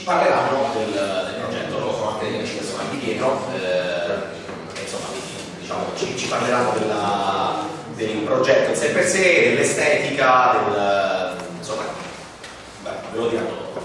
parleranno del progetto. Loro sono anche degli amici che sono anche dietro, insomma, diciamo, ci parleranno del progetto in sé per sé, dell'estetica, insomma, beh, ve lo diranno dopo.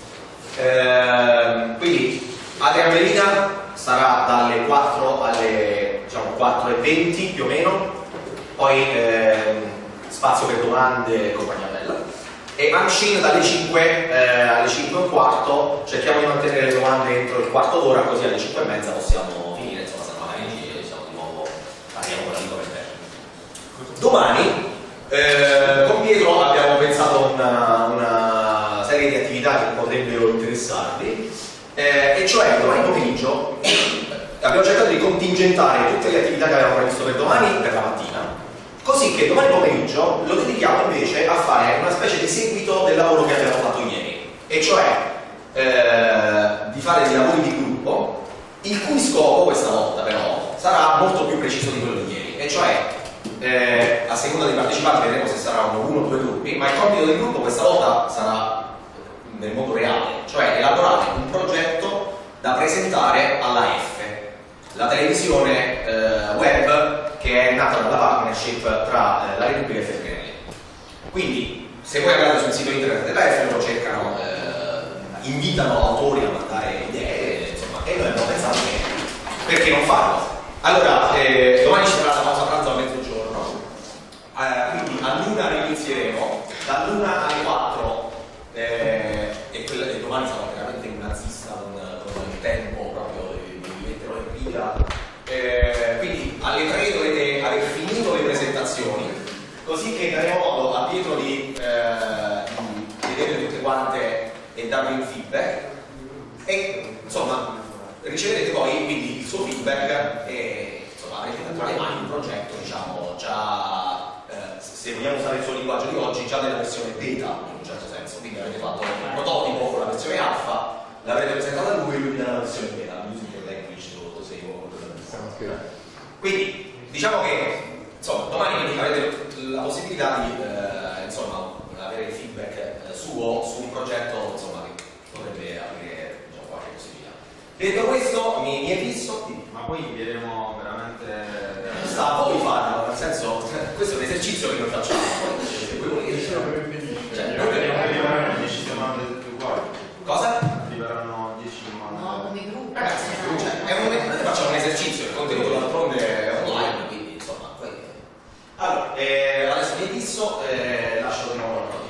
Quindi Adrian Melina sarà dalle 4 alle, diciamo, 4:20 più o meno, poi spazio per domande e compagnia bella, e Unseen dalle 5 alle 5:15. Cerchiamo di mantenere le domande entro il quarto d'ora, così alle 5:30 possiamo finire, insomma, se magari siamo di nuovo, parliamo con la lingua per terra. Domani con Pietro abbiamo pensato una serie di attività che potrebbero interessarvi, e cioè domani pomeriggio abbiamo cercato di contingentare tutte le attività che avevamo previsto per domani per la mattina, così che domani pomeriggio lo dedichiamo invece a fare una specie di seguito del lavoro che abbiamo fatto ieri, e cioè di fare dei lavori di gruppo, il cui scopo questa volta però sarà molto più preciso di quello di ieri, e cioè a seconda dei partecipanti vedremo se saranno uno o due gruppi, ma il compito del gruppo questa volta sarà nel mondo reale, cioè elaborare un progetto da presentare alla F, la televisione web che è nata dalla partnership tra la Repubblica e Feltrinelli. Quindi se voi andate sul sito internet della F, loro cercano, invitano autori a mandare idee, insomma, e noi abbiamo pensato che perché non farlo? Allora, domani ci sarà la pausa pranzo a mezzogiorno, quindi all'una inizieremo, dall'1 alle 4, e domani sarà veramente un nazista con il tempo proprio di mettere in riga, quindi alle 3 dovete aver finito le presentazioni, così che daremo modo a Pietro di vedere tutte quante e darvi un feedback, e insomma riceverete poi quindi il suo feedback, e insomma avrete tra le mani un progetto, diciamo, già se vogliamo usare il suo linguaggio di oggi, già nella versione beta in un certo senso, quindi avete fatto un prototipo con la versione alfa, l'avrete presentato a lui e lui vi darà la versione beta, quindi diciamo che insomma domani avrete la possibilità di insomma avere il feedback suo su un progetto, insomma, che potrebbe avere, diciamo, qualche possibilità. Detto questo, mi è fisso. Ma poi invieremo veramente... Sta a voi farlo, nel senso, questo è un esercizio che noi facciamo, se voi volete. Cioè, noi arriveranno 10 domande uguali. Cosa? Arriveranno 10 domande. No, come gruppo. Ragazzi, cioè, noi facciamo un esercizio, il contenuto d'altronde è online, quindi insomma, poi... Allora, adesso mi è fisso, lascio di nuovo la parola.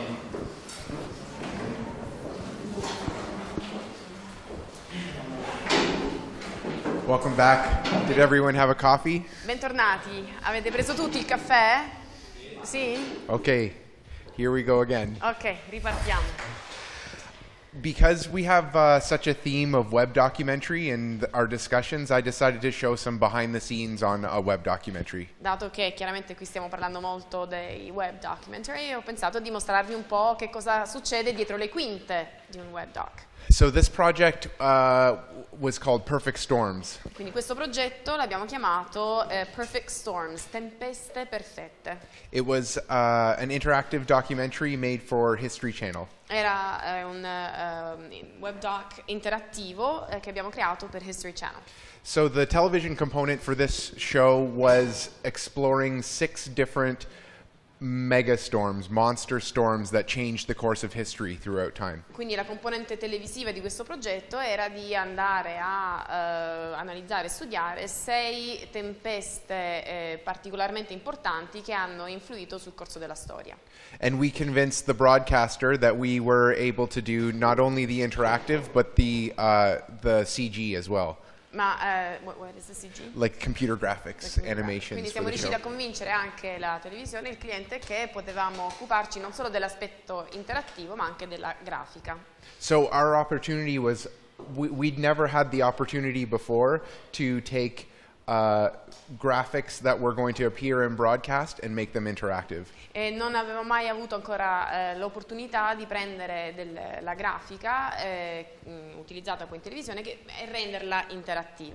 Welcome back. Did everyone have a coffee? Bentornati. Avete preso tutti il caffè? Sì? Okay, here we go again. Ok, ripartiamo. Because we have such a theme of web documentary in our discussions, I decided to show some behind the scenes on a web documentary. Dato che chiaramente qui stiamo parlando molto dei web documentary, ho pensato di mostrarvi un po' che cosa succede dietro le quinte di un web doc. So this project was called Perfect Storms. Quindi questo progetto l'abbiamo chiamato Perfect Storms, tempeste perfette. It was an interactive documentary made for History Channel. Era un web doc interattivo che abbiamo creato per History Channel. So the television component for this show was exploring 6 different megastorms, monster storms that changed the course of history throughout time. Quindi la componente televisiva di questo progetto era di andare a analizzare e studiare 6 tempeste particolarmente importanti che hanno influito sul corso della storia. And we convinced the broadcaster that we were able to do not only the interactive but the CG as well. Ma what is the CG? Like computer graphics, animations. Quindi siamo riusciti a convincere anche la televisione, il cliente, che potevamo occuparci non solo dell'aspetto interattivo ma anche della grafica. So our opportunity was, we'd never had the opportunity before to take graphics that were going to appear in broadcast and make them interactive. E non avevo mai avuto ancora l'opportunità di prendere la grafica utilizzata poi in televisione e renderla interattiva.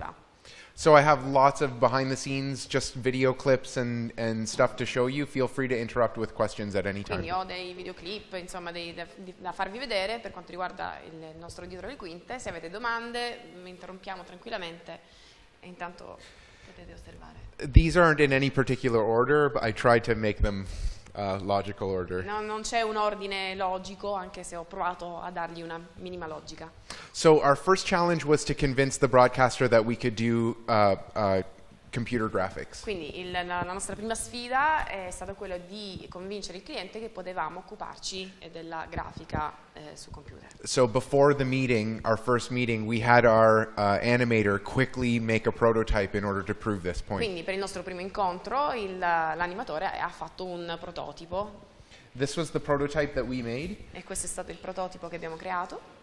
So I have lots of behind the scenes, just video clips and stuff to show you. Feel free to interrupt with questions at any time. Quindi ho dei videoclip, insomma, da farvi vedere per quanto riguarda il nostro dietro le quinte. Se avete domande, interrompiamo tranquillamente e intanto potete osservare. These aren't in any particular order, but I tried to make them logical order. No, non c'è un ordine logico, anche se ho provato a dargli una minima logica. So our first challenge was to convince the broadcaster that we could do computer graphics. Quindi la nostra prima sfida è stata quella di convincere il cliente che potevamo occuparci della grafica su computer. So before the meeting, our first meeting, we had our animator quickly make a prototype in order to prove this point. Quindi per il nostro primo incontro l'animatore ha fatto un prototipo. This was the prototype that we made. E questo è stato il prototipo che abbiamo creato.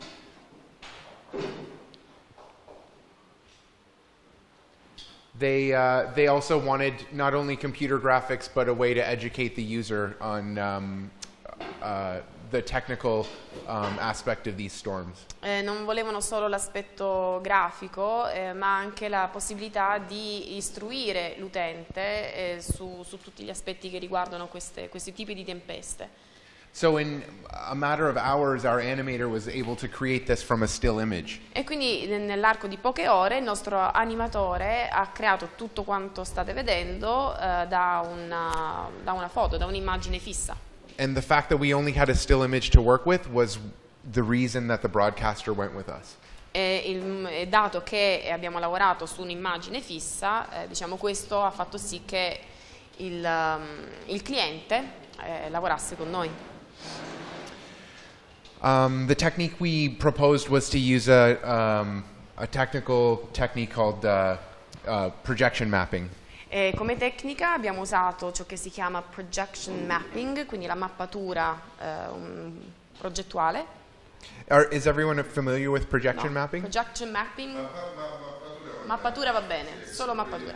They also wanted not only computer graphics, but a way to educate the user on the technical aspect of these storms. Non volevano solo l'aspetto grafico, ma anche la possibilità di istruire l'utente su tutti gli aspetti che riguardano questi tipi di tempeste. So in a matter of hours, our animator was able to create this from a still image. E quindi nell'arco di poche ore il nostro animatore ha creato tutto quanto state vedendo da una foto, da un'immagine fissa. And the fact that we only had a still image to work with was the reason that the broadcaster went with us. E dato che abbiamo lavorato su un'immagine fissa, diciamo questo ha fatto sì che il cliente lavorasse con noi. The technique we proposed was to use a technical technique called projection mapping. E come tecnica abbiamo usato ciò che si chiama projection mapping, quindi la mappatura progettuale. Is everyone familiar with projection mapping? Projection mapping, mappatura va bene, solo mappatura.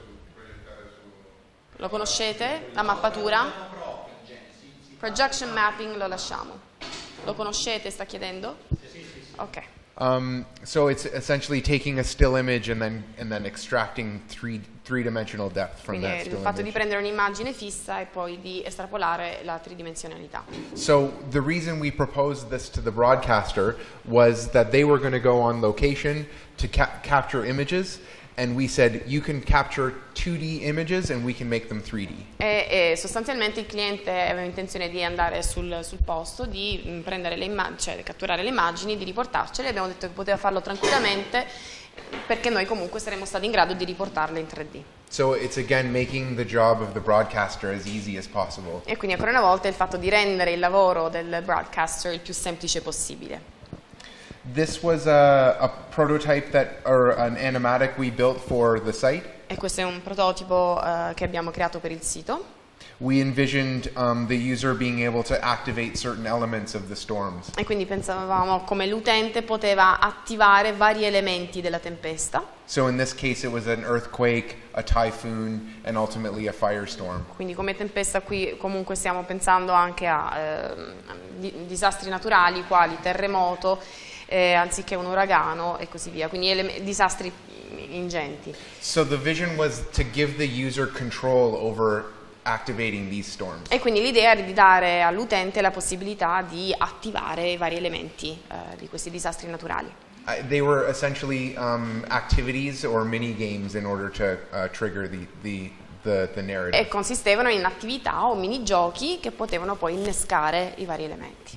Lo conoscete? La mappatura? Projection mapping lo lasciamo. Lo conoscete, sta chiedendo? Ok. So it's essentially taking a still image and then extracting three-dimensional depth from Quindi that è still il fatto di image. prendere un'immagine fissa e poi di estrapolare la tridimensionalità. So the reason we proposed this to the broadcaster was that they were going to go on location to capture images, and we said you can capture 2D images and we can make them 3D. E sostanzialmente il cliente aveva intenzione di andare sul posto, di prendere le immagini, cioè catturare le immagini, di riportarcele. Abbiamo detto che poteva farlo tranquillamente perché noi comunque saremmo stati in grado di riportarle in 3D. So it's again making the job of the broadcaster as easy as possible. E quindi ancora una volta il fatto di rendere il lavoro del broadcaster il più semplice possibile. This was a prototype or an animatic we built for the site. E questo è un prototipo che abbiamo creato per il sito. We envisioned the user being able to activate certain elements of the storms. E quindi pensavamo come l'utente poteva attivare vari elementi della tempesta. So in this case it was an earthquake, a typhoon, and ultimately a firestorm. Quindi come tempesta qui comunque stiamo pensando anche a disastri naturali quali terremoto, anziché un uragano e così via, quindi disastri ingenti. So the vision was to give the user control over activating these storms. E quindi l'idea era di dare all'utente la possibilità di attivare i vari elementi di questi disastri naturali. They were essentially activities or mini games in order to trigger the narrative. E consistevano in attività o minigiochi che potevano poi innescare i vari elementi.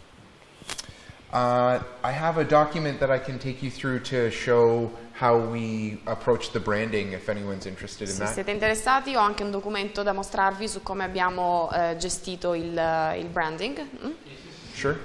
I have a document that I can take you through to show how we approach the branding if anyone's interested in Se that. siete interessati ho anche un documento da mostrarvi su come abbiamo gestito il branding. Sure.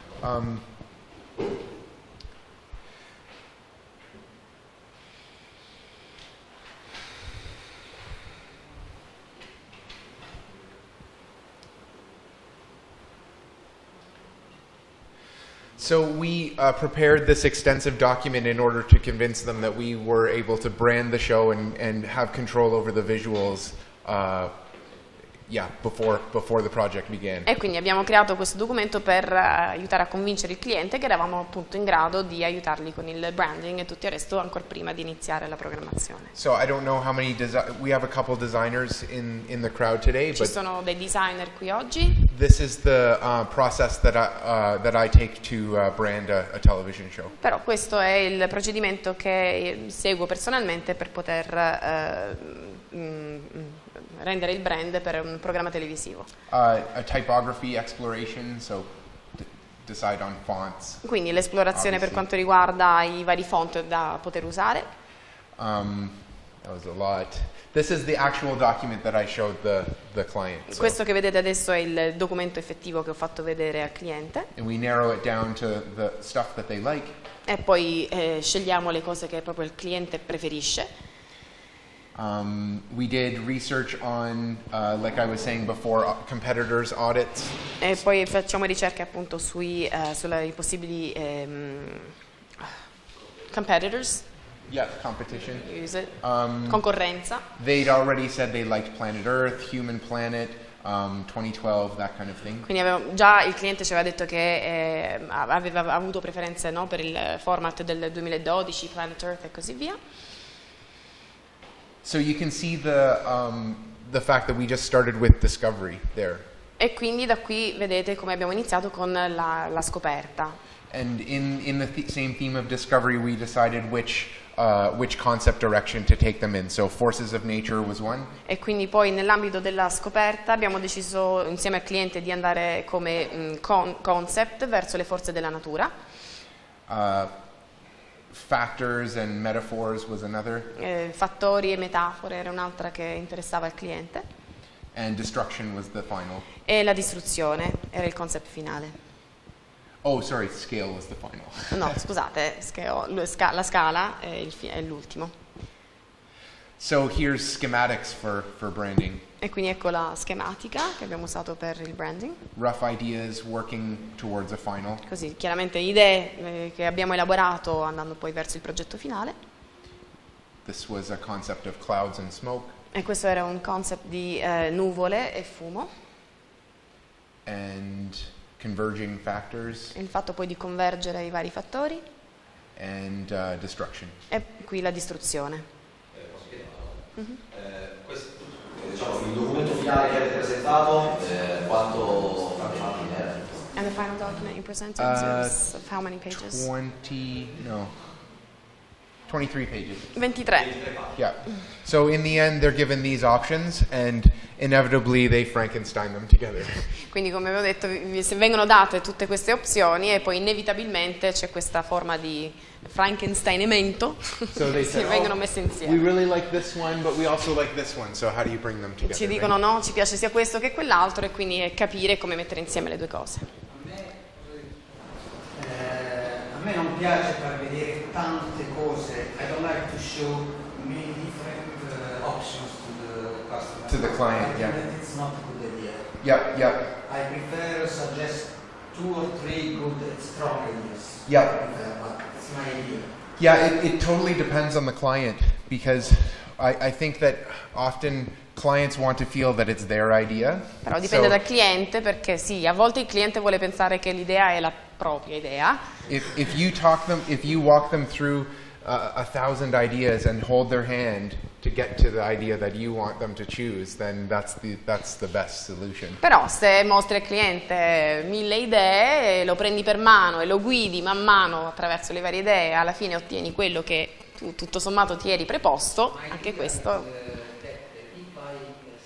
So we prepared this extensive document in order to convince them that we were able to brand the show and have control over the visuals before the project began. E quindi abbiamo creato questo documento per aiutare a convincere il cliente che eravamo appunto in grado di aiutarli con il branding e tutto il resto ancora prima di iniziare la programmazione. So I don't know how many we have a couple designers in the crowd today, Ci but sono dei designer qui oggi. this is the process that I take to brand a television show. Però questo è il procedimento che seguo personalmente per poter rendere il brand per un programma televisivo. A typography exploration, so decide on fonts. Quindi l'esplorazione per quanto riguarda i vari font da poter usare. That was a lot. This is the actual document that I showed the client. So, Questo che vedete adesso è il documento effettivo che ho fatto vedere al cliente and we narrow it down to the stuff that they like. e poi scegliamo le cose che proprio il cliente preferisce. We did research on, like I was saying before, competitors' audits. E poi facciamo ricerche appunto sui possibili competitors, Yeah, competition. use it, concorrenza. They'd already said they liked Planet Earth, Human Planet, 2012, that kind of thing. Quindi già il cliente ci aveva detto che aveva avuto preferenze, no, per il format del 2012, Planet Earth e così via. So you can see the fact that we just started with discovery there. E quindi da qui vedete come abbiamo iniziato con la scoperta. And in the same theme of discovery, we decided which concept direction to take them in. So forces of nature was one. E quindi poi nell'ambito della scoperta abbiamo deciso insieme al cliente di andare come concept verso le forze della natura. Factors and metaphors was another. Fattori e metafore era un'altra che interessava il cliente. And destruction was the final. E la distruzione era il concept finale. Oh, sorry, scale was the final. No, scusate, la scala è l'ultimo. So here's schematics for branding. E quindi ecco la schematica che abbiamo usato per il branding. Rough ideas working towards a final. Così, chiaramente idee che abbiamo elaborato andando poi verso il progetto finale. This was a concept of clouds and smoke. E questo era un concept di nuvole e fumo. And converging factors. E il fatto poi di convergere i vari fattori. And destruction. E qui la distruzione. Posso chiedere? Questo, diciamo, il documento finale che avete presentato, quanto pagine era? And the final document you presented is of how many pages? 23 pages. 23. Yeah. So in the end, they're given these options, and inevitably they Frankenstein them together. Quindi, come avevo detto, vengono date tutte queste opzioni e poi inevitabilmente c'è questa forma di Frankensteinamento. So they si said, vengono oh, messe we insieme. really like this one, but we also like this one. So how do you bring them together? Ci dicono no, ci piace sia questo che quell'altro e quindi è capire come mettere insieme le due cose. A me non piace far vedere tante cose. I don't like to show many different options to the customer. To the client, I think yeah. that it's not a good idea. Yep. I prefer suggest 2 or 3 good and strong ideas. Yep. I prefer, but it's my idea. Yeah, it totally depends on the client, because I think that often clients want to feel that it's their idea. Però dipende So dal cliente, perché sì, a volte il cliente vuole pensare che l'idea è la propria idea. if you walk them through 1,000 ideas and hold their hand to get to the idea that you want them to choose, then that's the best solution. Però se mostri al cliente 1000 idee, lo prendi per mano e lo guidi man mano attraverso le varie idee, alla fine ottieni quello che tu tutto sommato ti eri preposto, anche questo. If I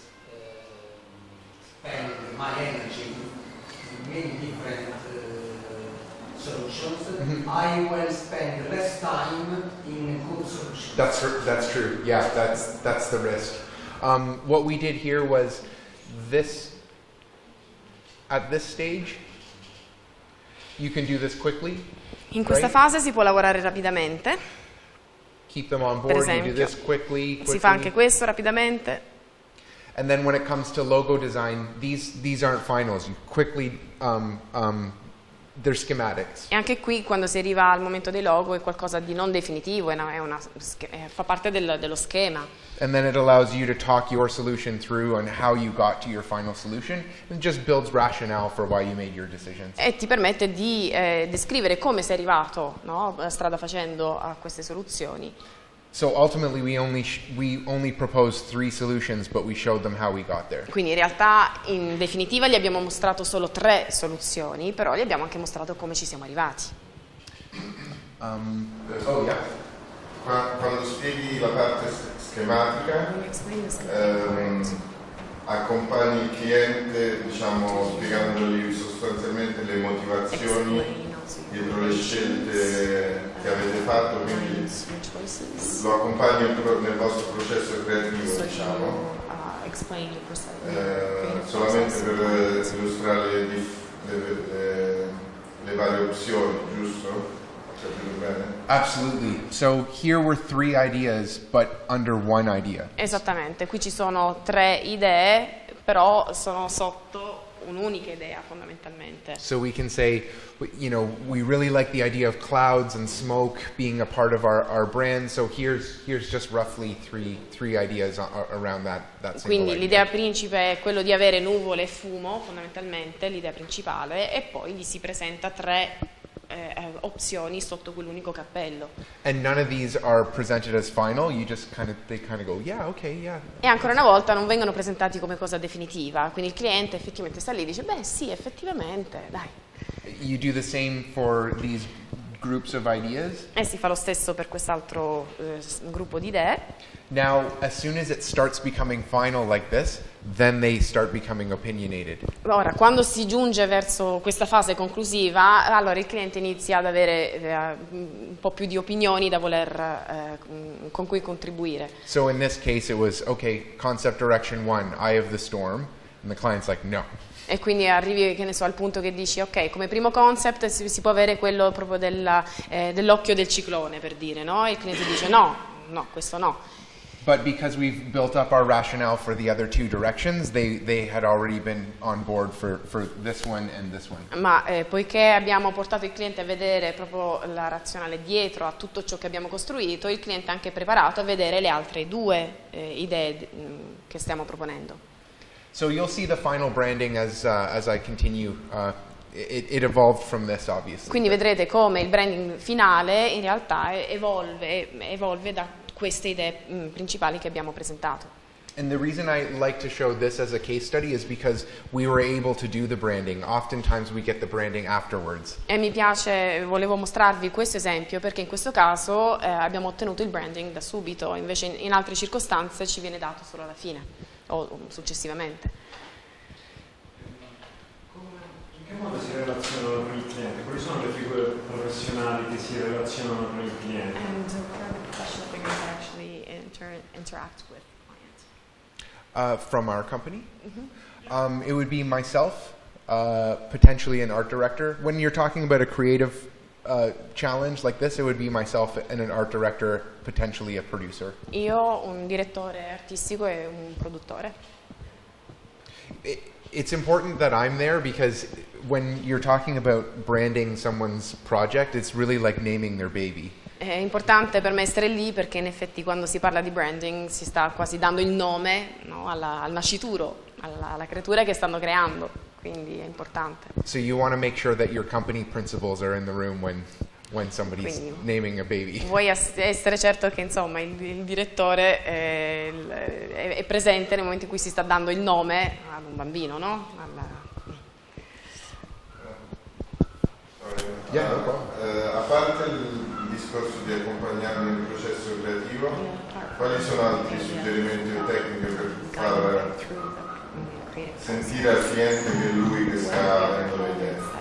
spend my energy in many different solutions, I will spend less time in a good solution. That's true. Yeah, that's the risk. What we did here was this. At this stage, you can do this quickly. In questa Right. fase si può lavorare rapidamente, Keep them on per board. You do esempio. this quickly. Si fa anche questo rapidamente. And then when it comes to logo design, these aren't finals. You quickly they're schematics. E anche qui, quando si arriva al momento dei logo, è qualcosa di non definitivo, fa parte dello schema. And then it allows you to talk your solution through on how you got to your final solution, and just builds rationale for why you made your decisions. E ti permette di descrivere come sei arrivato, no, strada facendo, a queste soluzioni. So ultimately, we only proposed 3 solutions, but we showed them how we got there. Quindi in realtà, in definitiva, gli abbiamo mostrato solo 3 soluzioni, però gli abbiamo anche mostrato come ci siamo arrivati. Oh yeah. Quando spieghi la parte schematica, accompagni il cliente, diciamo, spiegandogli sostanzialmente le motivazioni dietro le scelte che avete fatto, quindi lo accompagni nel vostro processo creativo, diciamo, solamente per illustrare le varie opzioni, giusto? Absolutely. So here were 3 ideas, but under one idea. Esattamente, qui ci sono 3 idee, però sono sotto un'unica idea fondamentalmente. So we can say, you know, we really like the idea of clouds and smoke being a part of our brand. So here's just roughly three ideas around that single Quindi idea. l'idea principe è quello di avere nuvole e fumo, fondamentalmente l'idea principale, e poi gli si presenta 3 opzioni sotto quell'unico cappello. And none of these are presented as final. They kind of go, yeah, okay, yeah. E ancora una volta non vengono presentati come cosa definitiva, quindi il cliente effettivamente sta lì e dice, beh sì, effettivamente, dai. You do the same for these groups of ideas. E si fa lo stesso per quest'altro gruppo di idee. Now, as soon as it starts becoming final like this, then they start becoming opinionated. Ora, quando si giunge verso questa fase conclusiva, allora il cliente inizia ad avere un po' più di opinioni da voler, con cui contribuire. So in this case it was, okay, concept direction 1, Eye of the Storm, and the client's like, no. E quindi arrivi, che ne so, al punto che dici, ok, come primo concept si può avere quello proprio dell'occhio del ciclone, per dire, no? E il cliente dice, no, questo no. But because we've built up our rationale for the other 2 directions, they had already been on board for this one and this one. Ma poiché abbiamo portato il cliente a vedere proprio la razionale dietro a tutto ciò che abbiamo costruito, il cliente è anche preparato a vedere le altre 2 idee che stiamo proponendo. So you'll see the final branding as I continue. It evolved from this, obviously. Quindi vedrete come il branding finale in realtà evolve da queste idee principali che abbiamo presentato. And the reason I like to show this as a case study is because we were able to do the branding. Oftentimes we get the branding afterwards. E volevo mostrarvi questo esempio perché in questo caso abbiamo ottenuto il branding da subito, invece in altre circostanze ci viene dato solo alla fine o successivamente. In che modo si relazionano con il cliente? Quali sono le figure professionali che si relazionano con il cliente? Interact with clients. From our company? Mm-hmm. It would be myself, potentially an art director. When you're talking about a creative challenge like this, it would be myself and an art director, potentially a producer. Io, un direttore artistico e un produttore. It's important that I'm there because when you're talking about branding someone's project, it's really like naming their baby. È importante per me essere lì perché in effetti quando si parla di branding si sta quasi dando il nome, no, al nascituro, alla creatura che stanno creando, quindi è importante. So you want to make sure that your company principals are in the room when somebody's naming a baby. Vuoi essere certo che insomma il direttore è presente nel momento in cui si sta dando il nome ad un bambino, no? A parte il discorso di accompagnarmi nel processo creativo, quali sono altri suggerimenti o tecniche per far sentire al cliente che è lui che sta avendo le idee?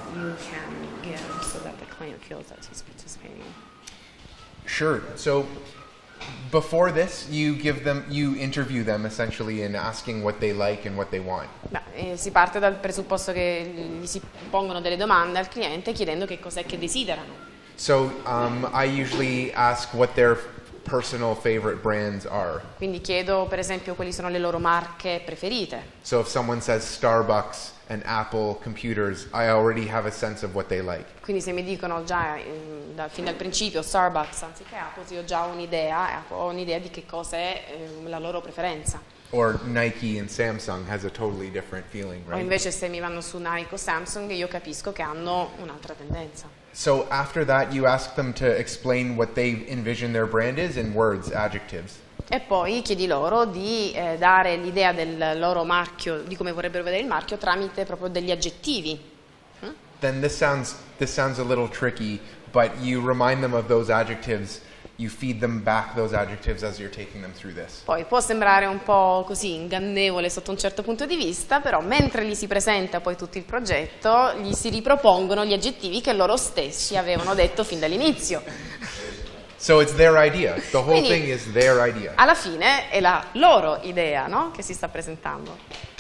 Sure. So before this, you interview them essentially in asking what they like and what they want. Si parte dal presupposto che gli si pongono delle domande al cliente chiedendo che cos'è che desiderano. So I usually ask what their personal favorite brands are. Quindi chiedo per esempio quali sono le loro marche preferite. So if someone says Starbucks and Apple computers, I already have a sense of what they like. Quindi se mi dicono già fin dal principio Starbucks anziché Apple, io già ho un'idea di che cosa è la loro preferenza. Or Nike and Samsung has a totally different feeling, O right? invece se mi vanno su Nike o Samsung io capisco che hanno un'altra tendenza. So after that, you ask them to explain what they envision their brand is in words, adjectives. E poi chiedi loro di dare l'idea del loro marchio, di come vorrebbero vedere il marchio, tramite proprio degli aggettivi. Then this sounds a little tricky, but you remind them of those adjectives. You feed them back those adjectives as you're taking them through this. Poi può sembrare un po' così ingannevole sotto un certo punto di vista, però mentre gli si presenta poi tutto il progetto, gli si ripropongono gli aggettivi che loro stessi avevano detto fin dall'inizio. So it's their idea. The whole Quindi, thing is their idea. Alla fine è la loro idea, no? Che si sta presentando.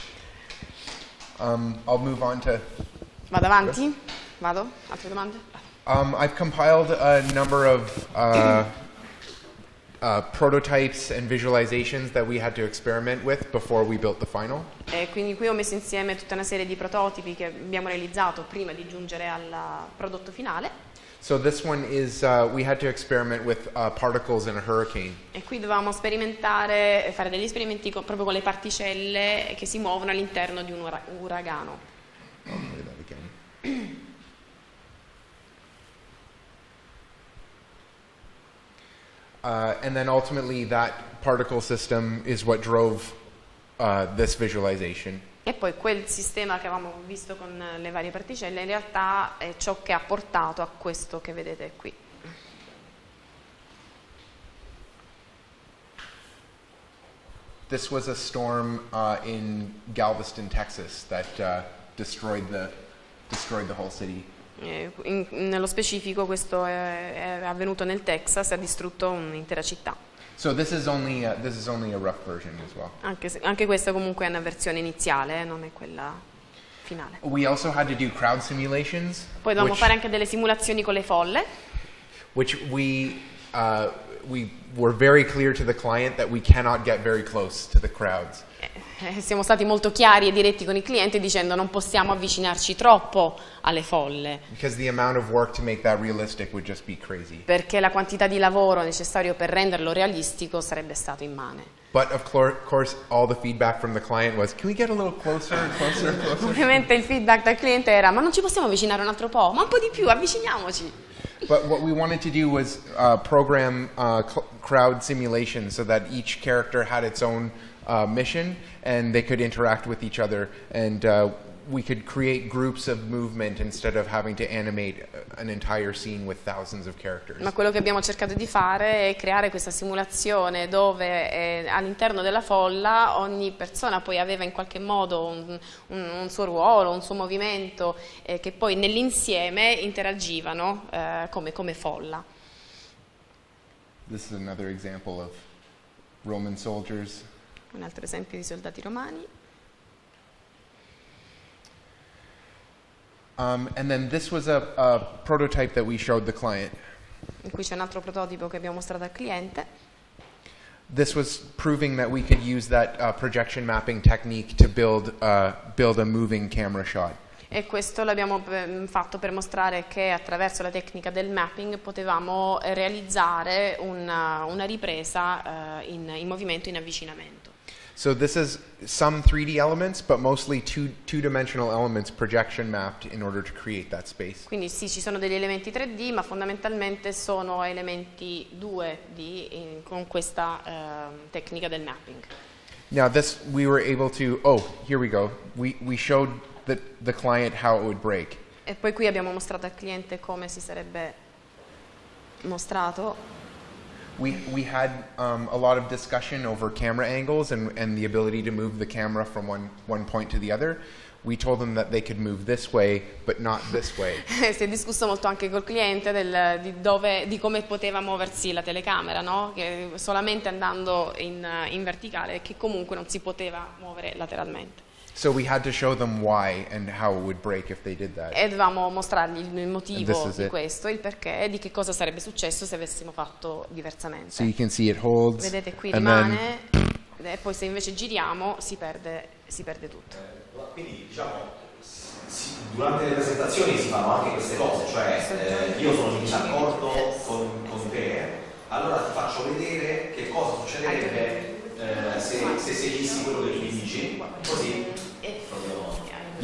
I'll move on to... Vado avanti? Vado? Altre domande? I've compiled a number of prototypes and visualizations that we had to experiment with before we built the final. E quindi qui ho messo insieme tutta una serie di prototipi che abbiamo realizzato prima di giungere al prodotto finale. So this one is, we had to experiment with particles in a hurricane. E qui dovevamo sperimentare, fare degli esperimenti proprio con le particelle che si muovono all'interno di un uragano. I'll play that again. And then ultimately that particle system is what drove this visualization. E poi quel sistema che avevamo visto con le varie particelle in realtà è ciò che ha portato a questo che vedete qui. This was a storm in Galveston, Texas that destroyed the whole city. Nello specifico questo è avvenuto nel Texas e ha distrutto un'intera città. So this is only a rough version as well. Anche questa comunque è una versione iniziale, non è quella finale. We also had to do crowd simulations, Poi dovevamo fare anche delle simulazioni con le folle, which we were very clear to the client that we cannot get very close to the crowds. Siamo stati molto chiari e diretti con il cliente dicendo non possiamo avvicinarci troppo alle folle. Because the amount of work to make that realistic would just be crazy. Perché la quantità di lavoro necessario per renderlo realistico sarebbe stato immane. But of course, all the feedback from the client was, can we get a little closer, closer, closer? Ovviamente il feedback dal cliente era ma non ci possiamo avvicinare un altro po', ma un po' di più, avviciniamoci. But what we wanted to do was program crowd simulation so that each character had its own mission and they could interact with each other, and we could create groups of movement instead of having to animate an entire scene with thousands of characters. Ma quello che abbiamo cercato di fare è creare questa simulazione dove all'interno della folla ogni persona poi aveva in qualche modo un suo ruolo, un suo movimento che poi nell'insieme interagivano come folla. This is another example of Roman soldiers. Un altro esempio di soldati romani. And then this was a prototype that we showed the client. E qui c'è un altro prototipo che abbiamo mostrato al cliente. This was proving that we could use that projection mapping technique to build a moving camera shot. E questo l'abbiamo fatto per mostrare che attraverso la tecnica del mapping potevamo realizzare una ripresa in movimento, in avvicinamento. So this is some 3D elements, but mostly two-dimensional elements projection mapped in order to create that space. Quindi sì, ci sono degli elementi 3D, ma fondamentalmente sono elementi 2D con questa tecnica del mapping. Now this, we were able to, here we go. We showed the client how it would break. E poi qui abbiamo mostrato al cliente come si sarebbe mostrato. We had a lot of discussion over camera angles and the ability to move the camera from one point to the other. We told them that they could move this way, but not this way. Si è discusso molto anche col cliente di come poteva muoversi la telecamera, no? Che solamente andando in verticale e che comunque non si poteva muovere lateralmente. So we had to show them why and how it would break if they did that. E dovevamo mostrargli il motivo di it. questo, il perché, e di che cosa sarebbe successo se avessimo fatto diversamente. So you can see it holds. Vedete qui and rimane, e poi se invece giriamo si perde tutto. Quindi diciamo, durante le presentazioni si fanno anche queste cose, cioè io sono in disaccordo con te, allora ti faccio vedere che cosa succederebbe se seguissi quello che tu mi dici, così proprio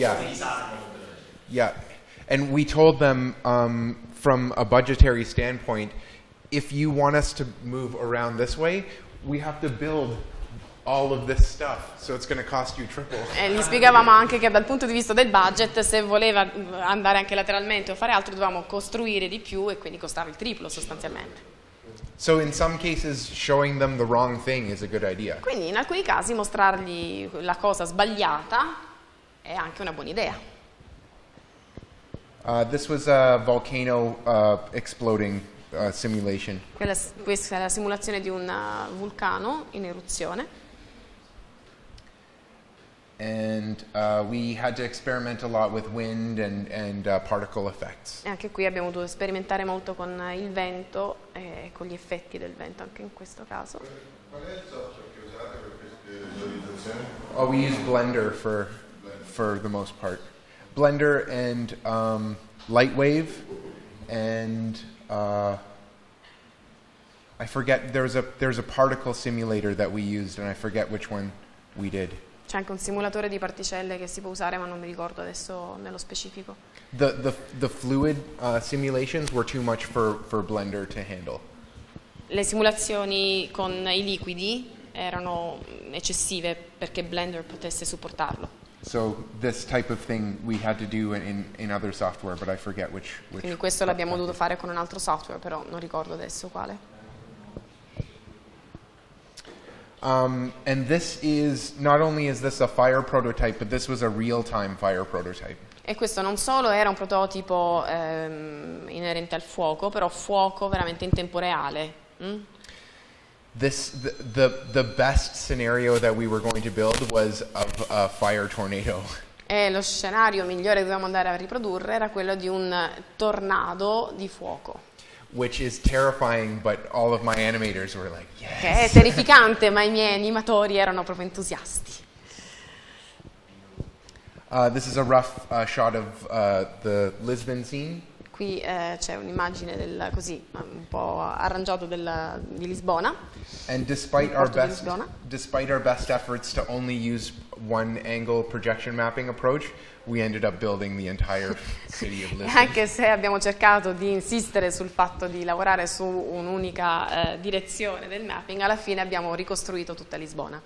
Yeah. And we told them from a budgetary standpoint, if you want us to move around this way, we have to build all of this stuff, so it's going to cost you triple. E gli spiegavamo anche che dal punto di vista del budget, se voleva andare anche lateralmente o fare altro, dovevamo costruire di più e quindi costava il triplo sostanzialmente. So in some cases, showing them the wrong thing is a good idea. Quindi in alcuni casi mostrargli la cosa sbagliata è anche una buona idea. This was a volcano exploding simulation. Questa è la simulazione di un vulcano in eruzione. And we had to experiment a lot with wind and particle effects. E anche qui abbiamo dovuto sperimentare molto con il vento e con gli effetti del vento, anche in questo caso. Qual è il software che usate per queste visualizzazioni? Oh, we use Blender for the most part. Blender and Lightwave and I forget, there's a particle simulator that we used and I forget which one we did. C'è anche un simulatore di particelle che si può usare, ma non mi ricordo adesso nello specifico. The fluid simulations were too much for Blender to handle. Le simulazioni con i liquidi erano eccessive perché Blender potesse supportarlo. So this type of thing we had to do in other software, but I forget which. Quindi questo l'abbiamo dovuto fare con un altro software, però non ricordo adesso quale. And this is, not only is this a fire prototype, but this was a real-time fire prototype. E questo non solo era un prototipo inerente al fuoco, però fuoco veramente in tempo reale. The best scenario that we were going to build was a fire tornado. E lo scenario migliore che dovevamo andare a riprodurre era quello di un tornado di fuoco. Which is terrifying, but all of my animators were like, yes. Che è terrificante, ma i miei animatori erano proprio entusiasti. This is a rough shot of the Lisbon scene. Qui c'è un'immagine così un po' arrangiato di Lisbona. And despite our best efforts to only use one angle projection mapping approach, we ended up building the entire city of Lisbon. Anche se abbiamo cercato di insistere sul fatto di lavorare su un'unica direzione del mapping, alla fine abbiamo ricostruito tutta Lisbona.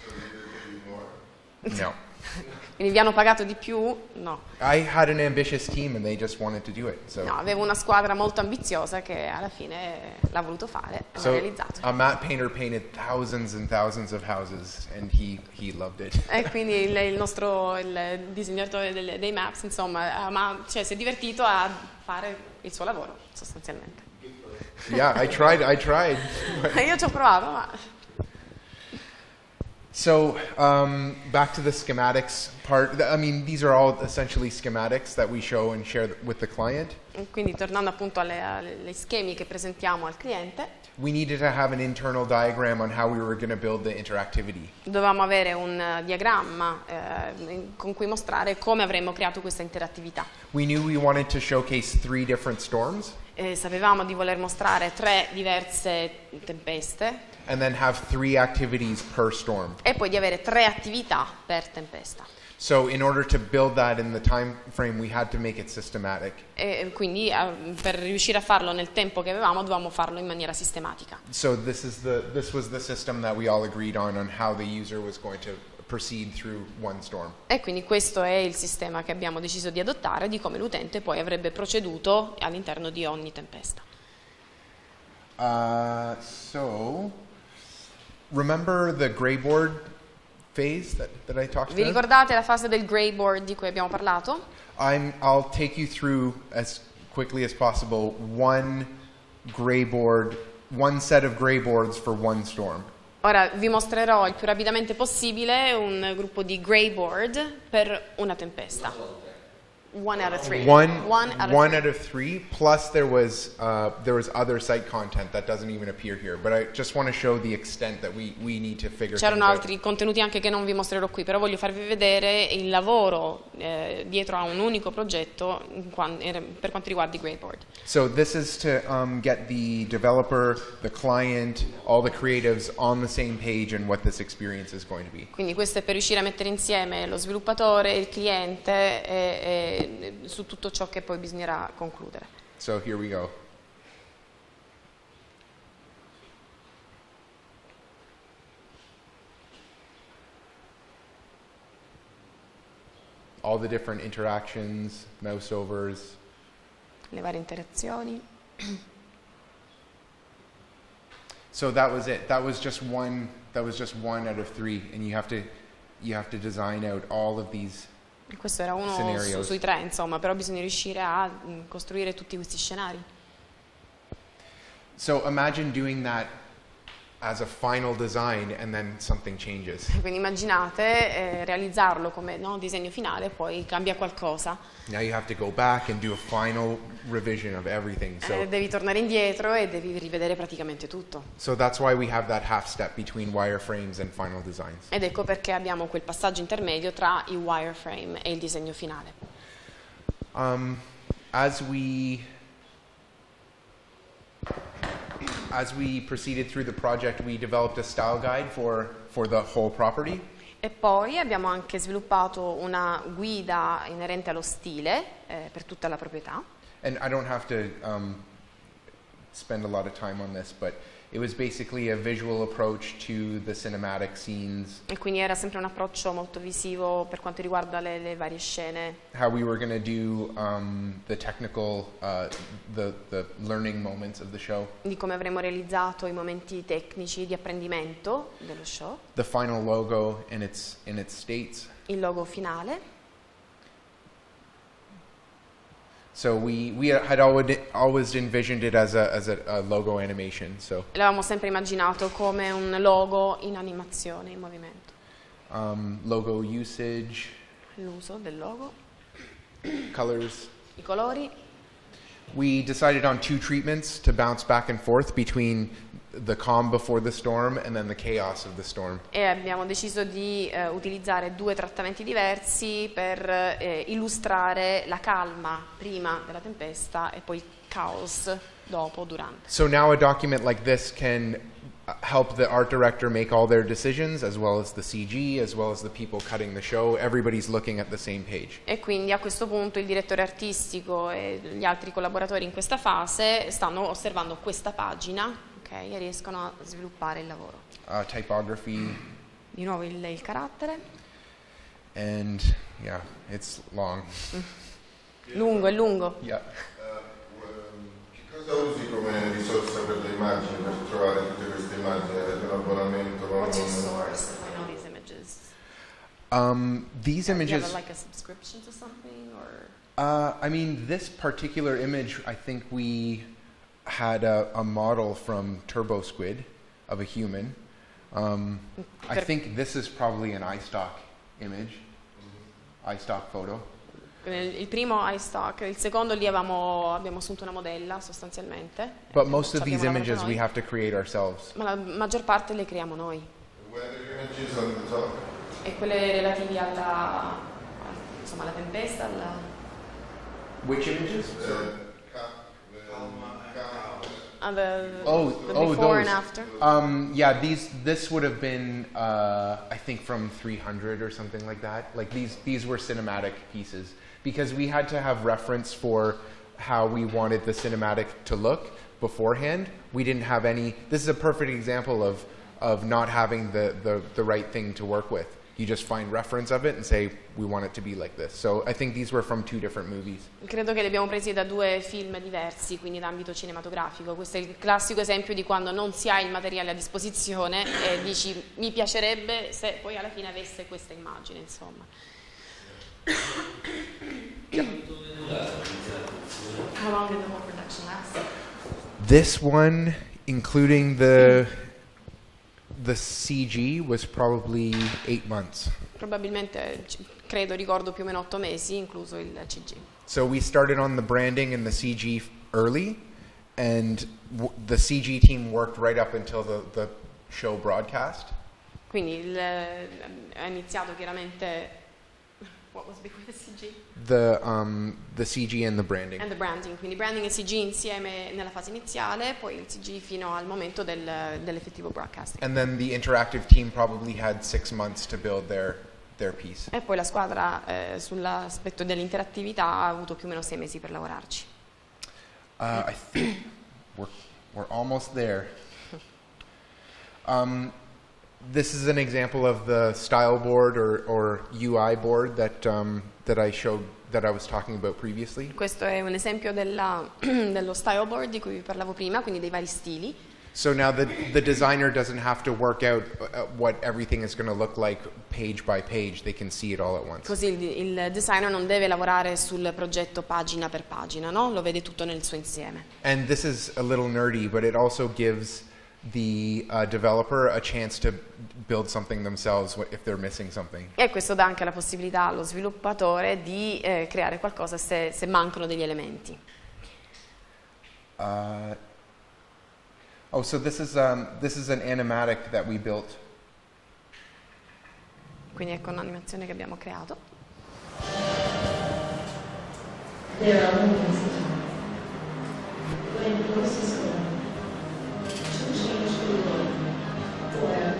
No. Quindi vi hanno pagato di più? No. I had an ambitious team and they just wanted to do it. So. No, avevo una squadra molto ambiziosa che alla fine l'ha voluto fare e l'ha realizzato. A matte painter painted thousands and thousands of houses and he loved it. E quindi il disegnatore dei maps, insomma, si è divertito a fare il suo lavoro, sostanzialmente. Yeah, I tried. Io ci ho provato, ma... So, back to the schematics part. I mean, these are all essentially schematics that we show and share with the client. Quindi, tornando appunto alle schemi che presentiamo al cliente, we needed to have an internal diagram on how we were going to build the interactivity. Dovevamo avere un diagramma con cui mostrare come avremmo creato questa interattività. We knew we wanted to showcase 3 different storms. Sapevamo di voler mostrare 3 diverse tempeste. And then have 3 activities per storm. E poi di avere 3 attività per tempesta. So in order to build that in the time frame, we had to make it systematic. E quindi per riuscire a farlo nel tempo che avevamo, dovevamo farlo in maniera sistematica. So this was the system that we all agreed on how the user was going to proceed through one storm. E quindi questo è il sistema che abbiamo deciso di adottare, di come l'utente poi avrebbe proceduto all'interno di ogni tempesta. Remember the grayboard phase that I talked about? Vi ricordate la fase del grayboard di cui abbiamo parlato? I'll take you through as quickly as possible one set of grayboards for one storm. Ora vi mostrerò il più rapidamente possibile un gruppo di grayboard per una tempesta. One out of three. One three. out of three. Plus, there was other site content that doesn't even appear here. But I just want to show the extent that we need to figure. C'erano things altri contenuti anche che non vi mostrerò qui, però voglio farvi vedere il lavoro dietro a un unico progetto per quanto riguarda i grayboard. So this is to get the developer, the client, all the creatives on the same page and what this experience is going to be. Quindi questo è per riuscire a mettere insieme lo sviluppatore, il cliente e su tutto ciò che poi bisognerà concludere. So here we go. All the different interactions, mouse overs. Le varie interazioni. So that was it. That was just one out of three, and you have to design out all of these. Questo era uno sui tre, insomma, però bisogna riuscire a costruire tutti questi scenari. So imagine doing that as a final design and then something changes. Quindi immaginate realizzarlo come disegno finale, poi cambia qualcosa. Now you have to go back and do a final revision of everything. So devi tornare indietro e devi rivedere praticamente tutto. So that's why we have that half step between wireframes and final designs. Ed ecco perché abbiamo quel passaggio intermedio tra i wireframe e il disegno finale. As we proceeded through the project, we developed a style guide for the whole property. E poi abbiamo anche sviluppato una guida inerente allo stile per tutta la proprietà. And I don't have to spend a lot of time on this, but it was basically a visual approach to the cinematic scenes. E quindi era sempre un approccio molto visivo per quanto riguarda le varie scene. How we were going to do the technical, the learning moments of the show. Di come avremmo realizzato i momenti tecnici di apprendimento dello show. The final logo in its states. Il logo finale. So we had always envisioned it as a logo animation. So l'avevamo sempre immaginato come un logo in animazione, in movimento. Logo usage. L'uso del logo. Colors. I colori. We decided on 2 treatments to bounce back and forth between the calm before the storm and then the chaos of the storm. E abbiamo deciso di utilizzare 2 trattamenti diversi per illustrare la calma prima della tempesta e poi il caos dopo, durante. So now a document like this can help the art director make all their decisions, as well as the CG, as well as the people cutting the show. Everybody's looking at the same page. E quindi a questo punto il direttore artistico e gli altri collaboratori in questa fase stanno osservando questa pagina, okay, e riescono a sviluppare il lavoro. Typography. Di nuovo il carattere. And yeah, it's long. Lungo, è lungo. Yeah. Cosa usi come risorsa per le immagini, per trovare tutte queste immagini? Avete un abbonamento? What's your source to find all these images? These images. Do you have like a subscription to something, or? I mean, this particular image, I think we had a model from TurboSquid of a human. I think this is probably an iStock image, iStock photo. Il primo iStock, il secondo lì abbiamo assunto una modella sostanzialmente. But most of these images we have to create ourselves. Ma la maggior parte le creiamo noi. Images on the top. E quelle relative alla tempesta, Which images? the before and after. Yeah, this would have been I think from 300 or something like that. Like these were cinematic pieces because we had to have reference for how we wanted the cinematic to look beforehand. We didn't have any. This is a perfect example of not having the right thing to work with. You just find reference of it and say we want it to be like this. So I think these were from 2 different movies. Credo che li abbiamo presi da 2 film diversi, quindi da ambito cinematografico. Questo è il classico esempio di quando non si ha il materiale a disposizione e dici mi piacerebbe se poi alla fine avesse questa immagine, insomma. How long did the whole production last? This one, including the the CG was probably 8 months. Probabilmente, credo, ricordo più o meno 8 mesi, incluso il CG. So we started on the branding and the CG early, and the CG team worked right up until the show broadcast. Quindi è iniziato chiaramente. What was before the CG? The CG and the branding. And the branding, quindi branding e CG insieme nella fase iniziale, poi il CG fino al momento dell'effettivo broadcasting. And then the interactive team probably had 6 months to build their piece. E poi la squadra sull'aspetto dell'interattività ha avuto più o meno 6 mesi per lavorarci. I think we're almost there. This is an example of the style board or UI board that I was talking about previously. Questo è un esempio dello style board di cui vi parlavo prima, quindi dei vari stili. So now the designer doesn't have to work out what everything is going to look like page by page. They can see it all at once. Così il designer non deve lavorare sul progetto pagina per pagina, no? Lo vede tutto nel suo insieme. And this is a little nerdy, but it also gives the developer a chance to build something themselves if they're missing something. E questo dà anche la possibilità allo sviluppatore di creare qualcosa se mancano degli elementi. So this is an animatic that we built. Quindi ecco un'animazione che abbiamo creato. There are moments in time when voices go to change the world forever.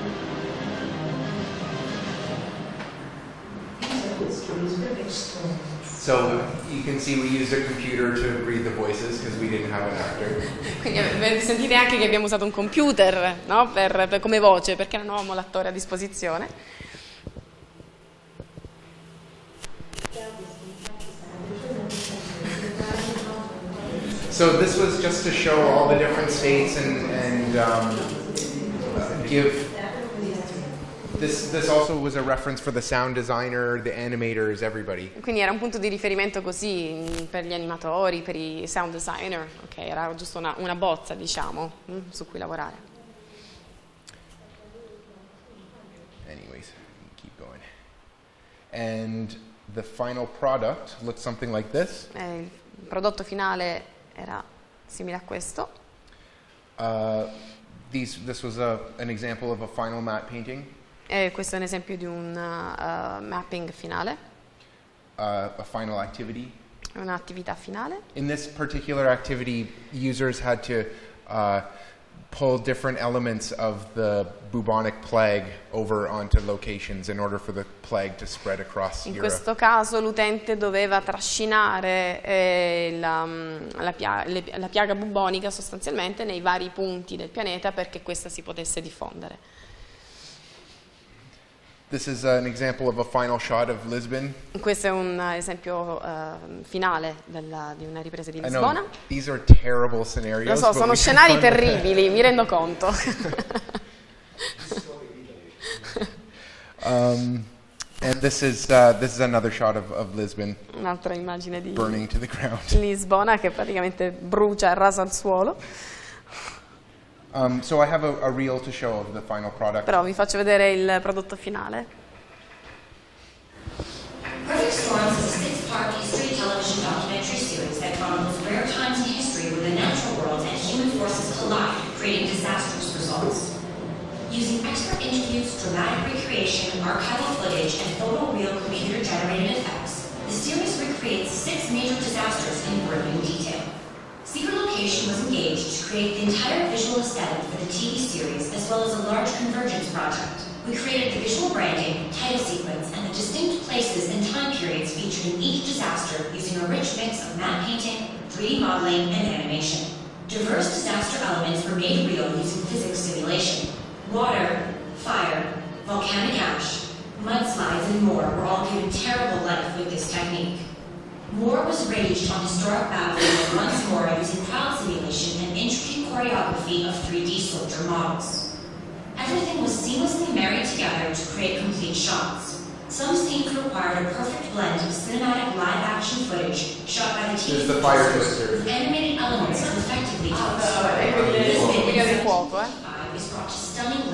These are history's perfect storms. So you can see we used a computer to read the voices because we didn't have an actor. Quindi sentite anche che abbiamo usato un computer, no? come voce, perché non avevamo l'attore a disposizione. So this was just to show all the different states and give. This also was a reference for the sound designer, the animators, everybody. Quindi era un punto di riferimento così per gli animatori, per i sound designer. Ok, era giusto una bozza, diciamo, su cui lavorare. Anyways, keep going. And the final product looks something like this. Il prodotto finale era simile a questo. This was an example of a final matte painting. Questo è un esempio di un mapping finale. A final activity. Un'attività finale. In this particular activity, users had to pull different elements of the bubonic plague over onto locations in order for the plague to spread across In Europe. questo caso l'utente doveva trascinare la piaga bubonica sostanzialmente nei vari punti del pianeta perché questa si potesse diffondere. This is an example of a final shot of Lisbon. Questo è un esempio finale di una ripresa di I know Lisbona. these are terrible scenarios. Lo so, but sono we scenari can terribili, mi rendo conto. And this is another shot of Lisbon Un'altra immagine di burning to the ground. Lisbona che praticamente brucia e rasa al suolo. So I have a reel to show of the final product. Però vi faccio vedere il prodotto finale. Perfect Storms is a 6-part history television documentary series that chronicles rare times in history where the natural world and human forces collide, creating disastrous results. Using expert interviews, dramatic recreation, archival footage, and photoreal computer-generated effects, the series recreates 6 major disasters in gripping detail. Secret Location was engaged to create the entire visual aesthetic for the TV series, as well as a large convergence project. We created the visual branding, title sequence, and the distinct places and time periods featured in each disaster using a rich mix of matte painting, 3D modeling, and animation. Diverse disaster elements were made real using physics simulation. Water, fire, volcanic ash, mudslides, and more were all given terrible life with this technique. War was raged on historic battlefields once more using crowd simulation and intricate choreography of 3D soldier models. Everything was seamlessly married together to create complete shots. Some scenes required a perfect blend of cinematic live-action footage shot by the TV There's the fire producers twister. with animated elements to effectively tell the story. Video di fuoco, is brought to stunning life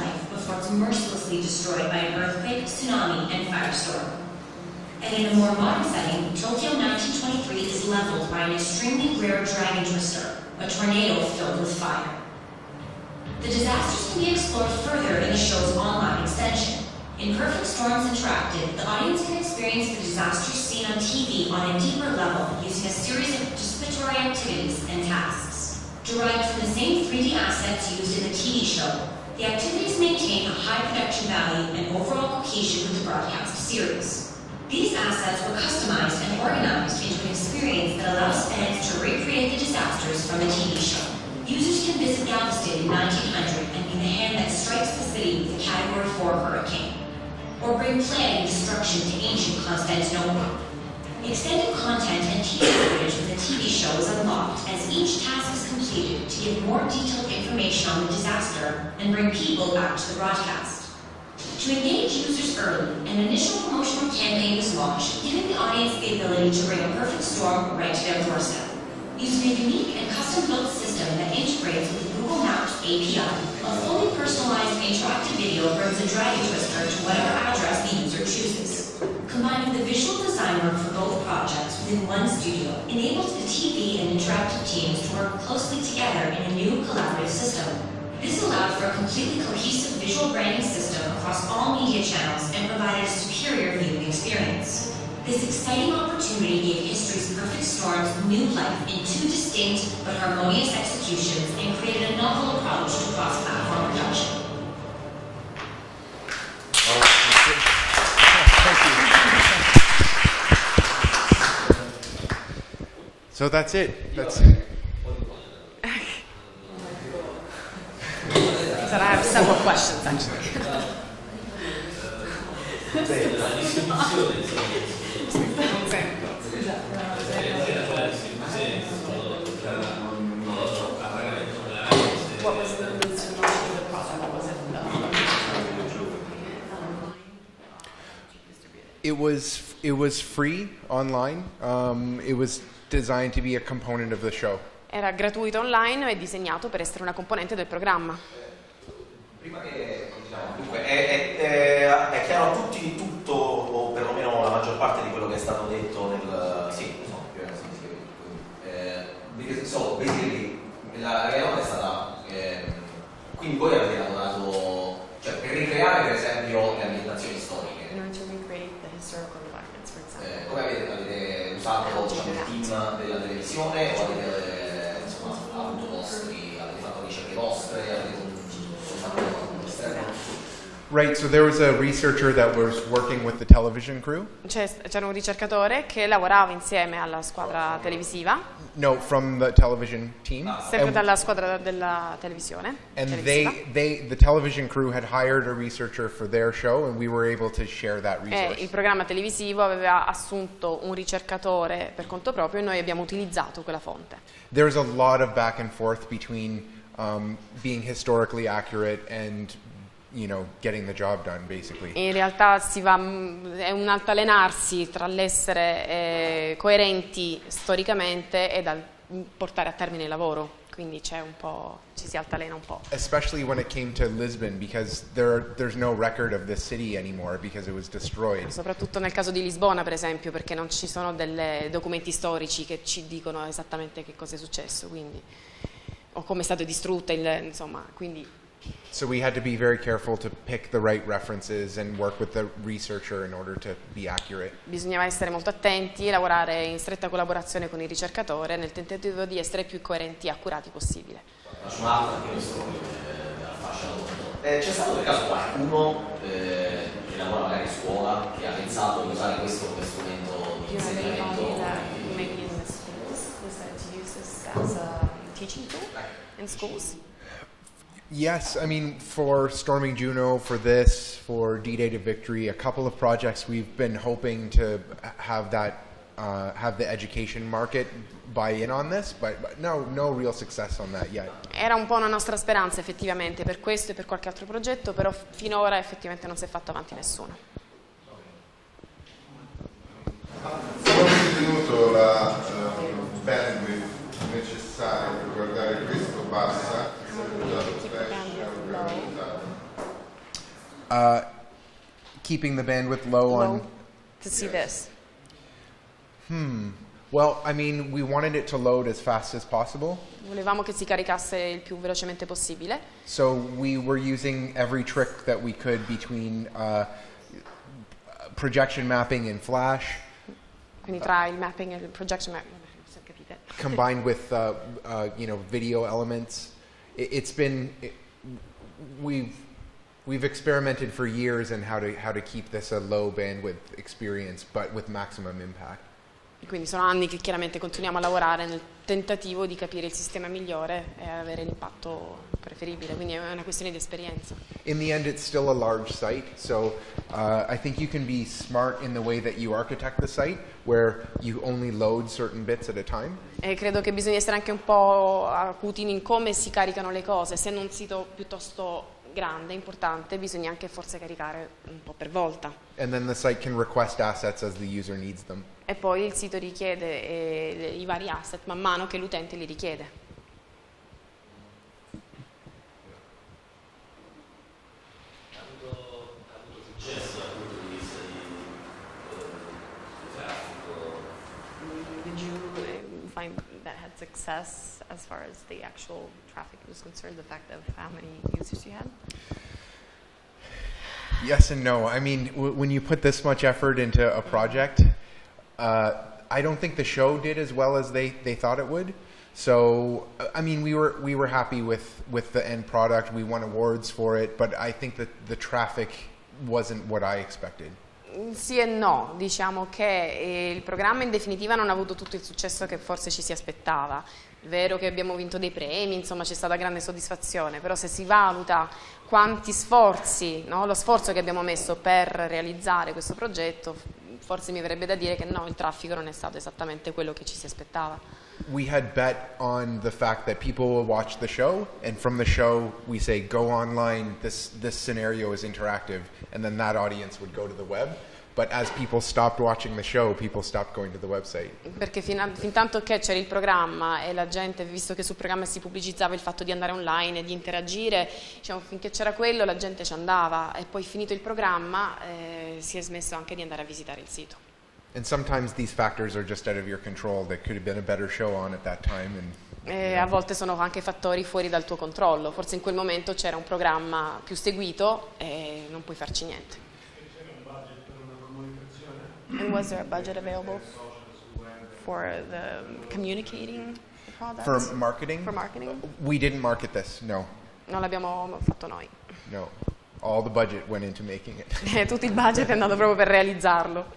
before it's mercilessly destroyed by an earthquake, tsunami, and firestorm. And in a more modern setting, Tokyo 1923 is leveled by an extremely rare dragon twister, a tornado filled with fire. The disasters can be explored further in the show's online extension. In Perfect Storms Interactive, the audience can experience the disasters seen on TV on a deeper level using a series of participatory activities and tasks. Derived from the same 3D assets used in the TV show, the activities maintain a high production value and overall cohesion with the broadcast series. These assets were customized and organized into an experience that allows fans to recreate the disasters from the TV show. Users can visit Galveston in 1900 and be the hand that strikes the city with a Category 4 hurricane, or bring plague and destruction to ancient Constantinople. Extended content and teaser footage of the TV show is unlocked as each task is completed to give more detailed information on the disaster and bring people back to the broadcast. To engage users early, an initial promotional campaign was launched, giving the audience the ability to bring a perfect storm right to their doorstep. Using a unique and custom-built system that integrates with the Google Maps API, a fully personalized interactive video brings a dragon twister to whatever address the user chooses. Combining the visual design work for both projects within one studio enables the TV and interactive teams to work closely together in a new collaborative system. This allowed for a completely cohesive visual branding system across all media channels and provided a superior viewing experience. This exciting opportunity gave History's Perfect Storms new life in two distinct but harmonious executions and created a novel approach to cross-platform production. So that's it. That's I have several questions actually. What was the means of launching the product? Was it it was free online. It was designed to be a component of the show. Era gratuito online e disegnato per essere una componente del programma. Prima che diciamo, dunque, è chiaro a tutti tutto, o perlomeno la maggior parte di quello che è stato detto nel... Sì, no, più o meno sì. So, basically, la domanda è stata... quindi voi avete lavorato... Cioè, per ricreare per esempio le ambientazioni storiche. Come avete usato diciamo, il team della televisione o avete insomma, avuto avete fatto ricerche vostre, avete fatto un esterno? Right, so there was a researcher that was working with the television crew. C'era un ricercatore che lavorava insieme alla squadra televisiva. No, from the television team. Sempre dalla squadra della televisione. And the television crew had hired a researcher for their show, and we were able to share that resource. Il programma televisivo aveva assunto un ricercatore per conto proprio e noi abbiamo utilizzato quella fonte. There's a lot of back and forth between being historically accurate and getting the job done, basically. In realtà è un altalenarsi tra l'essere coerenti storicamente e dal portare a termine il lavoro, quindi ci si altalena un po'. Especially when it came to Lisbon, because there's no record of this city anymore because it was destroyed. Soprattutto nel caso di Lisbona, per esempio, perché non ci sono dei documenti storici che ci dicono esattamente che cosa è successo, quindi o come è stato distrutta, insomma, quindi. So we had to be very careful to pick the right references and work with the researcher in order to be accurate. Bisognava essere molto attenti e lavorare in stretta collaborazione con il ricercatore nel tentativo di essere più coerenti e accurati possibile. Faccio un'altra anche questo affascina molto. C'è stato per caso qualcuno che lavora magari in scuola che ha pensato di usare questo come strumento di insegnamento? Maybe in the schools, to use this as a teaching tool in schools? Yes, I mean, for Storming Juno, for this, for D-Day to Victory, a couple of projects we've been hoping to have have the education market buy in on this, but no real success on that yet. Era un po' una nostra speranza effettivamente per questo e per qualche altro progetto, però finora effettivamente non si è fatto avanti nessuno. Abbiamo tenuto la bandwidth necessaria per guardare questo bassa. Keeping the bandwidth low on... to see this. Well, I mean, we wanted it to load as fast as possible. Volevamo che si caricasse il più velocemente possibile. So we were using every trick that we could between projection mapping in Flash. Quindi tra il mapping e il projection mapping, se capite. Combined with video elements. We've experimented for years in how to keep this a low bandwidth experience, but with maximum impact. Quindi sono anni che chiaramente continuiamo a lavorare nel tentativo di capire il sistema migliore e avere l'impatto preferibile, quindi è una questione di esperienza. In the end, it's still a large site, so I think you can be smart in the way that you architect the site, where you only load certain bits at a time. E credo che bisogna essere anche un po' acuti in come si caricano le cose. Se in un sito piuttosto grande, importante, bisogna anche forse caricare un po' per volta. And then the site can request assets as the user needs them. E poi il sito richiede i vari asset man mano che l'utente li richiede. Ha avuto successo dal punto di vista di traffico? Did you find that had success as far as the actual traffic was concerned, the fact of how many users you had? Yes and no. I mean, when you put this much effort into a project, I don't think the show did as well as they thought it would. So, I mean, we were happy with the end product. We won awards for it, but I think that the traffic wasn't what I expected. Sì e no, diciamo che il programma in definitiva non ha avuto tutto il successo che forse ci si aspettava. È vero che abbiamo vinto dei premi, insomma c'è stata grande soddisfazione, però se si valuta quanti sforzi, no, lo sforzo che abbiamo messo per realizzare questo progetto, forse mi verrebbe da dire che no, il traffico non è stato esattamente quello che ci si aspettava. We had bet on the fact that people will watch the show, and from the show we say go online, this scenario is interactive, and then that audience would go to the web. But as people stopped watching the show, people stopped going to the website. Perché fin tanto che c'era il programma e la gente, visto che sul programma si pubblicizzava il fatto di andare online e di interagire, diciamo, finché c'era quello la gente ci andava, e poi finito il programma si è smesso anche di andare a visitare il sito. And sometimes these factors are just out of your control. There could have been a better show on at that time. E a volte sono anche fattori fuori dal tuo controllo. Forse in quel momento c'era un programma più seguito e non puoi farci niente. C'era un budget per una comunicazione? And was there a budget available for the communicating the product? For marketing? For marketing? We didn't market this, no. Non l'abbiamo fatto noi. No. All the budget went into making it. Tutto il budget è andato proprio per realizzarlo.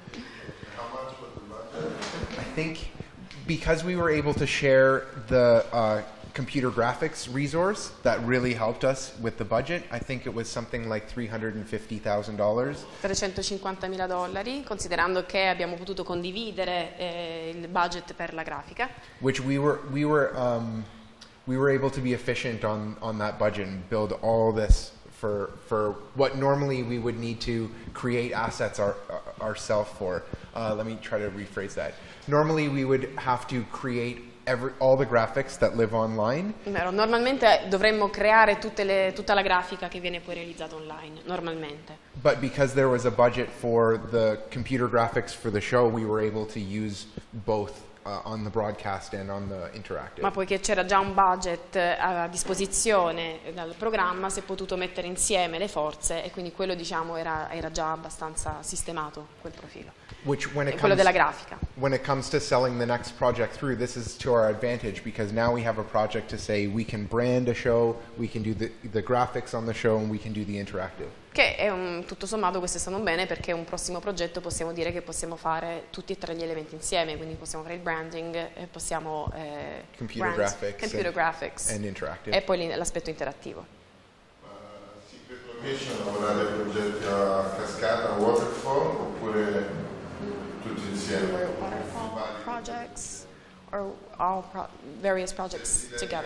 I think because we were able to share the computer graphics resource, that really helped us with the budget. I think it was something like $350,000. $350.000, considerando che abbiamo potuto condividere il budget per la grafica. Which we were able to be efficient on that budget and build all this for what normally we would need to create assets ourselves for. Let me try to rephrase that. Normally we would have to create all the graphics that live online. Normalmente dovremmo creare tutta la grafica che viene poi realizzata online, normalmente. But because there was a budget for the computer graphics for the show, we were able to use both on the broadcast and on the interactive. Ma poiché c'era già un budget a disposizione dal programma, si è potuto mettere insieme le forze e quindi quello, diciamo, era già abbastanza sistemato, quel profilo. Quello della grafica. When it comes to selling the next project through, this is to our advantage because now we have a project to say we can brand a show, we can do the graphics on the show, and we can do the interactive. Che è tutto sommato questo è stato bene, perché un prossimo progetto possiamo dire che possiamo fare tutti e tre gli elementi insieme, quindi possiamo fare il branding e possiamo computer graphics and interactive. E poi l'aspetto interattivo. Secret Location lavorare progetti a cascata, waterfall oppure tutti insieme? Waterfall projects or all various projects together?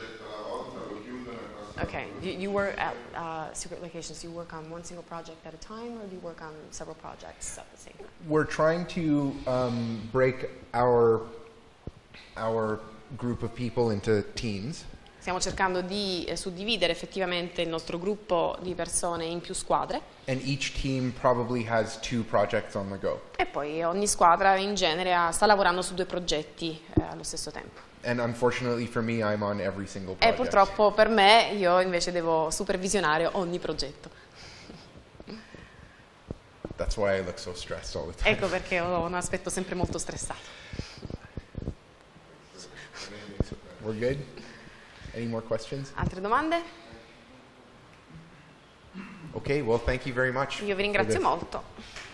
Okay, you work at Secret Locations, you work on one single project at a time, or do you work on several projects at the same time? We're trying to break our group of people into teams. Stiamo cercando di suddividere effettivamente il nostro gruppo di persone in più squadre. And each team probably has 2 projects on the go. E poi ogni squadra in genere sta lavorando su 2 progetti allo stesso tempo. And unfortunately for me, I'm on every single E project. purtroppo per me, io invece devo supervisionare ogni progetto. That's why I look so stressed all the time. Ecco perché ho un aspetto sempre molto stressato. We're good? Any more questions? Altre domande? Okay, well, thank you very much. Io vi ringrazio molto.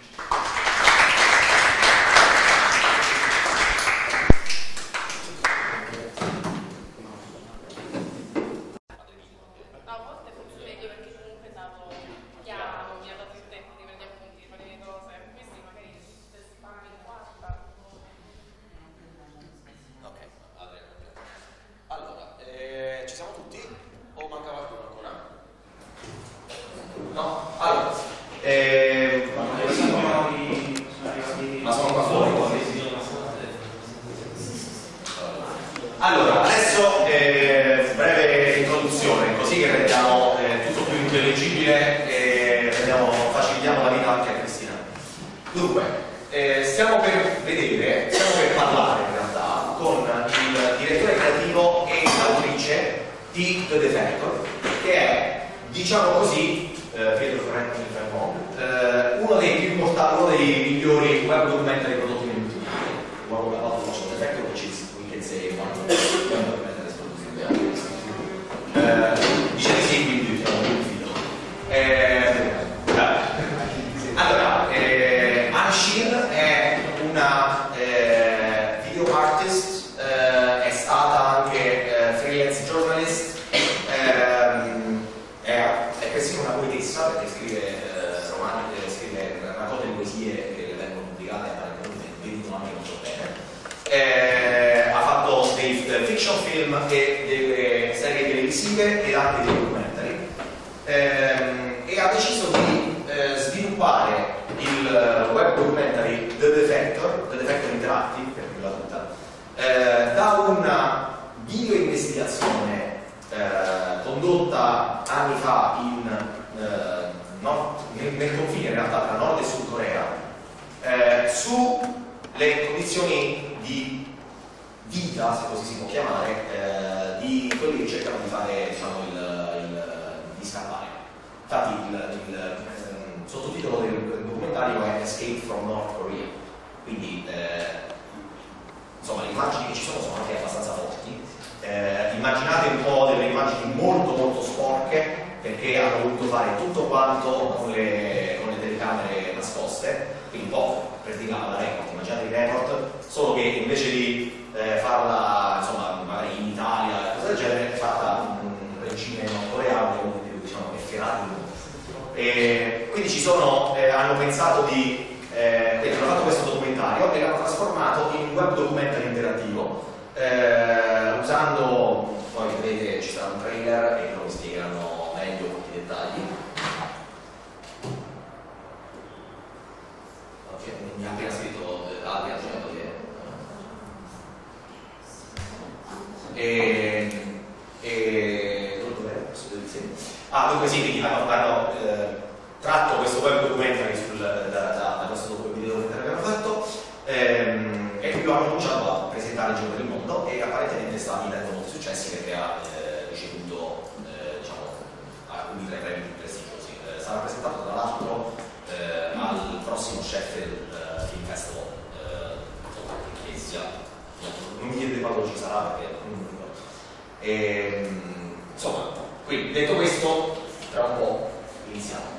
Allora, adesso breve introduzione, così che rendiamo tutto più intelligibile e facilitiamo la vita anche a Cristina. Dunque, stiamo per parlare in realtà con il direttore creativo e l'autrice di The Defector, che è, diciamo così, Pietro Ferretti uno dei più importanti, uno dei migliori web documentary prodotti negli ultimi anni. What about The Defector, which is, we can say, one of the web documentaries prodotti negli anni. Dice di sì, quindi diciamo un fido. Allora, Anshin è una video artist, è stata anche freelance journalist, è persino una poetessa perché scrive romanzi, scrive raccolte di poesie che vengono pubblicate apparentemente vendono anche molto bene. Ha fatto dei fiction film e delle serie televisive e anche dei documentari, e ha deciso di sviluppare il web documentary The Defector Interactive, per dirla tutta, da una video investigazione condotta anni fa nel confine in realtà tra Nord e Sud Corea, sulle condizioni di vita, se così si può chiamare, di quelli che cercano di fare, diciamo, di scappare. Infatti il sottotitolo del documentario è Escape from North Korea, quindi insomma le immagini che ci sono anche abbastanza forti. Immaginate un po' delle immagini molto molto sporche, perché hanno voluto fare tutto quanto con le telecamere nascoste, quindi un po' per dire la report, immaginate il report, solo che invece di farla insomma magari in Italia e cose del genere, è fatta un regime nordcoreano, uno dei più, diciamo, efferati. E quindi hanno pensato quindi hanno fatto questo documentario e l'hanno trasformato in un web documentary interattivo, usando, poi vedete ci sarà un trailer e loro vi spiegheranno meglio tutti i dettagli. Mi ha appena scritto Adrian dicendo che dunque sì, quindi hanno tratto questo web documentary da questo video documentary che hanno fatto, e poi lo hanno cominciato a presentare in giro per il mondo e apparentemente sta avendo molti successi perché ha ricevuto diciamo, alcuni tra i premi più prestigiosi. Sarà presentato tra l'altro al prossimo Sheffield Film Festival, che sia, non mi chiedete quando ci sarà perché non mi ricordo. Insomma, quindi detto questo, tra un po' iniziamo.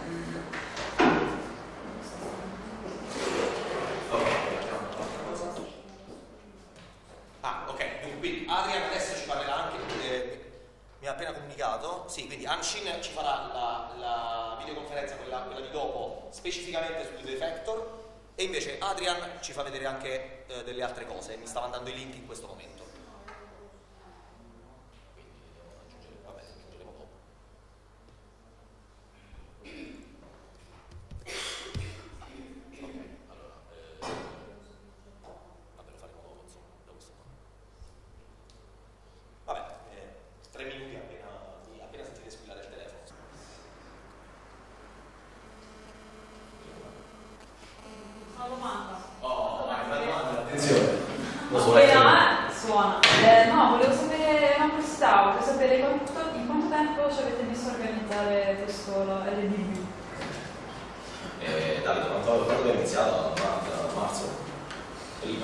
Quindi Adrian adesso ci parlerà anche, mi ha appena comunicato, sì, quindi Anshin ci farà la videoconferenza, quella di dopo, specificamente sul Defector, e invece Adrian ci fa vedere anche delle altre cose, mi sta mandando i link in questo momento. Quindi aggiungeremo dopo. Vabbè, 3 minuti Attenzione. Non so, suona. No, volevo sapere una curiosità, volevo sapere in quanto tempo ci avete messo a organizzare questo LDB? Davide, quando abbiamo iniziato? A marzo? Prima?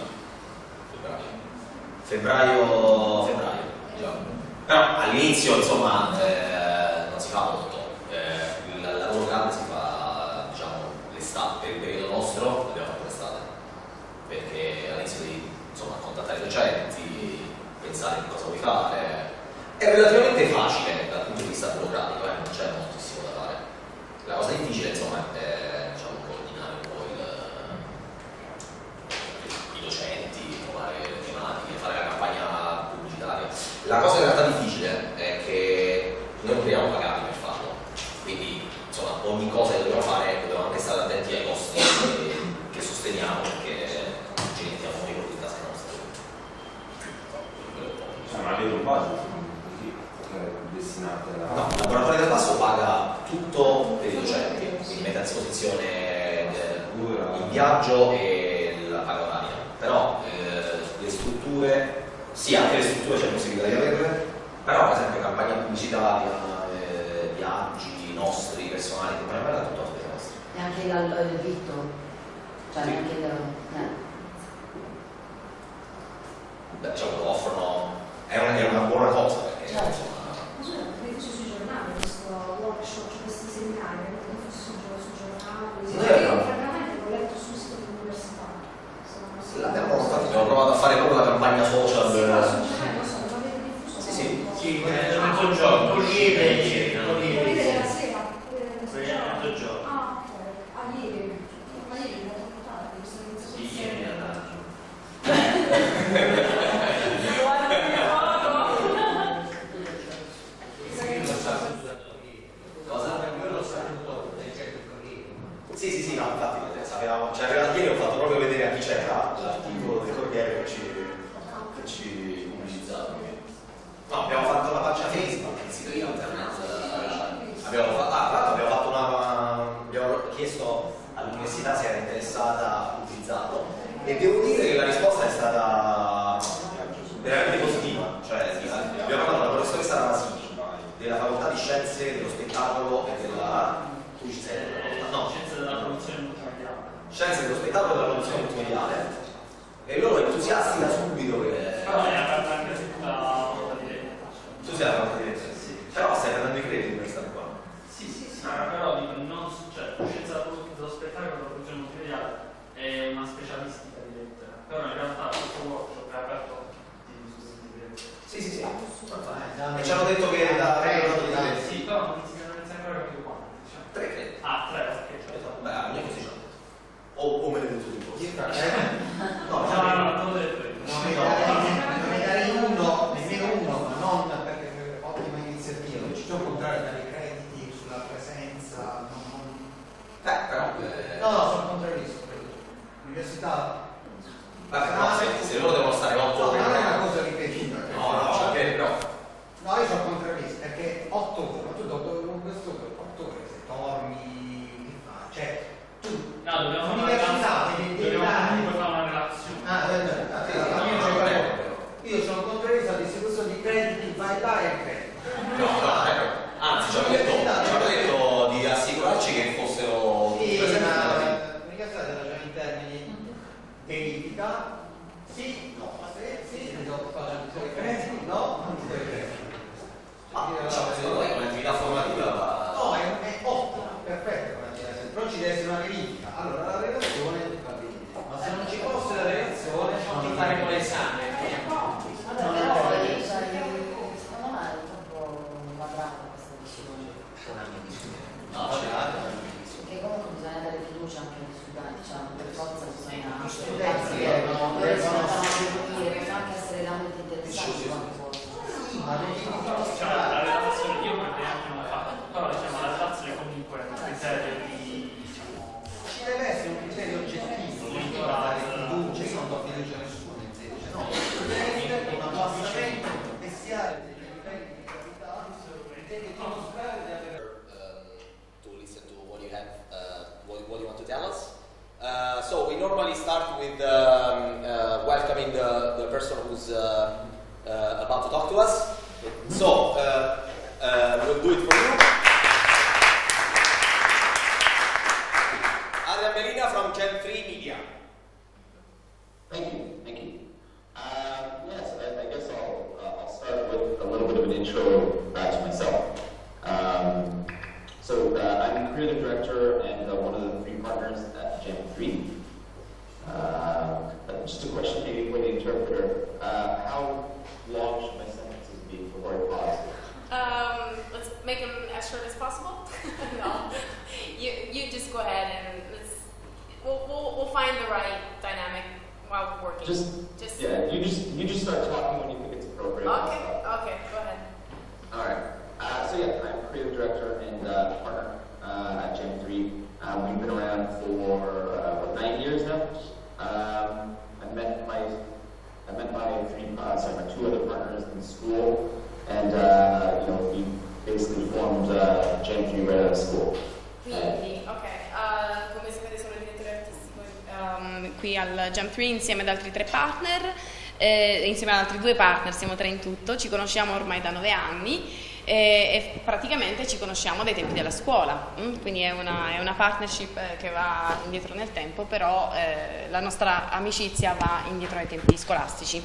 Febbraio, diciamo. Però all'inizio, insomma, non si fa molto. Il lavoro grande si fa, diciamo, l'estate, per il periodo nostro l'abbiamo fatto l'estate. Perché all'inizio devi, insomma, contattare i docenti, pensare che cosa vuoi fare. È relativamente facile dal punto di vista burocratico, non c'è moltissimo da fare. La cosa difficile, insomma, è, diciamo, coordinare un po' i docenti, trovare le tematiche, fare la campagna pubblicitaria. La cosa in realtà difficile è che noi non veniamo pagati per farlo, quindi insomma ogni cosa che dobbiamo fare dobbiamo anche stare attenti ai costi che sosteniamo, perché ci mettiamo noi con in tasca nostra. Ma avete un budget così destinato alla... No, il laboratorio del basso paga tutto per i docenti, quindi mette a disposizione il viaggio e la paga oraria, però le strutture, sì, anche le strutture c'è possibilità di averle, però per esempio campagna pubblicitaria, viaggi nostri, personali, campagna bella, tutto a spese nostre. E anche il vitto, cioè Sì. neanche il... Beh, diciamo lo offrono, è una buona cosa perché Certo. insomma. Sui giornali, questo workshop, questi seminari, avete fosse sui giornali, Noi abbiamo- francamente l'ho letto sul sito dell'università. Abbiamo provato a fare proprio la campagna social. Sì, no, sul giornale, non so, l'avete diffuso? Sì. tutto il giorno, Corriere della Sera. mezzogiorno. Ah, ok. Ah, ieri. Ma ieri l'ho portata, questa iniziativa. Sì, ieri è andato. Sì, no, infatti sapevamo, cioè ieri ho fatto proprio vedere a chi c'era l'articolo del Corriere che ci pubblicizzava. No, abbiamo fatto una pagina Facebook, il sito internet. Abbiamo chiesto all'università se era interessata a pubblicizzarlo e devo dire che la risposta è stata veramente positiva. Cioè, abbiamo parlato con la professoressa Ramasini della facoltà di scienze dello spettacolo e della... Tu ci sei? No, Scienze della produzione multimediale. scienze dello spettacolo e della produzione multimediale, e loro entusiasti da subito che... Però è aperta anche tutta la diretta. Tu sei la facoltà di lettere? Sì. Però stai prendendo i crediti per questa qua. Sì, però dico, non cioè, scienza dello spettacolo e della produzione multimediale è una specialistica di lettere. Però in realtà questo workshop è aperto a tutti gli studenti di lettere. Sì. E ci hanno detto che da Sì, però non si ancora capito quanto. Diciamo. 3 crediti. Ah, 3, ok. Beh, a me così c'è. O me ne detto di così. No, No, delle 3. Non ne darei uno, nemmeno uno, ma non perché è ottima iniziativa. Non ci sono contrari dare crediti sulla presenza. però... No, sono contrarissimo. L'università. Se loro devono stare 8 No, ore... non è una cosa ripetita. No, però... No, io sono contrarista perché 8 ore, ma tu dopo questo 8 ore se dormi, che fai? Cioè, tu No, dobbiamo l'università devi dare. comunque fare una relazione. Io sono contrarista all'istituzione di crediti, vai là e crediti. No, anzi ci hanno detto di assicurarci che fossero Sì, presenti ma alla fine. l'università deve ragionare in termini verifica, sì, no, ma se sì, devo fare i crediti, no, non ti puoi crediti. Diciamo, secondo me è un'attività formativa... No, è ottima, perfetta come attività, però ci deve essere una verifica. Allora la relazione va bene, ma se non ci fosse la relazione non ti fare con l'esame. Vabbè, però secondo me è un po' quadrata questa visione. No, ce l'ha. Perché comunque bisogna dare fiducia anche agli studenti, cioè per forza bisogna Gli studenti devono possono anche essere realmente interessati qualche volta. Diciamo, la relazione io per anche non fa, però diciamo la relazione comunque è un criterio di Ci deve essere un criterio oggettivo, non può dare fiducia, io non do fiducia a nessuno in sede, no, deve essere un abbassamento bestiale dei livelli di gravità che dimostrare di avere. To listen to what you have, what you want to tell us. So we normally start with welcoming the person who's about to talk to us. So, we'll do it for you. Adrian Melina from Gen 3 Media. Thank you. Yes, I guess I'll start with a little bit of an intro to myself. So I'm creative director and one of the 3 partners at Gen 3. Just a question maybe for the interpreter. How long should my sentences be before I pause? Let's make them as short as possible. No, you just go ahead and we'll find the right dynamic while we're working. Yeah, you just start talking when you think it's appropriate. Okay, go ahead. All right. So yeah, I'm creative director and partner at Gen 3. We've been around for 9 years now. I met my 2 other partners in school, and we basically formed Gen 3 right out of school. Quindi, come sapete sono il direttore artistico qui al Gen 3 insieme ad altri 3 partner, insieme ad altri 2 partner, siamo 3 in tutto, ci conosciamo ormai da 9 anni. E praticamente ci conosciamo dai tempi della scuola, quindi è una partnership che va indietro nel tempo, però la nostra amicizia va indietro ai tempi scolastici.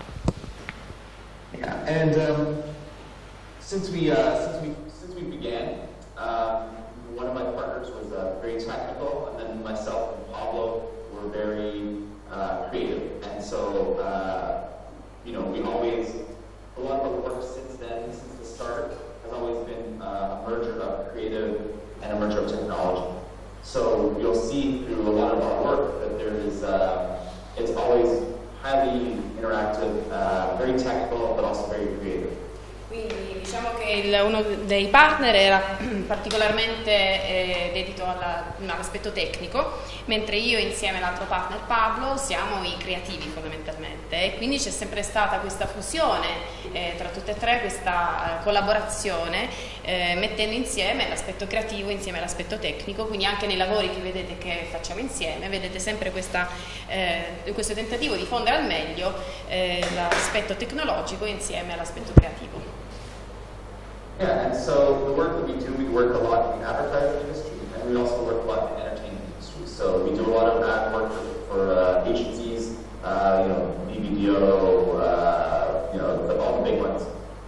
Yeah, and since we began, one of my partners was very technical, and then myself and Pablo were very creative, and so we always, a lot of the work since then, since the start, has always been a merger of creative and a merger of technology. So you'll see through a lot of our work that there is, it's always highly interactive, very technical, but also very creative. Quindi diciamo che uno dei partner era particolarmente dedito all'aspetto tecnico, mentre io insieme all'altro partner Pablo siamo i creativi fondamentalmente, e quindi c'è sempre stata questa fusione tra tutte e 3, questa collaborazione, mettendo insieme l'aspetto creativo insieme all'aspetto tecnico, quindi anche nei lavori che vedete che facciamo insieme vedete sempre questo tentativo di fondere al meglio l'aspetto tecnologico insieme all'aspetto creativo. Yeah, and so the work that we work a lot in the advertising industry, and we also work a lot in the entertainment industry. So we do a lot of ad work for agencies, BBDO, all the big ones.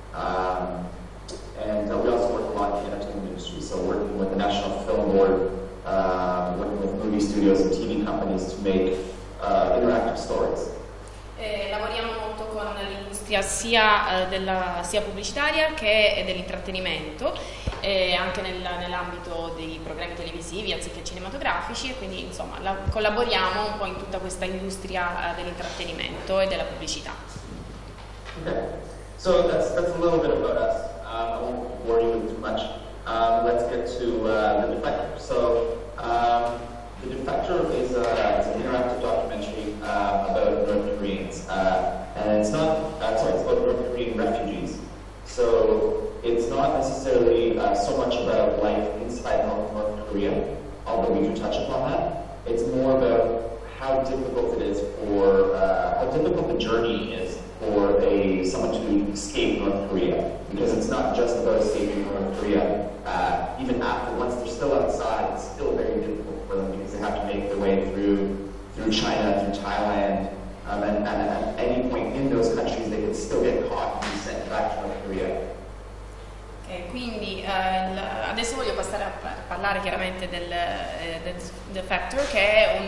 And we also work a lot in the entertainment industry, so working with the National Film Board, working with movie studios and TV companies to make interactive stories. Lavoriamo molto con l'industria sia pubblicitaria che dell'intrattenimento, anche nell'ambito dei programmi televisivi anziché cinematografici, e quindi insomma collaboriamo un po' in tutta questa industria dell'intrattenimento e della pubblicità. Okay, so that's a little bit about us. I won't bore you with too much. Let's get to The Defector. So The Defector is an interactive documentary about North Koreans, and it's about North Korean refugees. So it's not necessarily so much about life inside North Korea, although we do touch upon that. It's more about how difficult it is how difficult the journey is for someone to escape North Korea, because it's not just about escaping North Korea. Even once they're still outside, it's still very difficult for them because they have to make their way through China, through Thailand, and at any point in those countries they could still get caught and be sent back to North Korea. Quindi adesso voglio passare a parlare chiaramente del Defector, che è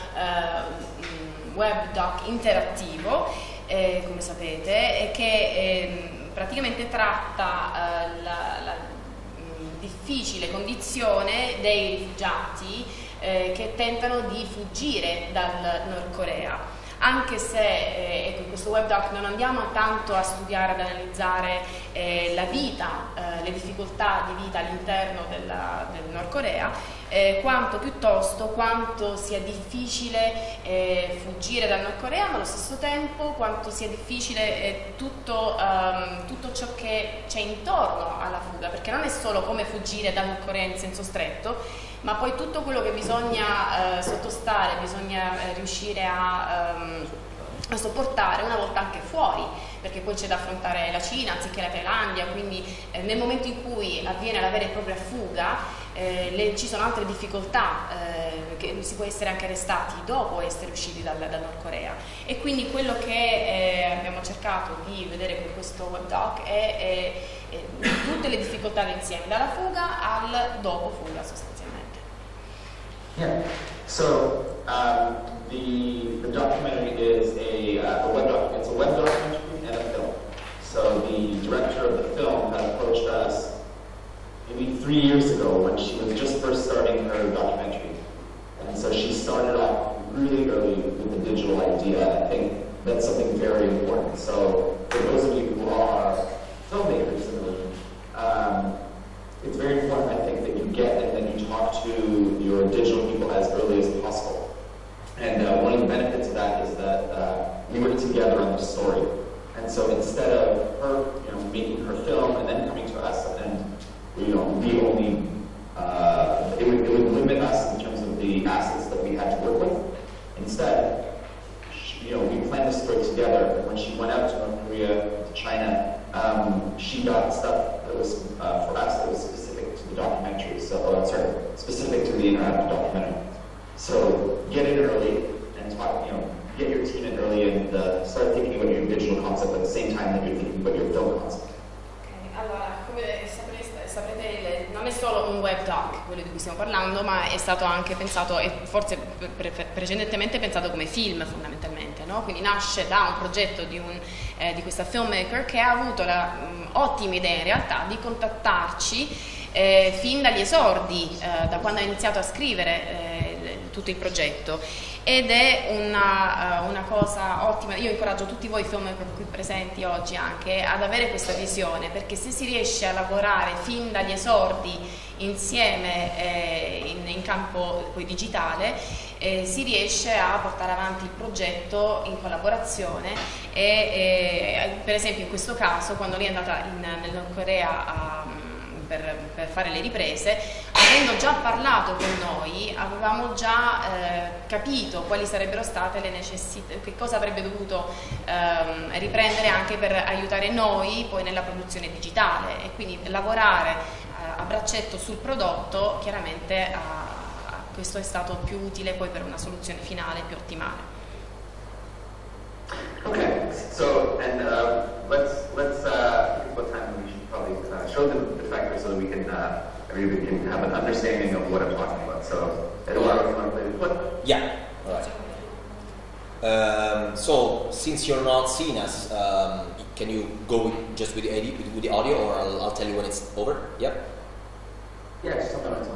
un web doc interattivo, come sapete, e che praticamente tratta la difficile condizione dei rifugiati che tentano di fuggire dal Nord Corea. Anche se in questo webdoc non andiamo tanto a studiare, ad analizzare la vita, le difficoltà di vita all'interno del Nord Corea, quanto piuttosto quanto sia difficile fuggire dal Nord Corea, ma allo stesso tempo quanto sia difficile tutto ciò che c'è intorno alla fuga, perché non è solo come fuggire dal Nord Corea in senso stretto, ma poi tutto quello che bisogna sottostare, bisogna riuscire a sopportare una volta anche fuori, perché poi c'è da affrontare la Cina anziché la Thailandia, quindi nel momento in cui avviene la vera e propria fuga ci sono altre difficoltà, che si può essere anche arrestati dopo essere usciti dal Nord Corea, e quindi quello che abbiamo cercato di vedere con questo webdoc è tutte le difficoltà insieme, dalla fuga al dopo fuga sostanzialmente. Yeah. So the documentary is a web documentary. It's a web documentary and a film. So the director of the film had approached us maybe 3 years ago when she was just first starting her documentary. And so she started off really early with the digital idea. I think that's something very important. So for those of you who are filmmakers in the room, it's very important, I think, that you get and that you talk to your digital people as early as possible. And one of the benefits of that is that we work together on the story. And so instead of her, making her film and then coming to us, and we only it would limit us in terms of the assets that we had to work with. Instead, we planned the story together. When she went out to North Korea, to China, she got stuff that was for us that was specific to the documentary. Specific to the interactive documentary. So get in early and talk. Get your team in early and start thinking about your digital concept at the same time that you're thinking about your film concept. Allora, come saprete, non è solo un web doc quello di cui stiamo parlando, ma è stato anche pensato, e forse precedentemente pensato come film fondamentalmente, no? Quindi nasce da un progetto di questa filmmaker che ha avuto l'ottima idea in realtà di contattarci fin dagli esordi, da quando ha iniziato a scrivere tutto il progetto. Ed è una cosa ottima. Io incoraggio tutti voi filmmaker qui presenti oggi anche ad avere questa visione, perché se si riesce a lavorare fin dagli esordi insieme in campo poi digitale, si riesce a portare avanti il progetto in collaborazione e per esempio in questo caso, quando lei è andata nel Nord Corea per fare le riprese, avendo già parlato con noi, avevamo già capito quali sarebbero state le necessità, che cosa avrebbe dovuto riprendere anche per aiutare noi poi nella produzione digitale, e quindi lavorare a braccetto sul prodotto, chiaramente questo è stato più utile poi per una soluzione finale più ottimale. Okay, so and let's what time we should probably show the factor so that we can everybody can have an understanding of what I'm talking about. So Eduardo, you want to play the clip? Yeah. All right. So since you're not seeing us, can you go just with the audio, or I'll tell you when it's over? Yep. Yeah, just something like that.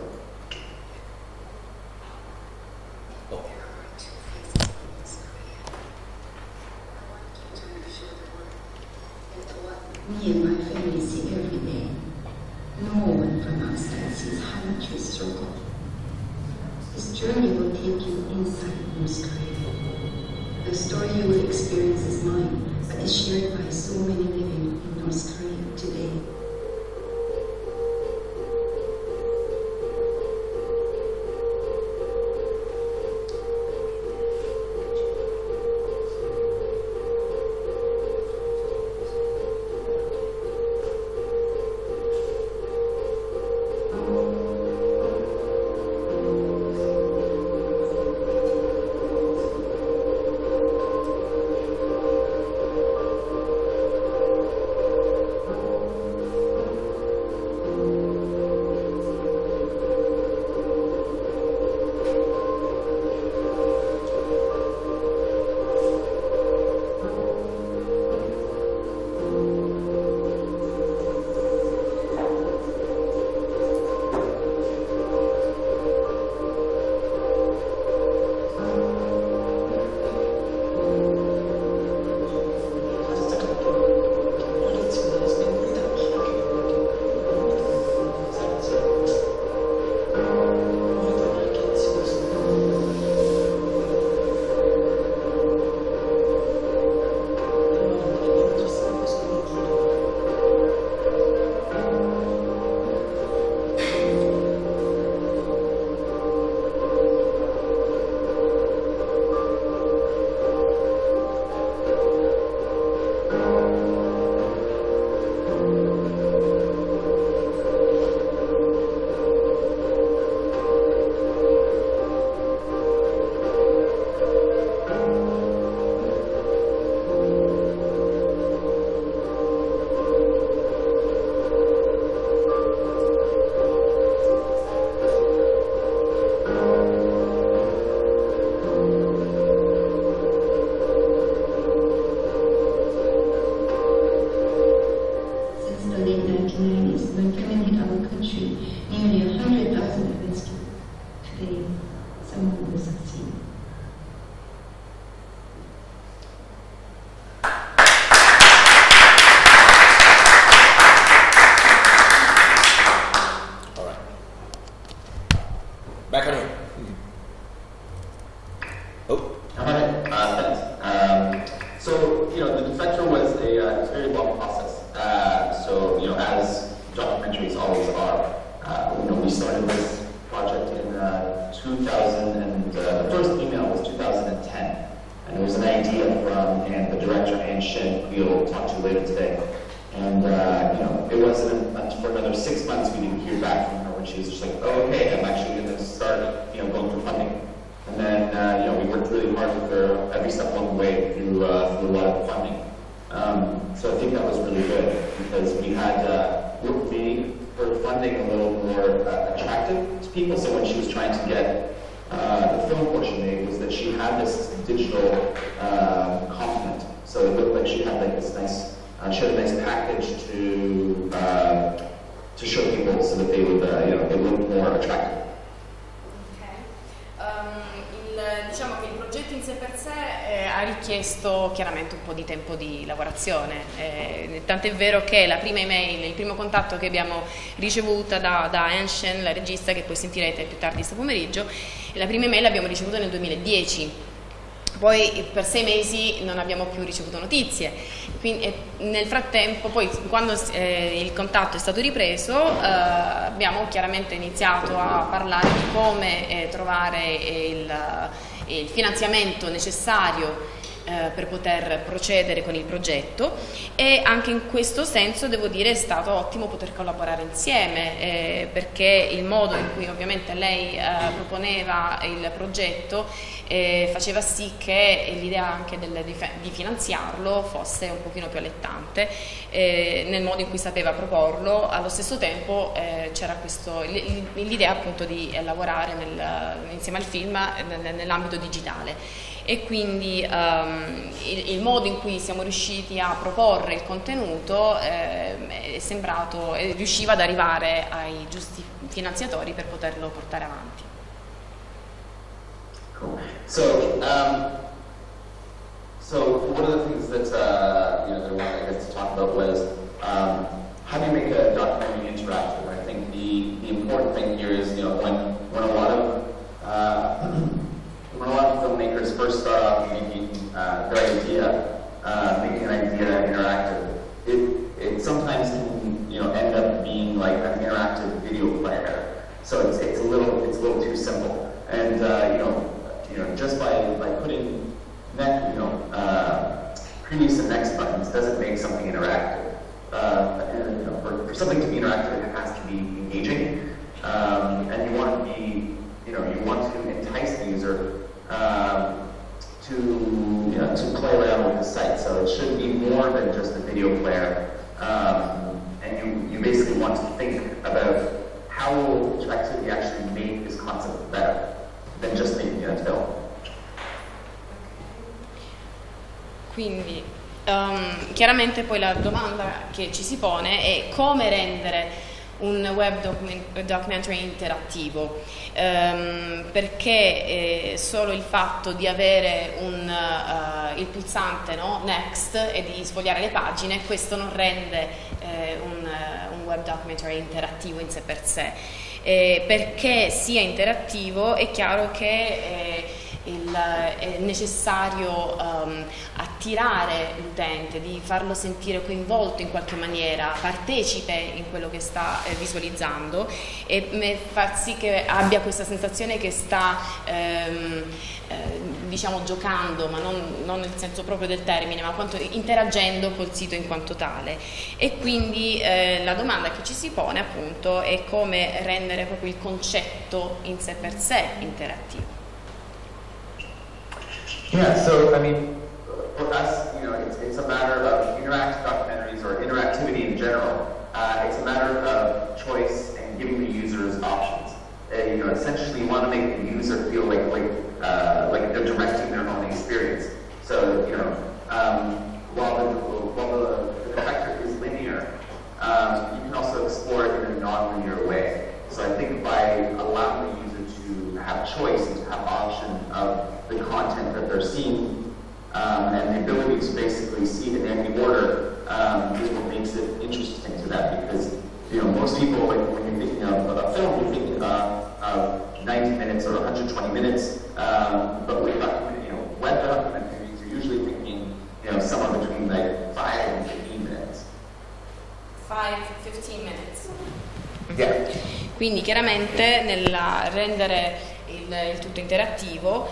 Me and my family see every day. No one from outside sees how much we struggle. This journey will take you inside North Korea. The story you will experience is mine, but is shared by so many living in North Korea today. thanks. So, the Defector was a very long process. So, as documentaries always are, we started this project in 2000, and the first email was 2010. And there was an idea from the director, Ann Shin, who you'll talk to later today. And, it wasn't for another 6 months we didn't hear back from her when she was just like, oh, okay, I'm actually going to start, going for funding. And then, we worked really hard with her every step along the way through a lot of funding. So I think that was really good because we had made her funding a little more attractive to people. So when she was trying to get the film portion made, was that she had this digital complement. So it looked like she had like this nice, she had a nice package to show people so that they would, they look more attractive. Diciamo che il progetto in sé per sé ha richiesto chiaramente un po' di tempo di lavorazione, tant'è vero che la prima email, il primo contatto che abbiamo ricevuto da Ann Shin, la regista, che poi sentirete più tardi questo pomeriggio, la prima email l'abbiamo ricevuta nel 2010. Poi per 6 mesi non abbiamo più ricevuto notizie. Quindi, nel frattempo, poi quando il contatto è stato ripreso, abbiamo chiaramente iniziato a parlare di come trovare il finanziamento necessario per poter procedere con il progetto, e anche in questo senso devo dire è stato ottimo poter collaborare insieme, perché il modo in cui ovviamente lei proponeva il progetto faceva sì che l'idea anche di finanziarlo fosse un pochino più allettante nel modo in cui sapeva proporlo. Allo stesso tempo c'era l'idea appunto di lavorare insieme al film nell'ambito digitale, e quindi il modo in cui siamo riusciti a proporre il contenuto riusciva ad arrivare ai giusti finanziatori per poterlo portare avanti. Cool. So one of the things that that I wanted to talk about was how do you make a documentary interactive? I think the important thing here is when a lot of filmmakers first start off making their idea, making an idea interactive, it sometimes can end up being like an interactive video player. So it's a little too simple, and just by putting previous and next buttons doesn't make something interactive. For something to be interactive, it has to be engaging, and you want to entice the user to play around with the site. So it should be more than just a video player, and you basically want to think about how will interactivity actually make this concept better than just making it a film. Quindi chiaramente poi la domanda che ci si pone è come rendere un web documentary interattivo, perché solo il fatto di avere il pulsante next e di sfogliare le pagine, questo non rende un web documentary interattivo in sé per sé. Perché sia interattivo è chiaro che è necessario attirare l'utente, di farlo sentire coinvolto in qualche maniera, partecipe in quello che sta visualizzando, e far sì che abbia questa sensazione che sta diciamo giocando, ma non nel senso proprio del termine, ma quanto interagendo col sito in quanto tale. E quindi la domanda che ci si pone appunto è come rendere proprio il concetto in sé per sé interattivo. Yeah, so I mean, for us, it's a matter of interactive documentaries or interactivity in general. It's a matter of choice and giving the users options. Essentially, you want to make the user feel like they're directing their own experience. So, while the Defector is linear, you can also explore it in a non-linear way. So I think by allowing the user to have choice and to have option of the content that they're seeing, and the ability to basically see it in any order is what makes it interesting to them. Because most people, like when you're thinking of a film, you're thinking of 90 minutes or 120 minutes, but with web web documentaries, you're usually thinking, somewhere between like 5 and 15 minutes. 5-15 minutes. Yeah. Quindi chiaramente nel rendere il tutto interattivo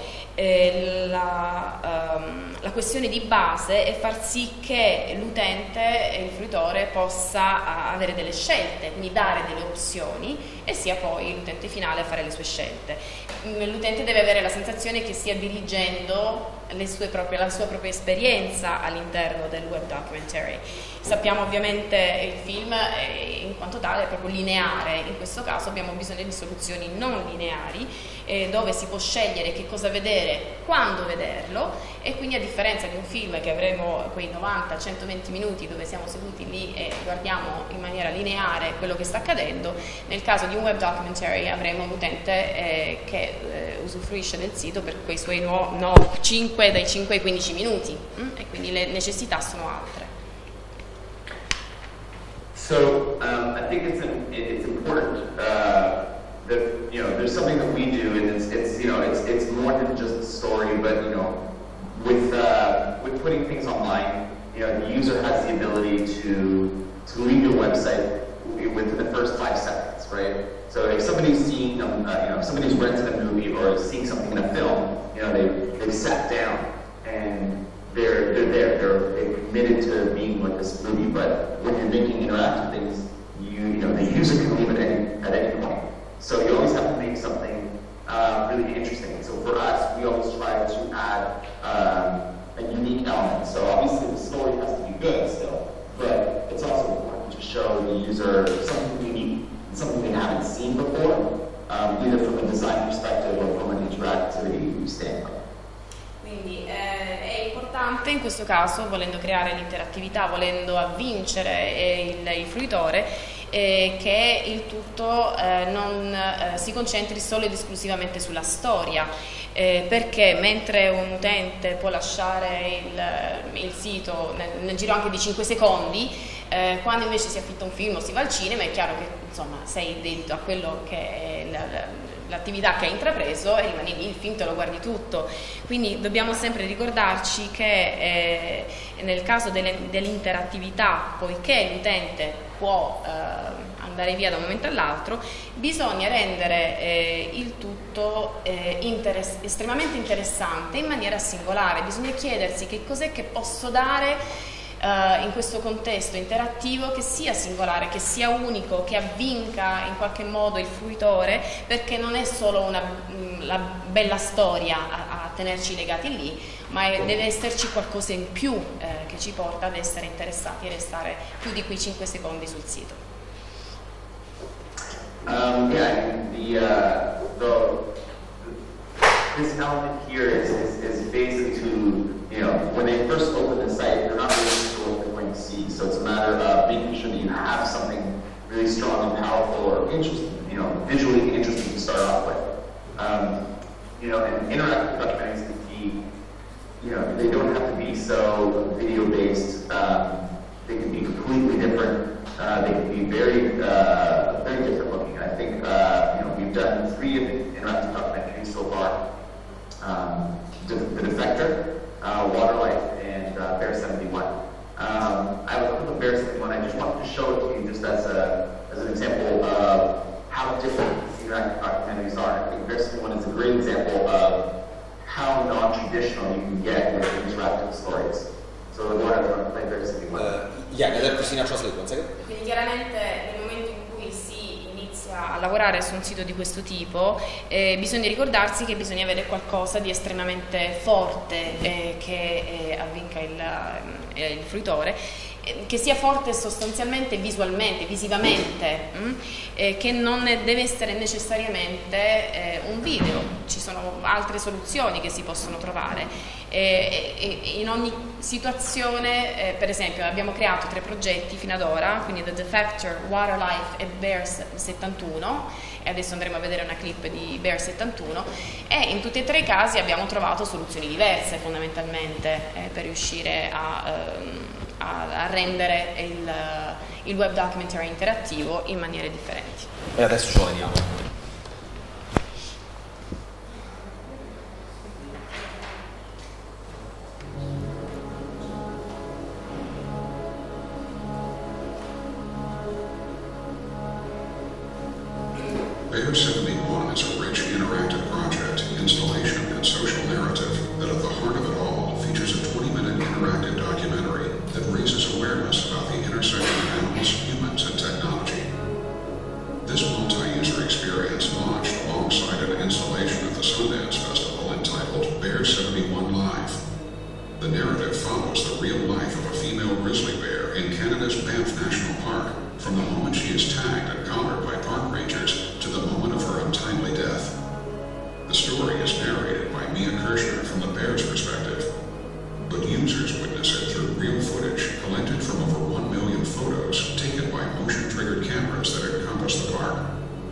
la questione di base è far sì che l'utente e il fruitore possa avere delle scelte, quindi dare delle opzioni e sia poi l'utente finale a fare le sue scelte. L'utente deve avere la sensazione che stia dirigendo la sua propria esperienza all'interno del web documentary. Sappiamo ovviamente il film in quanto tale è proprio lineare, in questo caso abbiamo bisogno di soluzioni non lineari dove si può scegliere che cosa vedere, quando vederlo, e quindi a differenza di un film che avremo quei 90-120 minuti dove siamo seduti lì e guardiamo in maniera lineare quello che sta accadendo, nel caso di un web documentary avremo l'utente che usufruisce del sito per quei suoi 5 dai 5 ai 15 minuti e quindi le necessità sono altre. So I think it's important that there's something that we do, and it's more than just a story, but with putting things online, the user has the ability to leave your website within the first 5 seconds, right? So if somebody's seeing, if somebody's rented a movie or is seeing something in a film, they've sat down and they're there, they're committed to being with this movie. But when you're making interactive things, the user can leave at any point. So you always have to make something really interesting. So for us, we always try to add a unique element. So obviously the story has to be good still, but it's also important to show the user something unique, something they haven't seen before, either from a design perspective or from an interactivity standpoint. Quindi è importante in questo caso, volendo creare l'interattività, volendo avvincere il fruitore, che il tutto non si concentri solo ed esclusivamente sulla storia, perché mentre un utente può lasciare il sito nel giro anche di 5 secondi, quando invece si affitta un film o si va al cinema è chiaro che insomma sei dedito a quello che è l'attività che hai intrapreso e rimani lì, il film te lo guardi tutto. Quindi dobbiamo sempre ricordarci che nel caso dell'interattività, poiché l'utente può andare via da un momento all'altro, bisogna rendere il tutto estremamente interessante in maniera singolare. Bisogna chiedersi che cos'è che posso dare in questo contesto interattivo che sia singolare, che sia unico, che avvinca in qualche modo il fruitore, perché non è solo la bella storia a tenerci legati lì, ma deve esserci qualcosa in più che ci porta ad essere interessati e restare più di quei 5 secondi sul sito. This element here is basically to, when they first open the site, they're not really sure what they're going to see. So it's a matter of making sure that you have something really strong and powerful or interesting, visually interesting to start off with. And interactive documentaries can be, they don't have to be so video-based. They can be completely different. They can be very, very different looking. I think, we've done 3 interactive documentaries so far. The Defector, Waterlife, and Bear 71. I have a clip of Bear 71. I just wanted to show it to you just as an example of how different interactive documentaries are. I think Bear 71 is a great example of how non-traditional you can get with interactive stories. So go ahead and play Bear 71. Yeah, let Christina translate one second. Quindi chiaramente nel momento in cui si inizia a lavorare su un sito di questo tipo bisogna ricordarsi che bisogna avere qualcosa di estremamente forte che avvinca il fruitore, che sia forte sostanzialmente visualmente, visivamente, che non deve essere necessariamente un video. Ci sono altre soluzioni che si possono trovare. In ogni situazione, per esempio, abbiamo creato 3 progetti fino ad ora, quindi The Defector, Waterlife e Bear 71, e adesso andremo a vedere una clip di Bear 71, e in tutti e 3 i casi abbiamo trovato soluzioni diverse fondamentalmente per riuscire a rendere il web documentary interattivo in maniere differenti. E adesso ce lo vediamo. Bear 71 is a rich interactive project, installation, and social narrative that at the heart of it all features a 20-minute interactive documentary that raises awareness about the intersection of animals, humans, and technology. This multi-user experience launched alongside an installation at the Sundance Festival entitled Bear 71 Live. The narrative follows the real life of a female grizzly bear in Canada's Banff National Park from the moment she is tagged and collared by park rangers to the moment of her untimely death. The story is narrated by Mia Kirshner from the bear's perspective, but users witness it through real footage collected from over 1 million photos taken by motion-triggered cameras that encompass the park.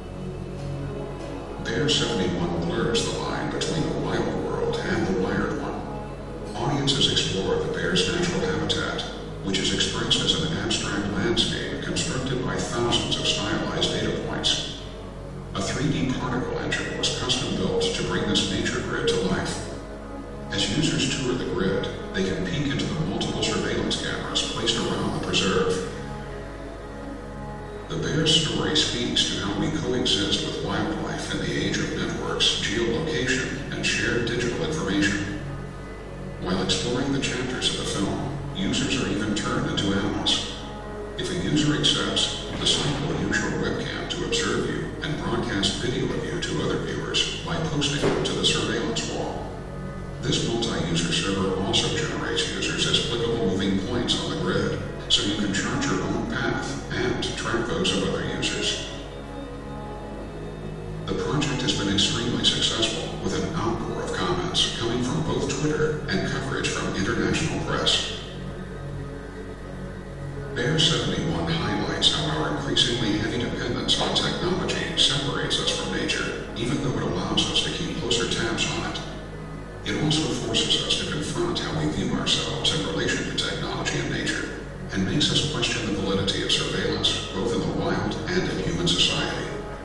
Bear 71 blurs the line between the wild world and the wired one. Audiences explore the bear's natural habitat, which is expressed as an abstract landscape constructed by thousands of stylized data points. A 3D particle engine was custom built to bring this nature grid to life. As users tour the grid, they can peek into the multiple surveillance cameras placed around the preserve. The bear's story speaks to how we coexist with wildlife in the age of networks, geolocation, and shared digital information. While exploring the chapters of the film, users are even turned into animals. If a user accepts, the site will use your webcam to observe you and broadcast video of you to other viewers by posting them to the surveillance wall. This multi-user server also generates users as clickable moving points on the grid, so you can chart your own path and track those of other users. The project has been extremely successful, with an outpour of comments coming from both Twitter and coverage from international press. Bear 71 highlights how our increasingly heavy dependence on technology separates us from nature, even though it allows us to keep closer tabs on it. It also forces us to confront how we view ourselves in relation to technology and nature, and makes us question the validity of surveillance, both in the wild and in human society.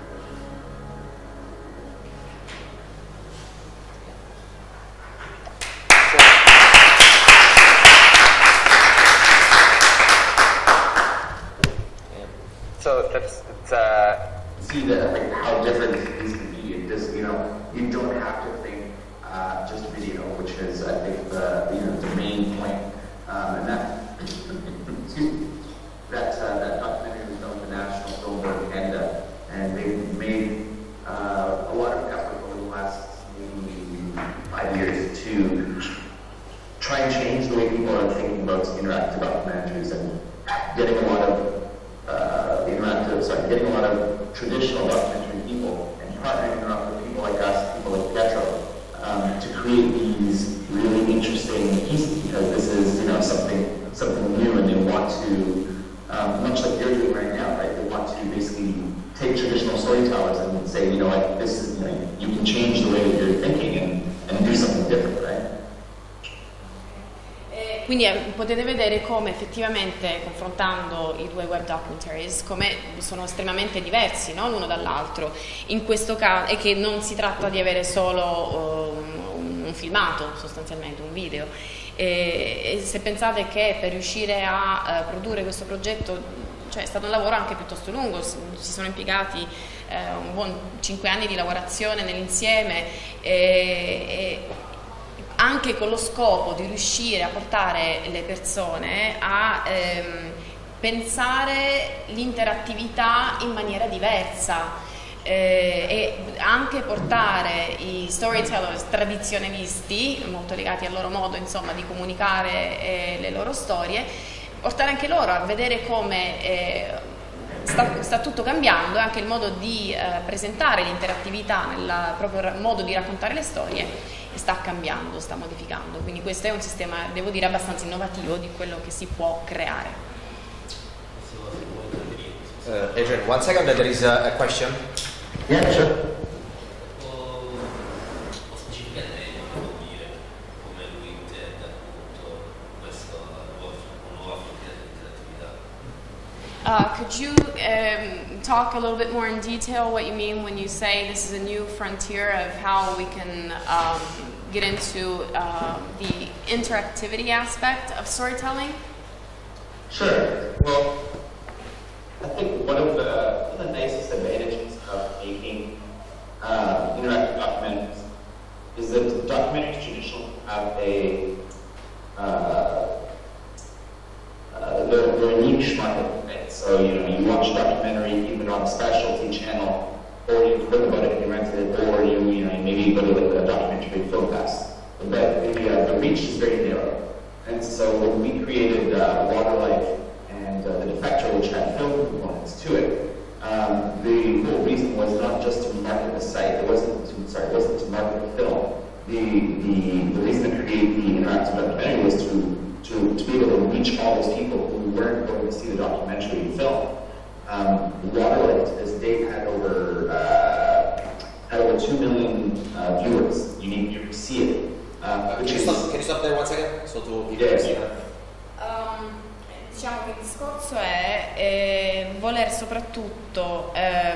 So that's see how different these can be. It just, you don't have to think just video, which is, I think, the main point. And that, excuse me, that documentary was done with the National Film Board of Canada, and they've made a lot of effort over the last maybe 5 years to try and change the way people are thinking about interactive documentaries and getting a lot of getting a lot of traditional documentary people and partnering up with people like us, people like Pietro, to create these really interesting pieces, because this is, something new, and they want to, much like you're doing right now, right? They want to basically take traditional storytellers and say, this is, you can change the way that you're thinking and do something different, right? Quindi potete vedere come effettivamente, confrontando i due web documentaries, come sono estremamente diversi, no? L'uno dall'altro, in questo caso, e che non si tratta di avere solo un filmato, sostanzialmente un video. E se pensate che per riuscire a produrre questo progetto, è stato un lavoro anche piuttosto lungo, si sono impiegati un buon 5 anni di lavorazione nell'insieme, anche con lo scopo di riuscire a portare le persone a pensare l'interattività in maniera diversa, e anche portare i storytellers tradizionalisti, molto legati al loro modo di comunicare le loro storie, portare anche loro a vedere come sta tutto cambiando, e anche il modo di presentare l'interattività nel proprio modo di raccontare le storie sta cambiando, sta modificando. Quindi questo è un sistema, devo dire, abbastanza innovativo di quello che si può creare. Adrian, 1 second, there is a question. Yeah, sure. Could you talk a little bit more in detail what you mean when you say this is a new frontier of how we can get into the interactivity aspect of storytelling? Sure. Well, I think one of the nicest advantages of making interactive documentaries is that the documentary tradition have they're a niche market, right? So you watch a documentary even on a specialty channel, or you heard about it and you rented it, or you maybe go to like a documentary film fest. But the reach is very narrow. And so when we created Waterlife and The Defector, which had film components to it, the whole reason was not just to market the site. It wasn't to market the film. The reason to create the interactive documentary was to be able to reach all those people who weren't going to see the documentary film. Waterlight, as Dave had over 2 million viewers. You need to see it. Can you stop there 1 second? So to diciamo che il discorso è voler soprattutto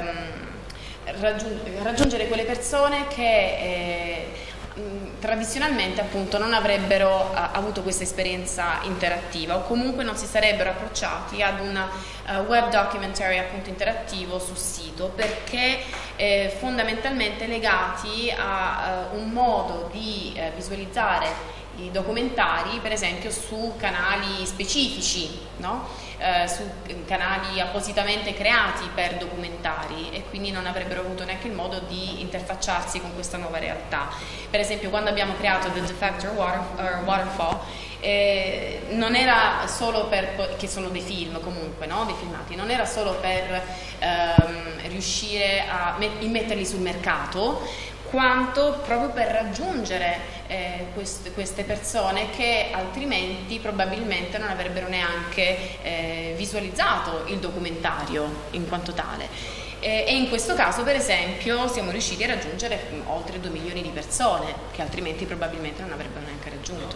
raggiungere quelle persone che tradizionalmente appunto non avrebbero avuto questa esperienza interattiva o comunque non si sarebbero approcciati ad un web documentary appunto interattivo sul sito, perché fondamentalmente legati a un modo di visualizzare i documentari per esempio su canali specifici, no? Su canali appositamente creati per documentari, e quindi non avrebbero avuto neanche il modo di interfacciarsi con questa nuova realtà. Per esempio quando abbiamo creato The Defector Waterfall non era solo per, che sono dei film comunque, no? Dei filmati, non era solo per riuscire a immetterli sul mercato, quanto proprio per raggiungere queste persone che altrimenti probabilmente non avrebbero neanche visualizzato il documentario in quanto tale. E in questo caso per esempio siamo riusciti a raggiungere oltre 2 milioni di persone che altrimenti probabilmente non avrebbero neanche raggiunto.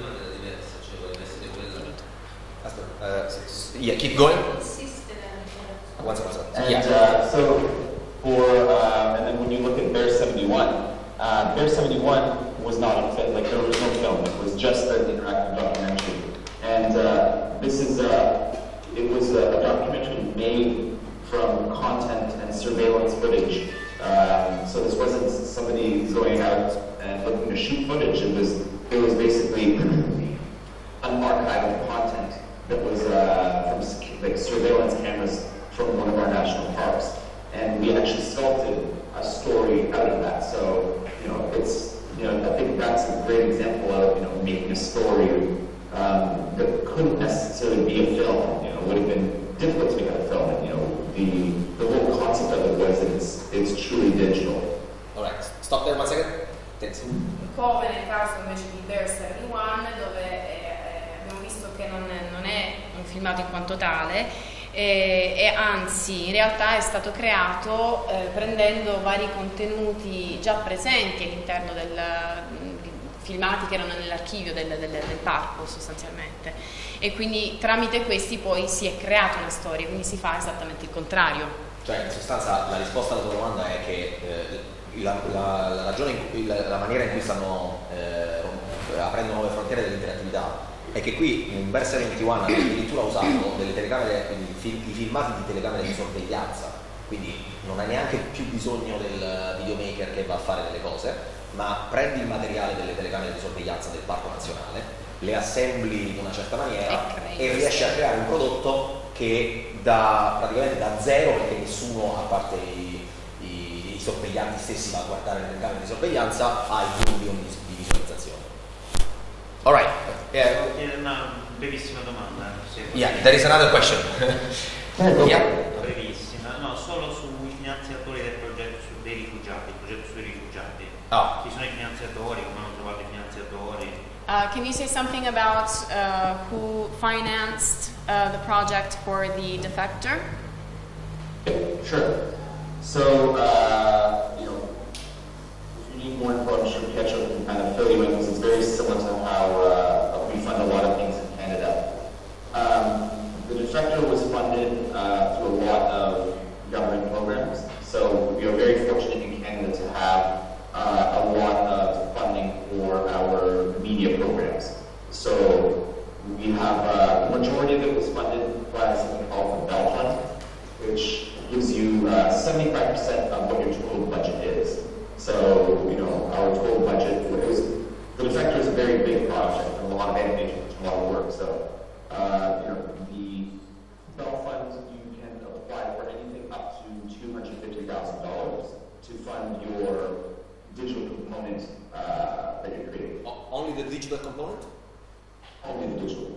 Yeah, keep going. And and then when you look at Bear 71, Bear 71 was not a film, like there was no film, it was just an interactive documentary. And this is it was a documentary made from content and surveillance footage. So this wasn't somebody going out and looking to shoot footage. It was basically an archive of content that was from like surveillance cameras from one of our national parks. And we actually sculpted a story out of that. So, I think that's a great example of, making a story that couldn't necessarily be a film. It would have been difficult to make a film. And, the whole concept of it was that it's truly digital. All right, stop there 1 second. Thanks. Come nel caso invece di Bear 71, dove abbiamo visto che non è un filmato in quanto tale, e anzi in realtà è stato creato prendendo vari contenuti già presenti all'interno di filmati che erano nell'archivio del parco sostanzialmente, e quindi tramite questi poi si è creata una storia, quindi si fa esattamente il contrario. Cioè in sostanza la risposta alla tua domanda è che la maniera in cui stanno aprendo nuove frontiere dell'interattività è che qui in Bear 71 hanno addirittura usato delle telecamere, i filmati di telecamere di sorveglianza, quindi non hai neanche più bisogno del videomaker che va a fare delle cose, ma prendi il materiale delle telecamere di sorveglianza del Parco Nazionale, le assembli in una certa maniera e riesci a creare un prodotto che praticamente da zero, perché nessuno, a parte i sorveglianti stessi, va a guardare le telecamere di sorveglianza, ha il volume di visualizzazione. Alright. Una brevissima domanda. Yeah, there is another question. Yeah. Brevissima, no, solo sui finanziatori del progetto dei rifugiati, il progetto sui rifugiati. Chi sono i finanziatori, come hanno trovato i finanziatori? Can you say something about who financed the project for the Defector? Sure. So, if you need more info, I'm sure Pietro can kind of fill you in, because it's very similar to how we fund a lot of things in Canada. The Defector was funded through a lot of government programs. So we are very fortunate in Canada to have a lot of funding for our media programs. So we have the majority of it was funded by something called the Bell Fund, which gives you 75% of what you're a lot of work. So, the Bell Fund, you can apply for anything up to $250,000 to fund your digital component that you're creating. Only the digital component? Only the digital.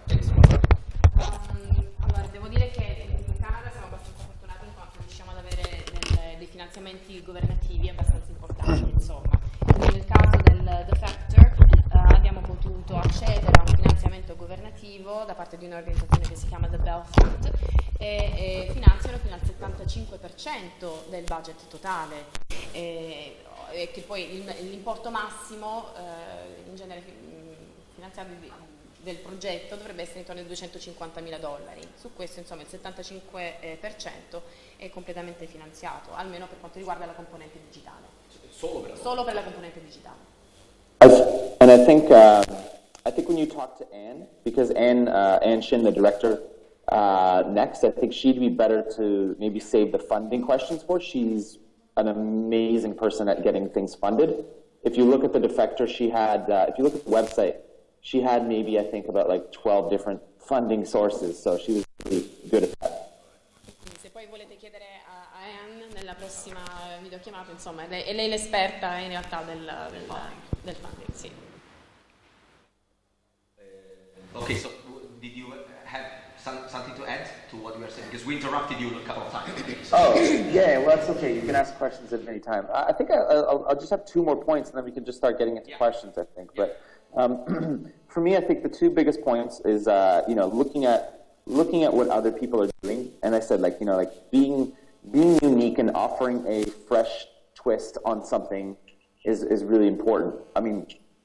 Allora, devo dire che in Canada siamo abbastanza fortunati in quanto riusciamo ad avere dei finanziamenti governativi abbastanza importanti, insomma. Nel caso del The Factor abbiamo potuto accedere a un finanziamento governativo da parte di un'organizzazione che si chiama The Bell Fund e finanziano fino al 75% del budget totale e che poi l'importo massimo in genere finanziato del progetto dovrebbe essere intorno ai $250.000. Su questo insomma il 75% è completamente finanziato, almeno per quanto riguarda la componente digitale. Solo per la componente digitale. And I think when you talk to Anne, because Anne Shin, the director, next, I think she'd be better to maybe save the funding questions for. She's an amazing person at getting things funded. If you look at the Defector, she had, if you look at the website, she had maybe, I think, about like 12 different funding sources, so she was really good at that. Se poi volete chiedere a Anne nella prossima videochiamata, insomma, è lei l'esperta in realtà del funding, sì. Okay, so did you have something to add to what we were saying? Because we interrupted you a couple of times. Oh, yeah, well, that's okay. You can ask questions at any time. I think I'll just have 2 more points, and then we can just start getting into questions, I think. But for me, I think the 2 biggest points is, looking at what other people are doing. And I said, being unique and offering a fresh twist on something is really important. I mean,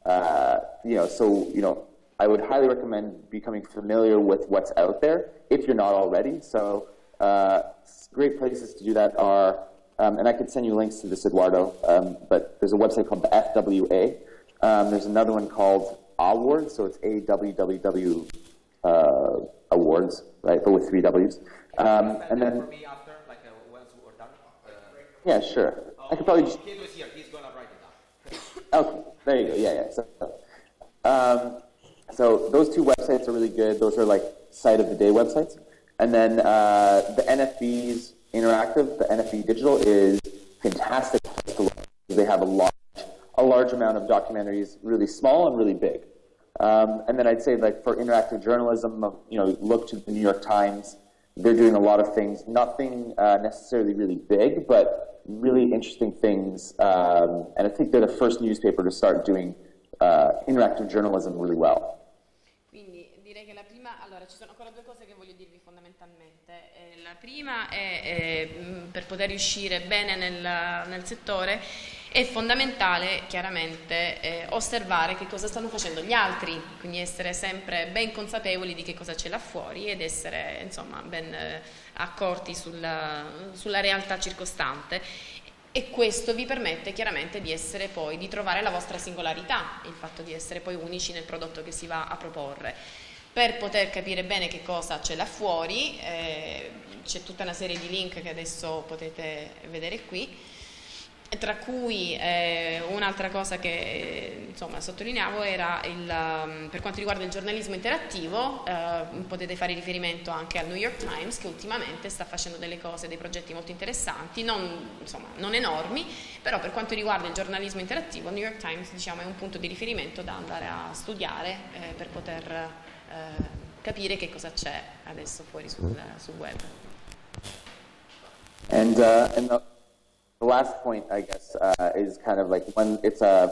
I would highly recommend becoming familiar with what's out there if you're not already. So great places to do that are, and I could send you links to this, Eduardo, but there's a website called the FWA. There's another one called Awards, so it's AWWW Awards, right, but with 3 W's. And then for me after, once we're done? Yeah, sure. I could probably just... Kid was here, he's going to write it down. Okay, there you go, yeah. So those 2 websites are really good. Those are like site of the day websites. And then the NFB's Interactive, the NFB Digital, is fantastic to look. They have a large amount of documentaries, really small and really big. And then I'd say, for interactive journalism, look to the New York Times. They're doing a lot of things, nothing necessarily really big, but really interesting things. And I think they're the first newspaper to start doing interactive journalism really well. Quindi direi che la prima, allora ci sono ancora 2 cose che voglio dirvi fondamentalmente. La prima è per poter riuscire bene nel settore è fondamentale chiaramente osservare che cosa stanno facendo gli altri, quindi essere sempre ben consapevoli di che cosa c'è là fuori ed essere insomma ben accorti sulla realtà circostante. E questo vi permette chiaramente di trovare la vostra singolarità, il fatto di essere poi unici nel prodotto che si va a proporre. Per poter capire bene che cosa c'è là fuori, c'è tutta una serie di link che adesso potete vedere qui, tra cui un'altra cosa che insomma sottolineavo era per quanto riguarda il giornalismo interattivo, potete fare riferimento anche al New York Times, che ultimamente sta facendo dei progetti molto interessanti, non enormi, però per quanto riguarda il giornalismo interattivo il New York Times è un punto di riferimento da andare a studiare per poter capire che cosa c'è adesso fuori sul web. And the last point, I guess, is kind of like when it's a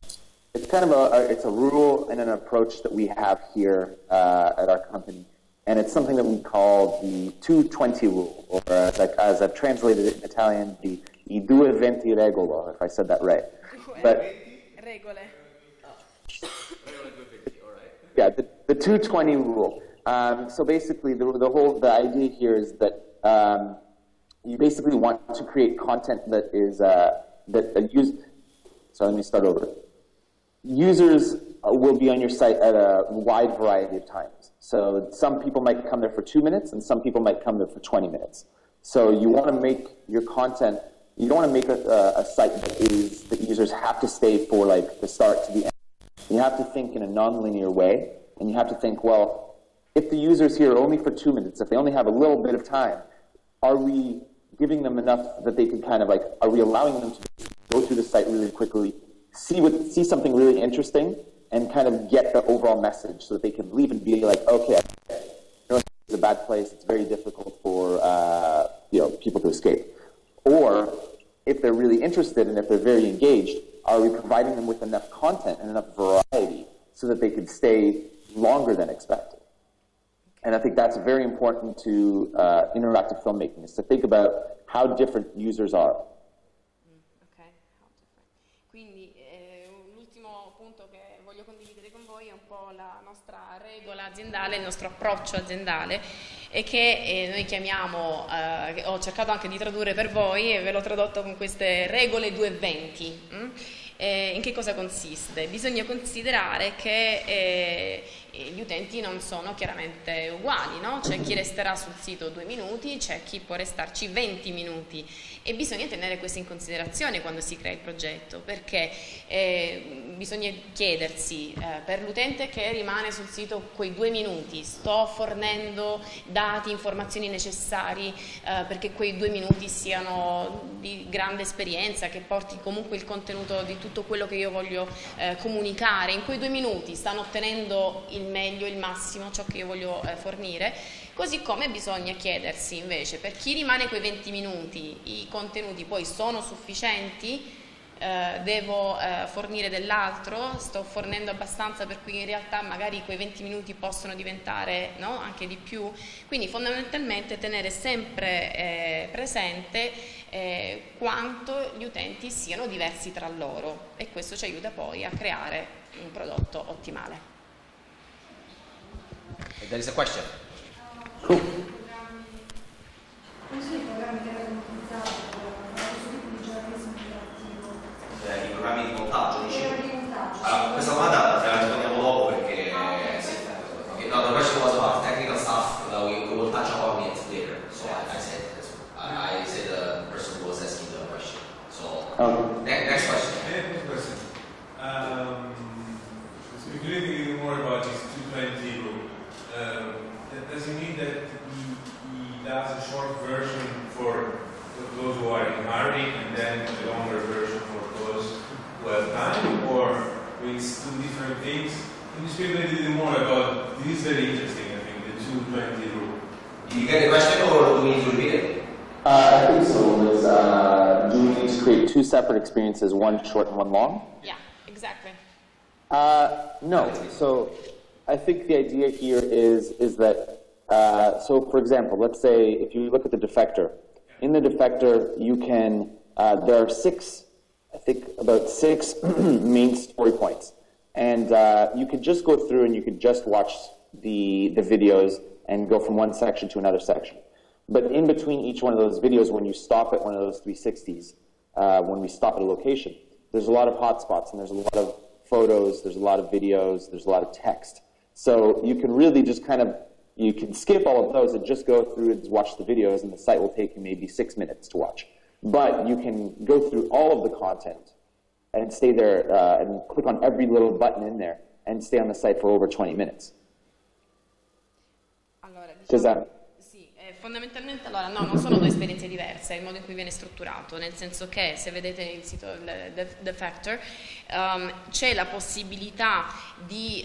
rule and an approach that we have here at our company, and it's something that we call the 220 rule, or as I've translated it in Italian, the I 220 regolo, if I said that right. But regole. Yeah, the 220 rule. So basically, the idea here is that you basically want to create content that is So let me start over. Users will be on your site at a wide variety of times. So some people might come there for 2 minutes, and some people might come there for 20 minutes. So you want to make your content. You don't want to make a site that users have to stay for the start to the end. You have to think in a non-linear way and you have to think, well, if the user's here only for 2 minutes, if they only have a little bit of time, are we giving them enough that they can kind of like, are we allowing them to go through the site really quickly, see something really interesting, and kind of get the overall message so that they can leave and be like, okay, it's a bad place, it's very difficult for people to escape. Or if they're really interested and if they're very engaged, are we providing them with enough content and enough variety so that they can stay longer than expected? And I think that's very important to interactive filmmaking, is to think about how different users are. Ok, quindi l'ultimo punto che voglio condividere con voi è un po' la nostra regola aziendale, il nostro approccio aziendale, e che noi chiamiamo, ho cercato anche di tradurre per voi e ve l'ho tradotto con queste regole 220. In che cosa consiste? Bisogna considerare che gli utenti non sono chiaramente uguali, no? C'è chi resterà sul sito 2 minuti, c'è chi può restarci 20 minuti, e bisogna tenere questo in considerazione quando si crea il progetto, perché bisogna chiedersi, per l'utente che rimane sul sito quei 2 minuti, sto fornendo dati, informazioni necessari perché quei 2 minuti siano di grande esperienza, che porti comunque il contenuto di tutto quello che io voglio comunicare. In quei 2 minuti stanno ottenendo il meglio, il massimo, ciò che io voglio fornire. Così come bisogna chiedersi invece, per chi rimane quei 20 minuti, i contenuti poi sono sufficienti? Devo fornire dell'altro? Sto fornendo abbastanza per cui in realtà magari quei 20 minuti possono diventare, no, anche di più? Quindi fondamentalmente tenere sempre presente quanto gli utenti siano diversi tra loro, e questo ci aiuta poi a creare un prodotto ottimale. There is a question. Quali sono i programmi che vengono utilizzati per questo tipo di giornalismo interattivo? I programmi di montaggio, dici? Programmi di montaggio. Allora, questa domanda te la rispondiamo dopo, perché no, the question was about technical stuff that we will touch upon it later. So I said the person who was asking the question. So next question. Next question. Speculating more about this 220 rule. Does it mean that he does a short version for those who are in hurry and then a longer version for those who have time, or it's two different things? Can you speak a little more about this? Is very interesting, I think, the 220 rule. Did you get the question, or do we need to repeat it? I think so. Do we need to create 2 separate experiences, one short and one long? Yeah, exactly. No. So I think the idea here is that, so for example, let's say if you look at the defector, in the defector you can, there are 6, I think about 6 main story points. And you could just go through and you could just watch the videos and go from one section to another section. But in between each one of those videos, when you stop at one of those 360s, when we stop at a location, there's a lot of hotspots and there's a lot of photos, there's a lot of videos, there's a lot of text. So you can really just kind of, you can skip all of those and just go through and watch the videos, and the site will take you maybe 6 minutes to watch. But you can go through all of the content and stay there and click on every little button in there and stay on the site for over 20 minutes. Allora, diciamo, Does that... Sì, fondamentalmente allora no, non sono 2 esperienze diverse, è il modo in cui viene strutturato, nel senso che se vedete il sito The Factor c'è la possibilità di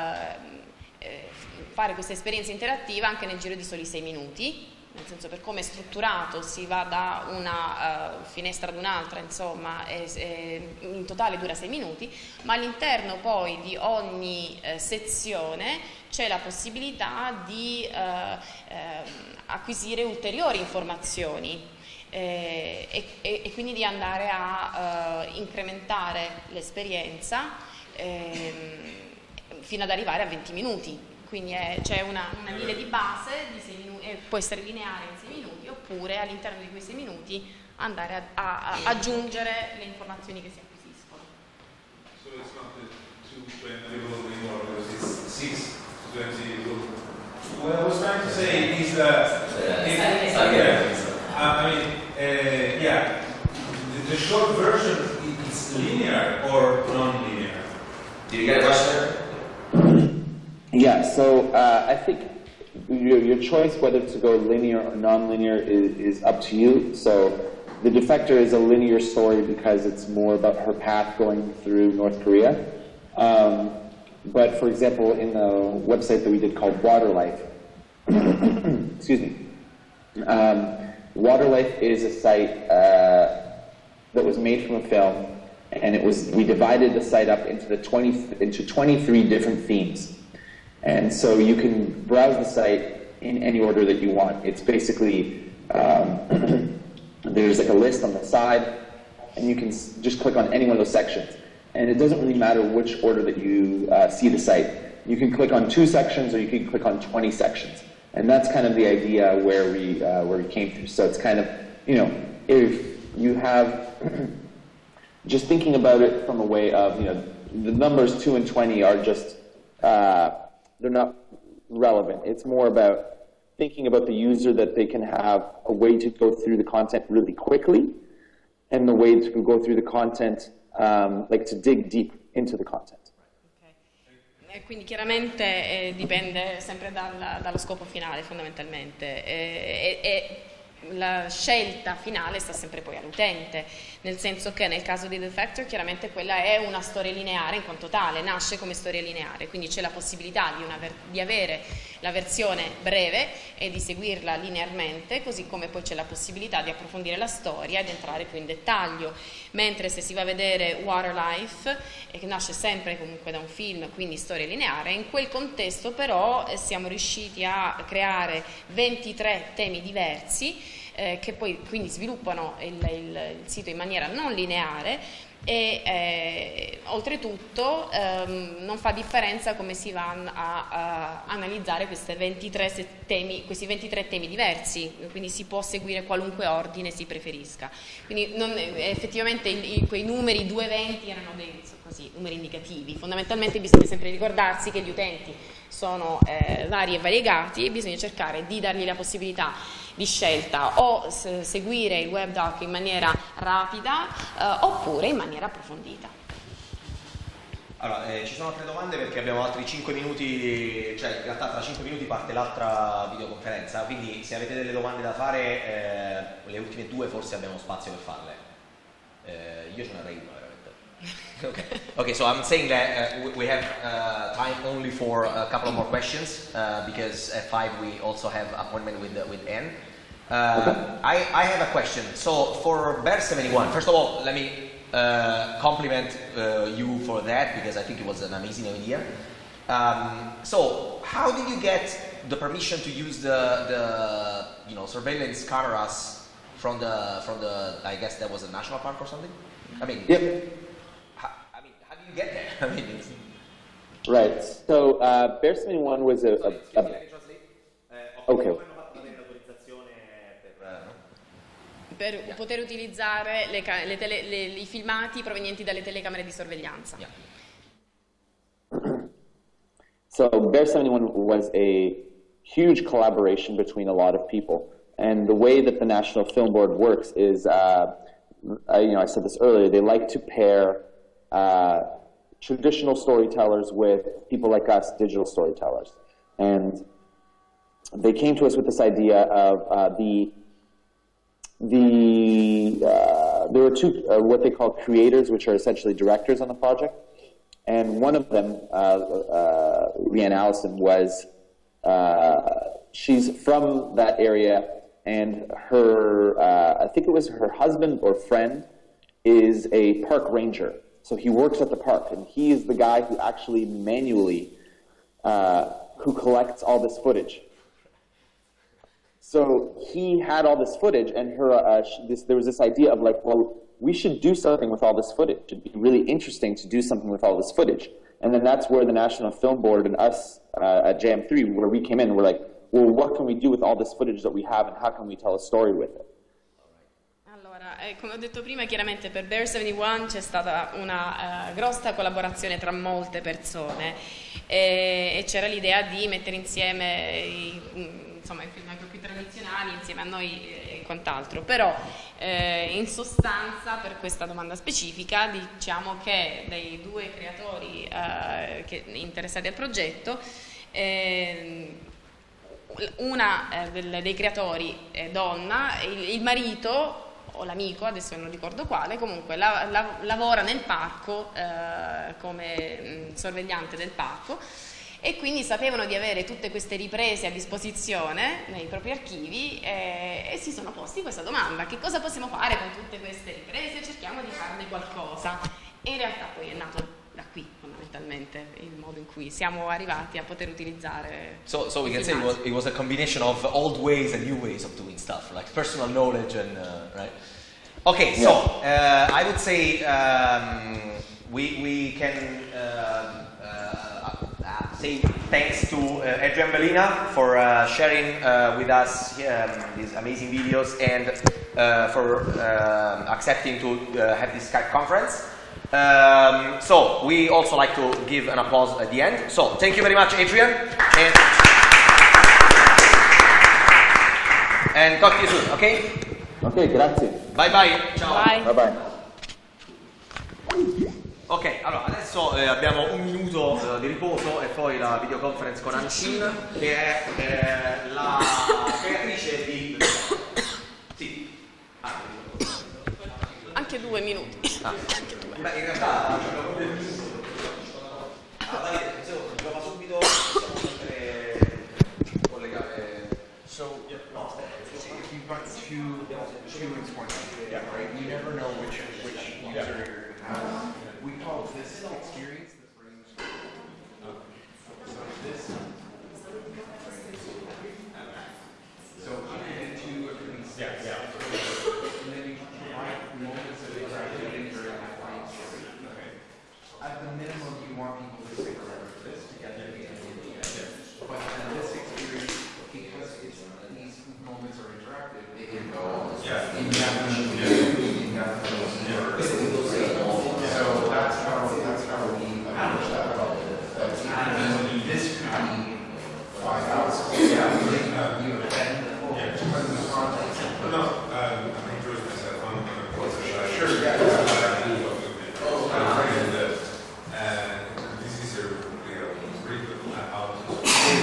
fare questa esperienza interattiva anche nel giro di soli 6 minuti, nel senso, per come è strutturato si va da una finestra ad un'altra, insomma, in totale dura 6 minuti, ma all'interno poi di ogni sezione c'è la possibilità di acquisire ulteriori informazioni e quindi di andare a incrementare l'esperienza fino ad arrivare a 20 minuti. Quindi c'è una linea di base di 6 minuti, può essere lineare in 6 minuti, oppure all'interno di quei 6 minuti andare a aggiungere le informazioni che si acquisiscono. So it's not the 220 rule anymore, because it's 620 rule. What I was trying to say is that the short version is linear or non-linear. Did you get a question? Yeah, so I think your choice whether to go linear or non-linear is up to you. So The Defector is a linear story because it's more about her path going through North Korea. But for example, in the website that we did called Waterlife, excuse me, Waterlife is a site that was made from a film, and we divided the site up into 23 different themes. And so you can browse the site in any order that you want. It's basically, there's like a list on the side, and you can just click on any one of those sections. And it doesn't really matter which order that you see the site. You can click on 2 sections, or you can click on 20 sections. And that's kind of the idea where we came through. So it's kind of, if you have, just thinking about it from a way of, the numbers 2 and 20 are just, they're not relevant. It's more about thinking about the user, that they can have a way to go through the content really quickly, and the way to go through the content, like to dig deep into the content. Quindi chiaramente dipende sempre dallo scopo finale, fondamentalmente. La scelta finale sta sempre poi all'utente, nel senso che nel caso di The Defector chiaramente quella è una storia lineare in quanto tale, nasce come storia lineare, quindi c'è la possibilità di avere la versione breve e di seguirla linearmente, così come poi c'è la possibilità di approfondire la storia ed entrare più in dettaglio, mentre se si va a vedere Waterlife, che nasce sempre comunque da un film, quindi storia lineare, in quel contesto però siamo riusciti a creare 23 temi diversi, che poi quindi sviluppano il sito in maniera non lineare e oltretutto non fa differenza come si vanno a analizzare questi 23 temi diversi, quindi si può seguire qualunque ordine si preferisca. Quindi effettivamente quei numeri 220 erano dei numeri indicativi. Fondamentalmente bisogna sempre ricordarsi che gli utenti sono vari e variegati e bisogna cercare di dargli la possibilità di scelta o seguire il webdoc in maniera rapida oppure in maniera approfondita. Allora, ci sono altre domande perché abbiamo altri 5 minuti, cioè in realtà tra 5 minuti parte l'altra videoconferenza, quindi se avete delle domande da fare, le ultime 2 forse abbiamo spazio per farle. Io ce ne avrei una veramente. Okay, so I'm saying that we have time only for a couple of more questions because at 5 we also have appointment with Anne. I have a question. So for Bear 71, first of all, let me compliment you for that because I think it was an amazing idea. So how did you get the permission to use the surveillance cameras from the I guess that was a national park or something? I mean, yep. How did you get there? I mean, right. So Bear 71 was okay. Per poter utilizzare i filmati provenienti dalle telecamere di sorveglianza. Yeah. So Bear 71 was a huge collaboration between a lot of people, and the way that the National Film Board works is, I said this earlier, they like to pair traditional storytellers with people like us, digital storytellers, and they came to us with this idea of there were 2 what they call creators, which are essentially directors on the project, and one of them, Leanne Allison, was she's from that area, and her I think it was her husband or friend is a park ranger, so he works at the park, and he is the guy who actually manually who collects all this footage. So he had all this footage, and there was this idea of like, well, we should do something with all this footage. It'd be really interesting to do something with all this footage. And then that's where the National Film Board and us at JM3, where we came in, we're like, well, what can we do with all this footage that we have, and how can we tell a story with it? Allora, come ho detto prima, chiaramente per Bear 71 c'è stata una grossa collaborazione tra molte persone e c'era l'idea di mettere insieme i filmati più tradizionali insieme a noi e quant'altro, però in sostanza per questa domanda specifica diciamo che dei 2 creatori interessati al progetto una dei creatori è donna, il marito o l'amico, adesso non ricordo quale, comunque lavora nel parco come sorvegliante del parco, e quindi sapevano di avere tutte queste riprese a disposizione nei propri archivi e si sono posti questa domanda: che cosa possiamo fare con tutte queste riprese? Cerchiamo di farne qualcosa. E in realtà poi è nato da qui fondamentalmente il modo in cui siamo arrivati a poter utilizzare. So we can say it was a combination of old ways and new ways of doing stuff, like personal knowledge and right. Okay, so I would say we can say thanks to Adrian Bellina for sharing with us these amazing videos and for accepting to have this Skype conference. So we also like to give an applause at the end. So thank you very much, Adrian, and talk to you soon. Okay? Ok, grazie. Bye bye. Ciao. Bye bye. Ok, allora adesso abbiamo un minuto di riposo e poi la videoconference con Ancin, che è la creatrice di... Sì. Anche 2 minuti. Beh, in realtà abbiamo proprio un minuto. Davide, se gioca subito, possiamo sempre collegare. So, if you've got two endpoints, right? You never know which user you're going to have. We call this experience the frame story. So this. So you can do two or three steps. And then you find moments of interactivity during that frame story. At the minimum, you want people to stick around for this to get their data in the end. But then this experience, because these moments are interactive, they can go indefinitely. So that's how we approach that problem. This could be 5,000. You append the context. No, I'm introducing myself. I'm going to Sure, yeah. This is a brief how to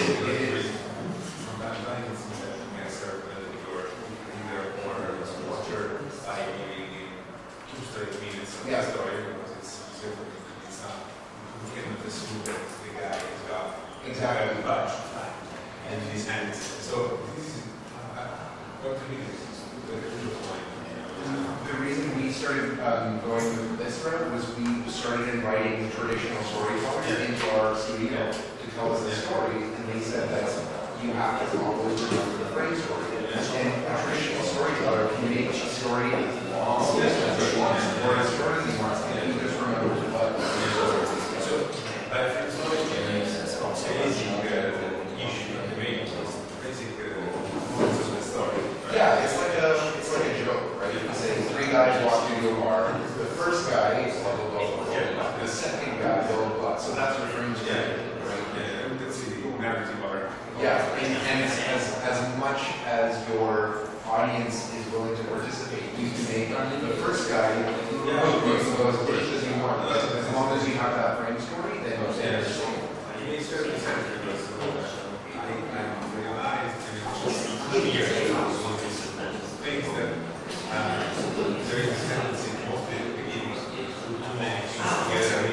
serve your either or watcher by giving 2 straight minutes of the story, because it's easier for me to be some. You cannot assume that the guy has got exactly a bunch of time in his hands. So this is what to me is the crucial point. The reason we started going with this route was we started inviting traditional storytellers into our studio to tell us the story, and they said that you have to always remember the frame story. And a traditional storyteller can make a story as long as it wants, or as short as he wants, and he just remembers what the story is. So, I think it's not a basic issue, the main basic points of the story. Right? Yeah, it's like a joke, right? You say 3 guys walk into a bar. The first guy is blah blah blah blah. The second guy blah blah blah. So that's what frames are, right? Yeah, that's the narrative arc. Yeah, and as much as your audience is willing to participate, you can make the first guy go as deep as you want. As long as you have that frame story, then you say it's cool. It makes certain sense because I realized and it's just clear things that there is a tendency in most of the beginnings to too many things together.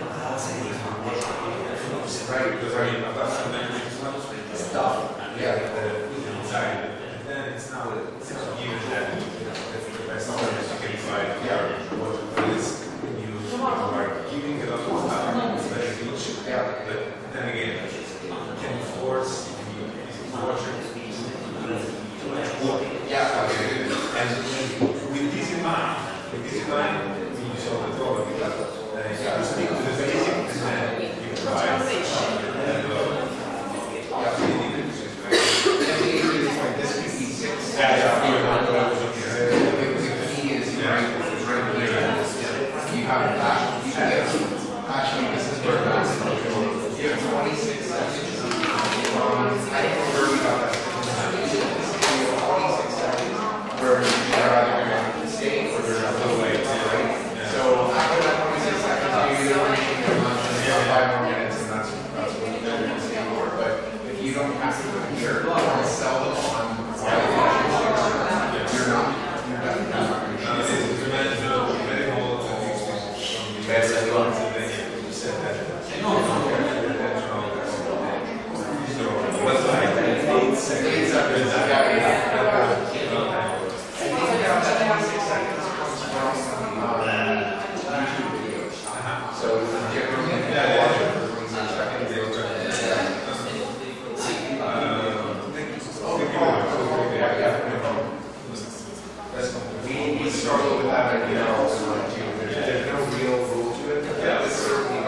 Right, because that's the language stuff. Yeah, inside. And then it's not even that the best stories you can find. Yeah, but it's you are giving a lot of stuff, especially each. Yeah, but then again, can you force the watcher to yeah, and with this in mind, you solve the problem because you speak to the basic and then you provide. This you don't have to put here, you want to sell them on you're not going we struggle with that idea also, there's no real rule to it. Yeah, it's certainly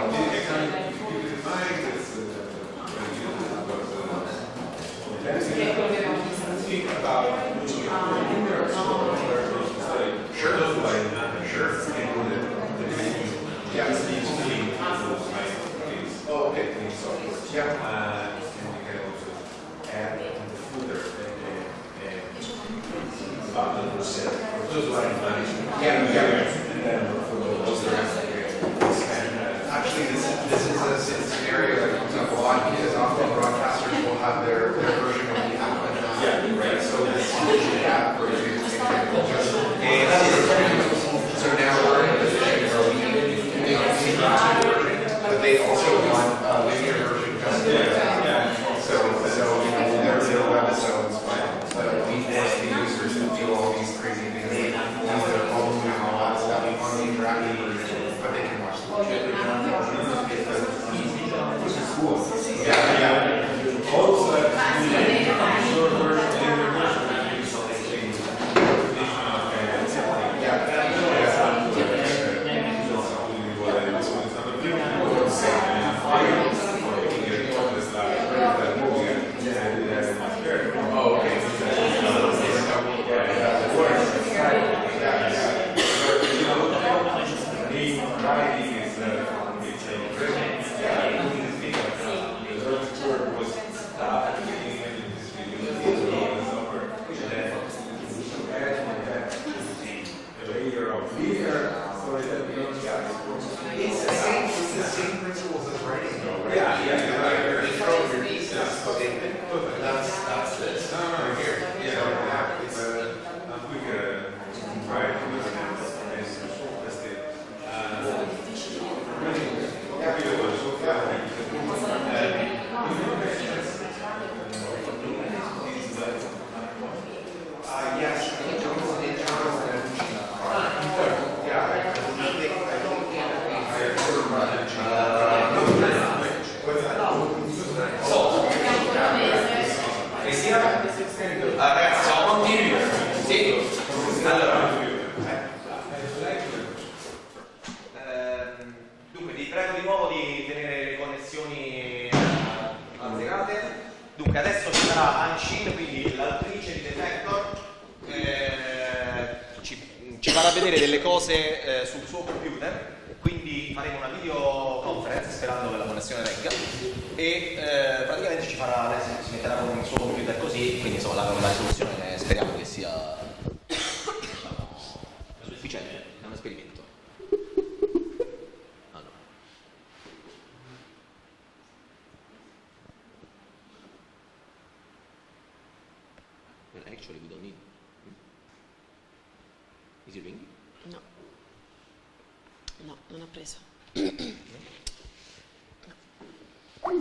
actually, this is a scenario that comes up a lot because often broadcasters will have their version of the app, right? So this app version is so now we're in a position where we need a version, but they also want a linear version so they're webisodes, but we force the users to do all these crazy things, like use their phone and all that stuff on the interactive version, but they can watch the which is cool. Yeah. Also, it's the same principles as writing, though, right? Yeah. That's this. Right here. Yes, ragazzi, siamo continui? Sì? Allora, dunque vi prego di nuovo di tenere le connessioni azzerate. Dunque adesso ci sarà Anshin, quindi l'autrice di Detector, ci farà vedere delle cose sul suo computer, quindi faremo una videoconferenza sperando che la connessione regga e praticamente si metterà con il suo computer così, quindi insomma la risoluzione speriamo che sia sufficiente, è un esperimento. Allora. Actually we don't need. Is it ringing? No. No, non ha preso. No,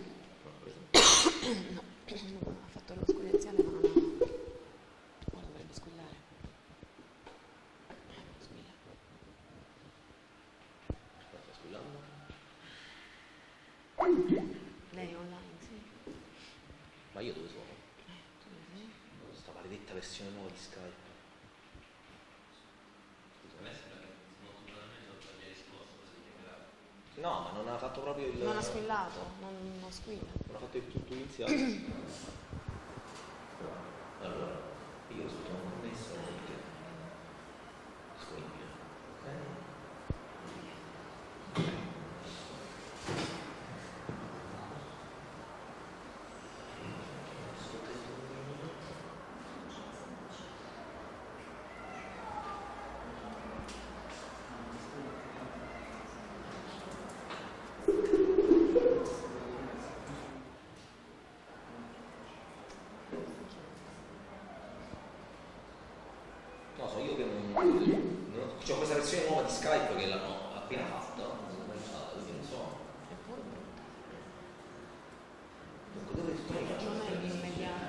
ha fatto lo squillenziale ma non dovrebbe squillare. Squilla. Sta squillando. Lei è online, sì. Ma io dove sono? Sta maledetta versione nuova di Skype. No, ma non ha fatto proprio il... Non ha squillato, non squilla. Non ha fatto il tutto iniziale. Allora, io sono connesso disponibile. C'è questa versione nuova di Skype che l'hanno appena fatta, non usata, quindi non so. Dunque, dove tutto mi faccio? Non è l'immediato.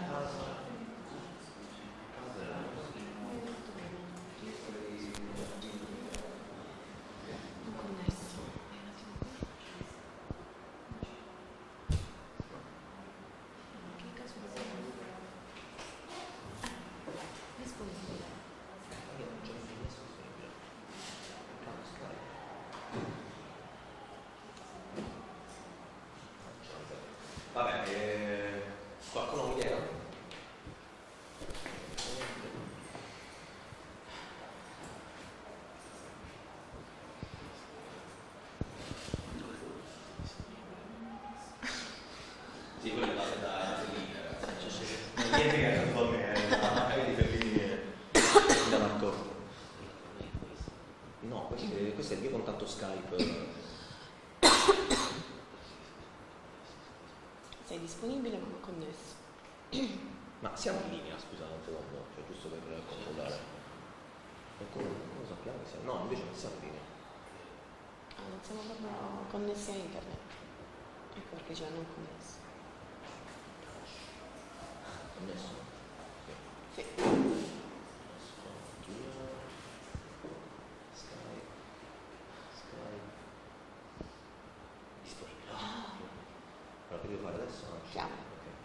Vabbè, qualcuno mi chiede? Sì, quello è da Fellini. Niente che ha fatto a me, di Fellini da Marco. No, questo è il mio contatto Skype. Sei disponibile ma non connesso. Ma siamo in linea, scusa un secondo, cioè giusto per controllare. Come lo sappiamo che siamo? No, invece non siamo in linea. Ah, non siamo proprio connessi a internet. Ecco perché ce l'hanno connesso. Connesso? Sì. Skype. Disponibile. Allora, che devo fare adesso? Chiamo.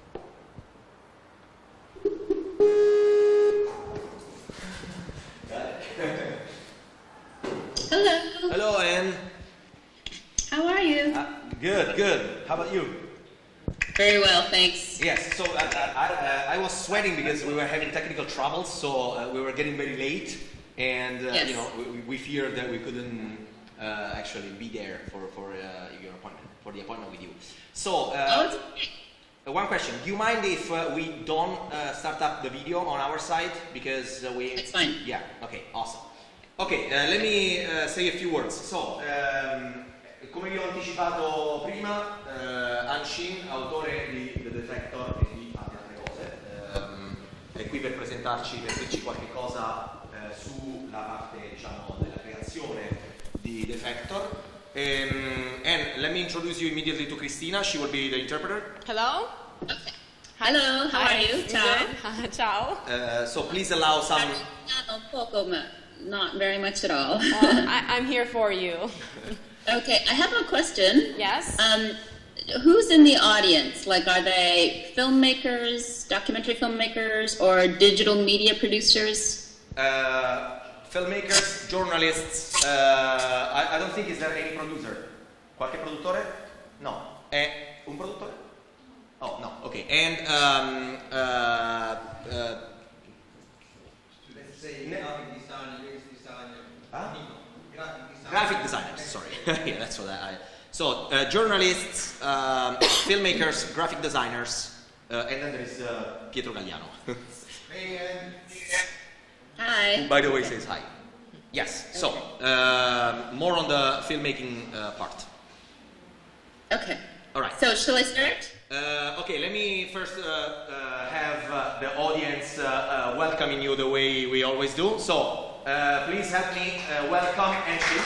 Hello. Hello, Anne. How are you? Good, good. How about you? Very well, thanks. Yes, so I was sweating because we were having technical troubles, so we were getting very late, and Yes. you know, we feared that we couldn't actually be there for your appointment, for the appointment with you. So, one question: do you mind if we don't start up the video on our side because we? It's fine. Yeah. Okay. Awesome. Okay. Let me say a few words. So. Come vi ho anticipato prima, Anshin, autore di The Defector e di tante altre cose, è qui per presentarci, per dirci qualche cosa sulla parte, diciamo, della creazione di Defector. And let me introduce you immediately to Cristina. She will be the interpreter. Hello? Okay. Hello, how are you? Ciao. Ciao. So please allow some. Un poco, ma not very much at all. I'm here for you. Okay, I have a question. Yes? Who's in the audience? Like, are they filmmakers, documentary filmmakers, or digital media producers? Filmmakers, journalists, I don't think is there any producer. Qualche produttore? No. È un produttore? Oh, no, ok. And Let's say graphic designer, UX designer, graphic designers, sorry. Yeah, that's what I. So, journalists, filmmakers, graphic designers, and then there is Pietro Galliano. Hi. Who, by the way, says hi. Yes, so, more on the filmmaking part. Okay. All right. So, shall I start? Okay, let me first have the audience welcoming you the way we always do. So, please help me welcome Anshin.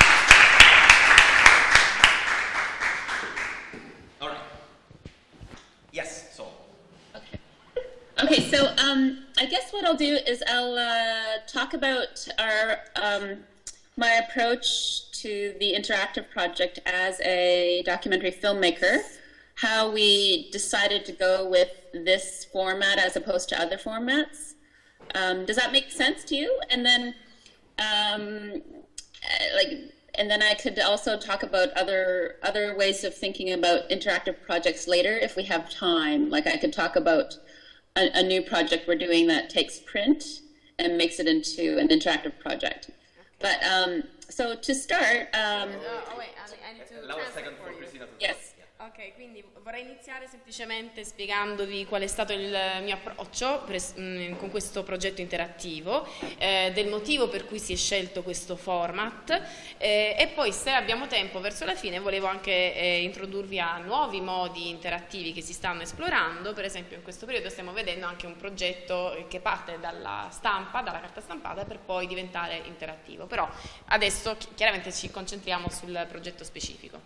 All right. Yes, so. Okay, so I guess what I'll do is I'll talk about our my approach to the interactive project as a documentary filmmaker, how we decided to go with this format as opposed to other formats. Does that make sense to you? And then, and then I could also talk about other ways of thinking about interactive projects later if we have time. Like I could talk about a new project we're doing that takes print and makes it into an interactive project. But so to start, wait, I need to translate for you. Yes. Ok, quindi vorrei iniziare semplicemente spiegandovi qual è stato il mio approccio con questo progetto interattivo, del motivo per cui si è scelto questo format e poi, se abbiamo tempo verso la fine, volevo anche introdurvi a nuovi modi interattivi che si stanno esplorando. Per esempio in questo periodo stiamo vedendo anche un progetto che parte dalla stampa, dalla carta stampata, per poi diventare interattivo, però adesso chiaramente ci concentriamo sul progetto specifico.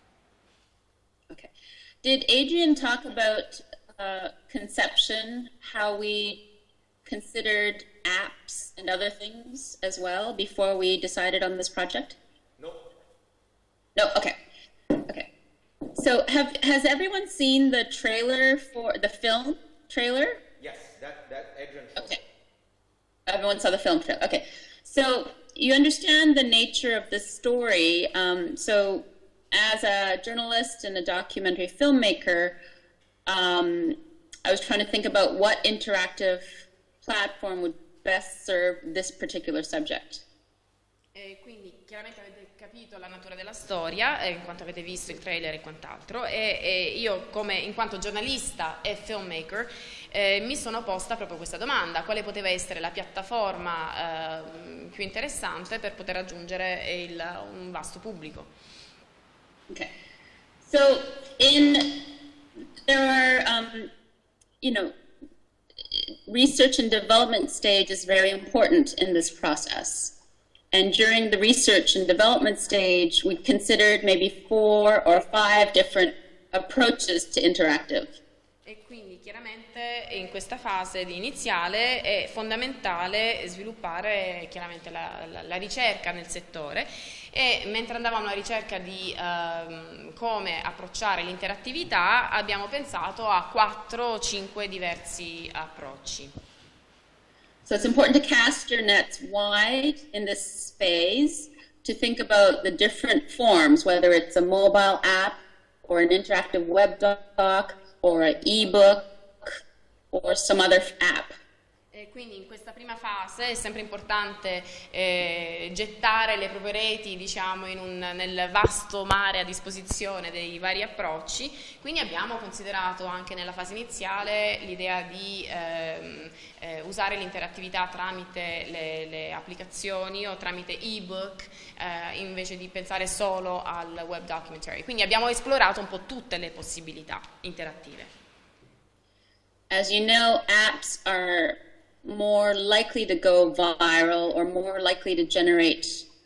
Did Adrian talk about conception, how we considered apps and other things as well before we decided on this project? No. No, okay. Okay. So has everyone seen the trailer for the film trailer? Yes, that Adrian showed. Okay. Everyone saw the film trailer. Okay. So you understand the nature of the story. So as a journalist and a documentary filmmaker, I was trying to think about what interactive platform would best serve this particular subject. Quindi chiaramente avete capito la natura della storia, in quanto avete visto il trailer e quant'altro, e io, in quanto giornalista e filmmaker, mi sono posta proprio questa domanda: quale poteva essere la piattaforma più interessante per poter raggiungere un vasto pubblico? Okay, so there are, research and development stage is very important in this process. And during the research and development stage, we considered maybe 4 or 5 different approaches to interactive. E quindi chiaramente in questa fase iniziale è fondamentale sviluppare chiaramente la ricerca nel settore, e mentre andavamo alla ricerca di come approcciare l'interattività abbiamo pensato a 4 o 5 diversi approcci. So it's important to cast your nets wide in this phase to think about the different forms, whether it's a mobile app or an interactive web doc or an ebook or some other app. E quindi in questa prima fase è sempre importante gettare le proprie reti, diciamo, nel vasto mare a disposizione dei vari approcci. Quindi abbiamo considerato anche nella fase iniziale l'idea di usare l'interattività tramite le applicazioni o tramite ebook, invece di pensare solo al web documentary. Quindi abbiamo esplorato un po' tutte le possibilità interattive. As you know, apps are more likely to go viral or more likely to generate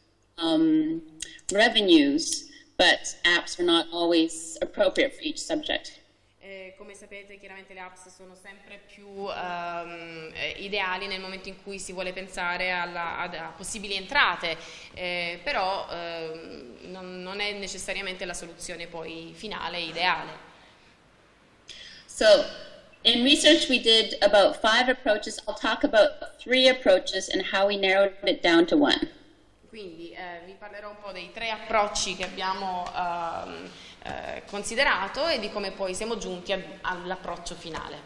revenues, but apps are not always appropriate for each subject. Come sapete, chiaramente le apps sono sempre più ideali nel momento in cui si vuole pensare a possibili entrate, però non è necessariamente la soluzione poi finale ideale. So, in research, we did about 5 approaches. I'll talk about 3 approaches and how we narrowed it down to 1. Quindi vi parlerò un po' dei 3 approcci che abbiamo considerato e di come poi siamo giunti all'approccio finale.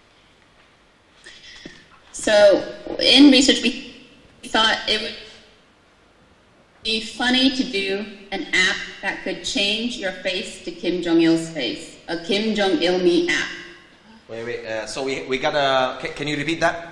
So, in research, we thought it would be funny to do an app that could change your face to Kim Jong-il's face, a Kim Jong-il me app. Wait. So we got a. Can you repeat that?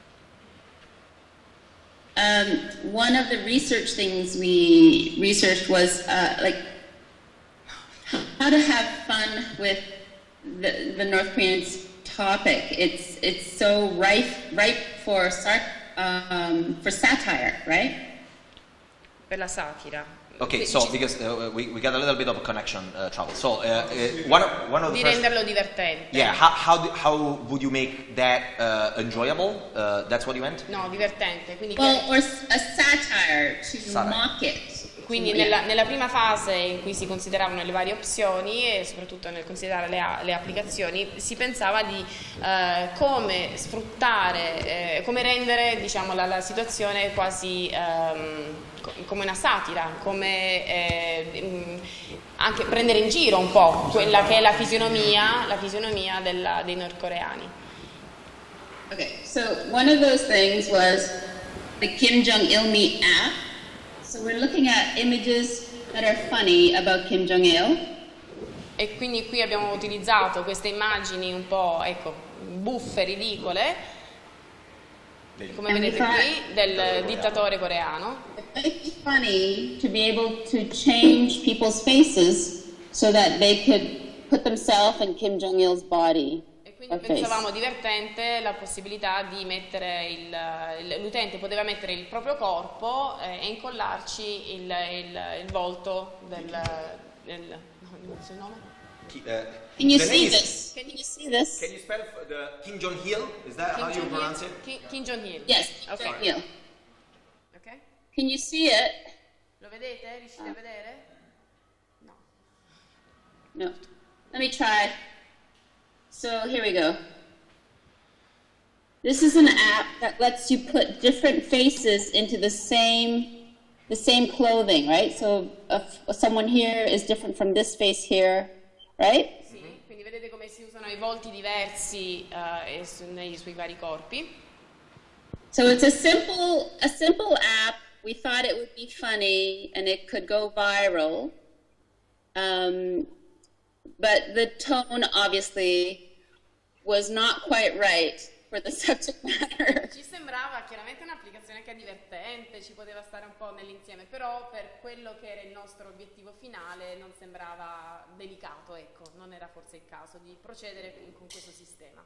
One of the research things we researched was like how to have fun with the North Koreans topic. It's so ripe for satire, right? Per la satira. Okay, so because we got a little bit of connection trouble. So one of the di renderlo divertente. Yeah, how would you make that enjoyable? That's what you meant? No, divertente. Quindi or a satire to mock it. Quindi nella prima fase in cui si consideravano le varie opzioni e soprattutto nel considerare le applicazioni, si pensava di come sfruttare, come rendere, diciamo, la situazione quasi come una satira, come anche prendere in giro un po' quella che è la fisionomia dei nordcoreani. Okay, so one of those things was the Kim Jong-il me app. So we're looking at images that are funny about Kim Jong-il. E quindi qui abbiamo utilizzato queste immagini un po', ecco, buffe, ridicole, come vedete qui, del dittatore coreano. It's funny to be able to change people's faces so that they could put themselves in Kim Jong-il's body. Quindi pensavamo divertente la possibilità di mettere l'utente poteva mettere il proprio corpo e incollarci il volto del nome? Can you see this? Can you see this? Can you spell the Kim Jong-il? Is that how you pronounce it? Kim Jong-il. Yes, Kim Jong-il. Okay. Can you see it? Lo vedete? Riuscite a vedere? No. No. Let me try. So here we go. This is an app that lets you put different faces into the same clothing, right? So someone here is different from this face here, right? Sì, quindi vedete come si usano i volti diversi sui vari corpi. So it's a simple app. We thought it would be funny and it could go viral. But the tone obviously was not quite right for the subject matter. Ci sembrava chiaramente un'applicazione che è divertente, ci poteva stare un po' nell'insieme, però per quello che era il nostro obiettivo finale non sembrava delicato, ecco, non era forse il caso di procedere con questo sistema.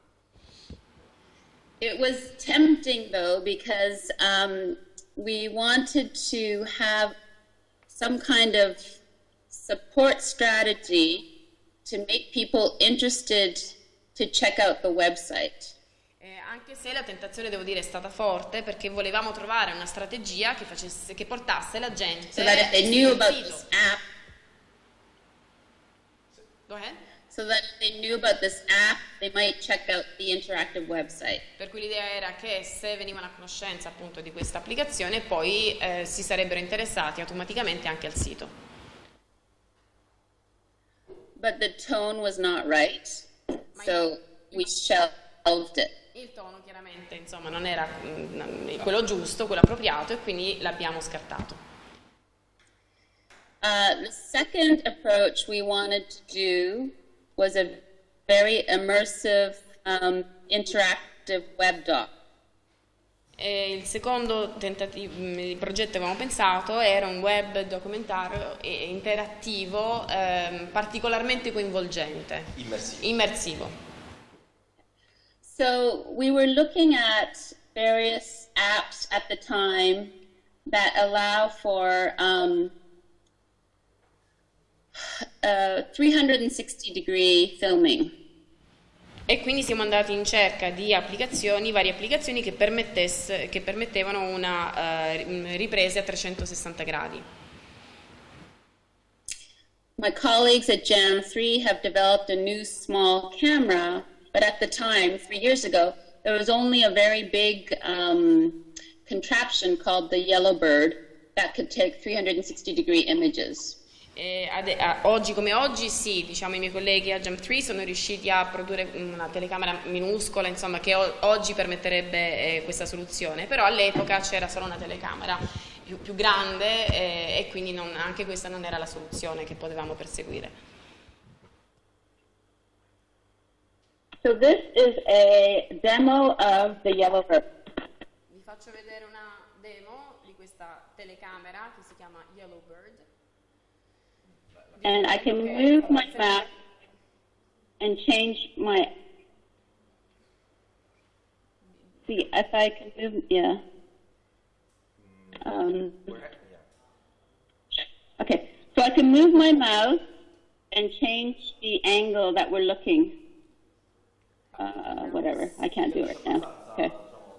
It was tempting though because we wanted to have some kind of support strategy to make people interested to check out the website. Anche se la tentazione, devo dire, è stata forte, perché volevamo trovare una strategia che portasse la gente so that if they knew about this app, Go ahead. So that if they knew about this app, they might check out the interactive website. Per cui l'idea era che se venivano a conoscenza appunto di questa applicazione, poi si sarebbero interessati automaticamente anche al sito. But the tone was not right, so we shelved it. Il tono chiaramente, insomma, non era quello giusto, quello appropriato, e quindi l'abbiamo scartato. The second approach we wanted to do was a very immersive, interactive web doc. E il secondo il progetto che avevamo pensato era un web documentario interattivo particolarmente coinvolgente, immersivo. So we were looking at various apps at the time that allow for 360-degree filming. E quindi siamo andati in cerca di varie applicazioni che permettevano una ripresa a 360 gradi. My colleagues at Jam3 have developed a new small camera, but at the time, 3 years ago, there was only a very big contraption called the Yellowbird that could take 360-degree images. Oggi come oggi sì, diciamo, i miei colleghi a Jam3 sono riusciti a produrre una telecamera minuscola, insomma, che oggi permetterebbe questa soluzione, però all'epoca c'era solo una telecamera più grande e quindi anche questa non era la soluzione che potevamo perseguire. So this is a demo of the Yellowbird. Vi faccio vedere una demo di questa telecamera che si chiama Yellowbird. And I can move my mouse and change my, see, if I can move, yeah. Okay, so I can move my mouse and change the angle that we're looking. Whatever, I can't do it right now. Okay.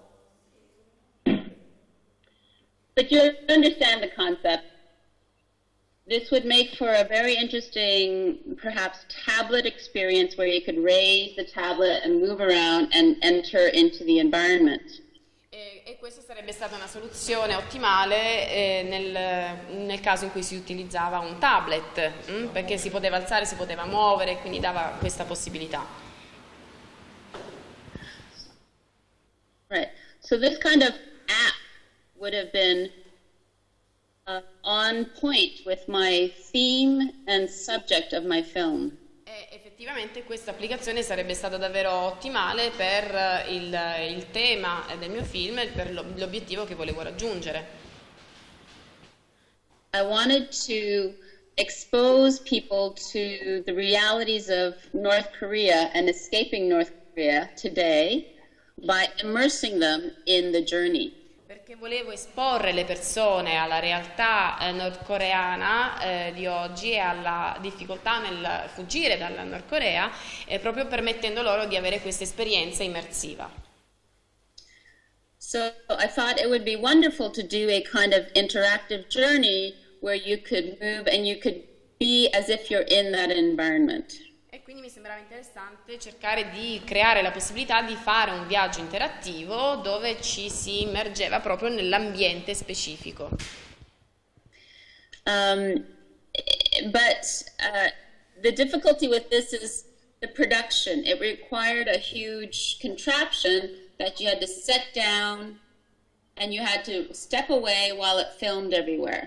But you understand the concept. This would make for a very interesting, perhaps, tablet experience where you could raise the tablet and move around and enter into the environment. E questa sarebbe stata una soluzione ottimale nel caso in cui si utilizzava un tablet, perché si poteva alzare, si poteva muovere, quindi dava questa possibilità. Right. So this kind of app would have been on point with my theme and subject of my film. effettivamente questa applicazione sarebbe stata davvero ottimale per il tema del mio film e per l'obiettivo che volevo raggiungere. I wanted to expose people to the realities of North Korea and escaping North Korea today by immersing them in the journey. Perché volevo esporre le persone alla realtà nordcoreana di oggi e alla difficoltà nel fuggire dalla Nord Corea, proprio permettendo loro di avere questa esperienza immersiva. So I thought it would be wonderful to do a kind of interactive journey where you could move and you could be as if you're in that environment. E quindi mi sembrava interessante cercare di creare la possibilità di fare un viaggio interattivo dove ci si immergeva proprio nell'ambiente specifico. But the difficulty with this is the production. It required a huge contraption that you had to set down and you had to step away while it filmed everywhere.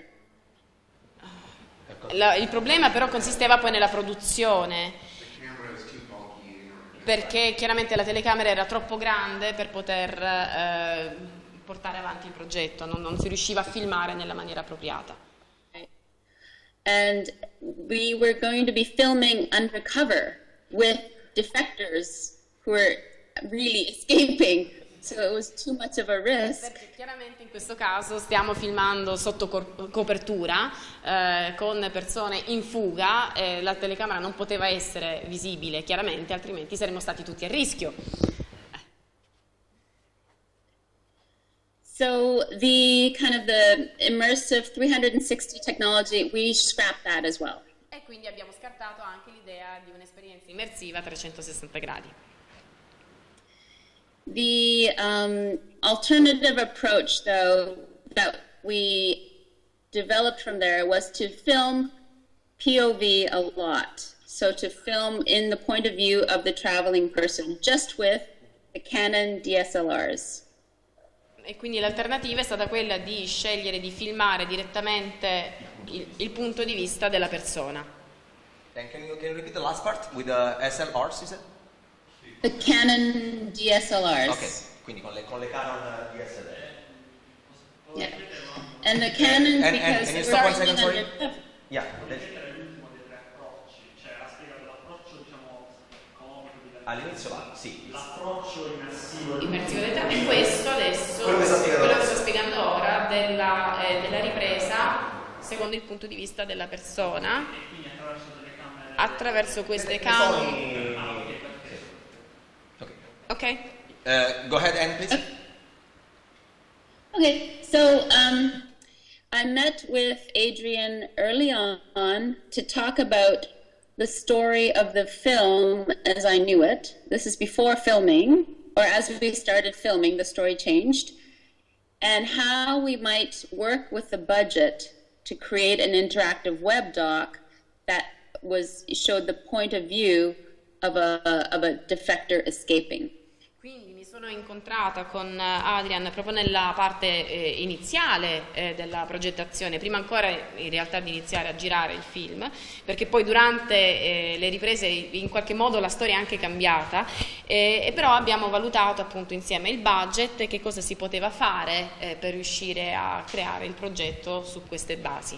Il problema però consisteva poi nella produzione, perché chiaramente la telecamera era troppo grande per poter portare avanti il progetto, non si riusciva a filmare nella maniera appropriata. And we were going to be filming undercover with defectors who were really escaping, so it was too much of a risk. Perché chiaramente in questo caso stiamo filmando sotto copertura con persone in fuga, la telecamera non poteva essere visibile chiaramente, altrimenti saremmo stati tutti a rischio. So the kind of the immersive 360 technology, we scrapped that as well. E quindi abbiamo scartato anche l'idea di un'esperienza immersiva a 360 gradi. The alternative approach, though, that we developed from there was to film POV a lot. So to film in the point of view of the traveling person, just with the Canon DSLRs. E quindi l'alternativa è stata quella di scegliere di filmare direttamente il punto di vista della persona. Then can you repeat the last part with the SLRs, you said? The Canon DSLRs. Ok, quindi con le Canon DSLR. Yeah. And the Canon, because and you we're stop 1 second, filming sorry. under- Yeah. All'inizio va, sì. L'approccio immersivo. Immersivo del tempo, e questo adesso, quello che sto spiegando ora, della ripresa secondo il punto di vista della persona attraverso queste camere. Ok. Go ahead, Anne, please. Okay, so I met with Adrian early on to talk about the story of the film as I knew it. This is before filming, or as we started filming, the story changed, and how we might work with the budget to create an interactive web doc that showed the point of view of a defector escaping. Quindi mi sono incontrata con Adrian proprio nella parte iniziale della progettazione, prima ancora in realtà di iniziare a girare il film, perché poi durante le riprese in qualche modo la storia è anche cambiata, e però abbiamo valutato appunto insieme il budget e che cosa si poteva fare per riuscire a creare il progetto su queste basi.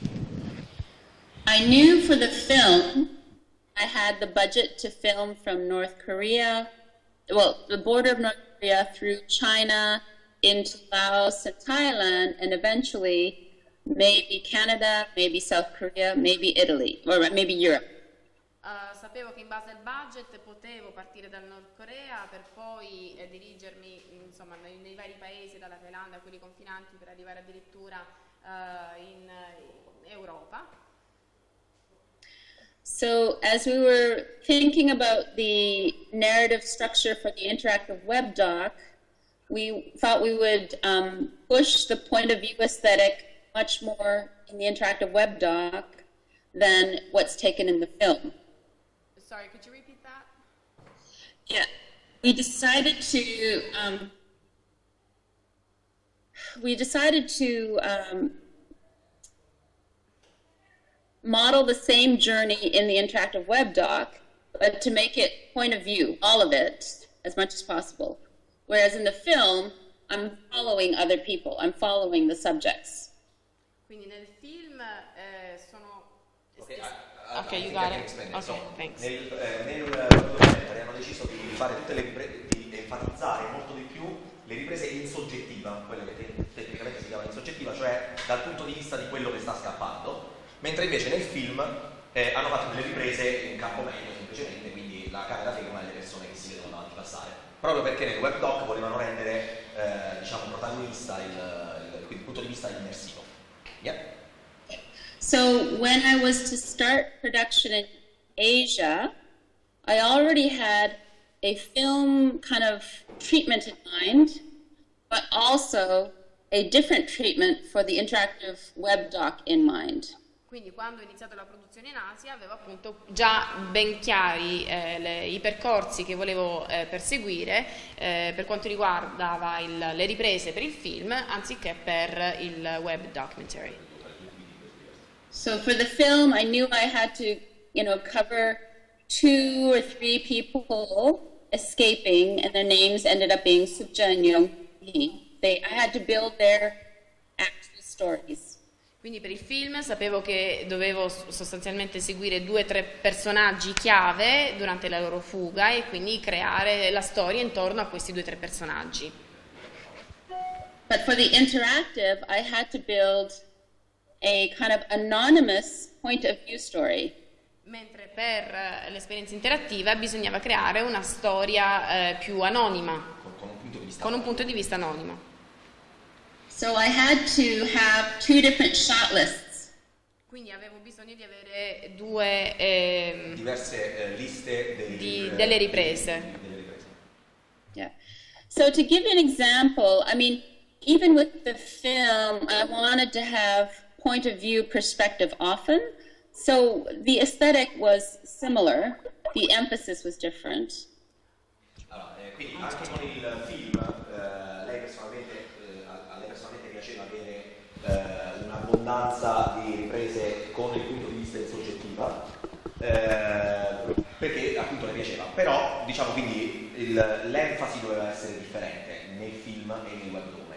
I knew for the film I had the budget to film from North Korea, well, the border of North Korea through China into Laos and Thailand, and eventually maybe Canada, maybe South Korea, maybe Italy, or maybe Europe. Sapevo che in base al budget potevo partire dal Nord Corea per poi dirigermi insomma, nei vari paesi, dalla Thailandia a quelli confinanti, per arrivare addirittura in Europa. So as we were thinking about the narrative structure for the interactive web doc, we thought we would push the point of view aesthetic much more in the interactive web doc than what's taken in the film. Sorry, could you repeat that? Yeah, we decided to model the same journey in the interactive web doc, but to make it point of view, all of it, as much as possible. Whereas in the film, I'm following other people, I'm following the subjects. Quindi nel film sono... Okay, you got it. Okay, thanks. Nel documentario hanno deciso di fare tutte le riprese, di enfatizzare molto di più le riprese in soggettiva, quelle che tecnicamente si chiamano in soggettiva, cioè dal punto di vista di quello che sta scappando, mentre invece nel film hanno fatto delle riprese in campo medio semplicemente, quindi la camera ferma e le persone che si vedono davanti passare, proprio perché nel webdoc volevano rendere diciamo protagonista il punto di vista immersivo. Yeah. So when I was to start production in Asia, I already had a film kind of treatment in mind, but also a different treatment for the interactive web doc in mind. Quindi quando ho iniziato la produzione in Asia avevo appunto già ben chiari i percorsi che volevo perseguire per quanto riguardava le riprese per il film anziché per il web documentary. So for the film, I knew I had to, cover 2 or 3 people escaping, and their names ended up being Sukja and Yonghi. I had to build their actual stories. Quindi per il film sapevo che dovevo sostanzialmente seguire 2 o 3 personaggi chiave durante la loro fuga e quindi creare la storia intorno a questi 2 o 3 personaggi. But for the interactive, I had to build a kind of anonymous point of view story. Mentre per l'esperienza interattiva bisognava creare una storia più anonima, con un punto di vista anonimo. So I had to have 2 different shot lists. Quindi avevo bisogno di avere 2 diverse liste delle riprese. Yeah. So to give you an example, I mean, even with the film, I wanted to have point of view perspective often. So the aesthetic was similar, the emphasis was different. Allora, quindi anche con il film a lei personalmente piaceva avere un'abbondanza di riprese con il punto di vista in soggettiva, perché appunto le piaceva, però diciamo quindi l'enfasi doveva essere differente nel film e nel web documentary.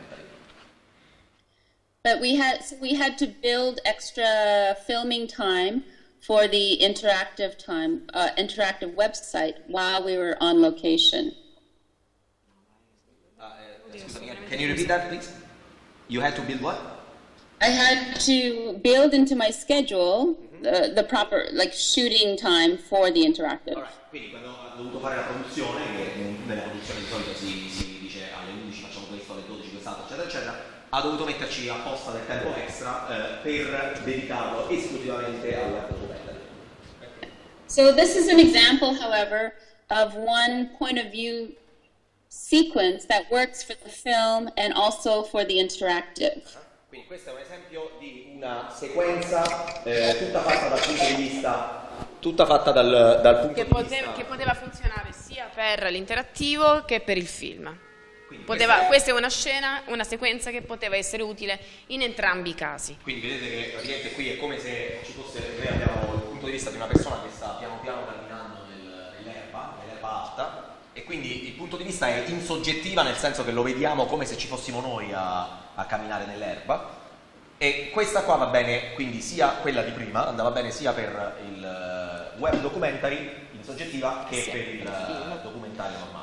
But we had to build extra filming time for the interactive website while we were on location. Can you repeat that, please? You had to build what? I had to build into my schedule the proper shooting time for the interactive. Quindi quando ho dovuto fare la produzione, che nella produzione di solito si dice alle 11 facciamo questo, alle 12 quest'altro, eccetera, eccetera, ha dovuto metterci apposta del tempo extra per dedicarlo esclusivamente al web documentary. So this is an example, however, of one point of view sequence that works for the film and also for the interactive. Quindi questo è un esempio di una sequenza tutta fatta dal punto di vista che poteva funzionare sia per l'interattivo che per il film. Questa è una sequenza che poteva essere utile in entrambi i casi. Quindi vedete che praticamente qui è come se ci fosse, noi abbiamo il punto di vista di una persona che sta piano piano camminando nell'erba alta, e quindi il punto di vista è in soggettiva, nel senso che lo vediamo come se ci fossimo noi a camminare nell'erba, e questa qua va bene, quindi sia quella di prima andava bene sia per il web documentary in soggettiva che per il documentario normale.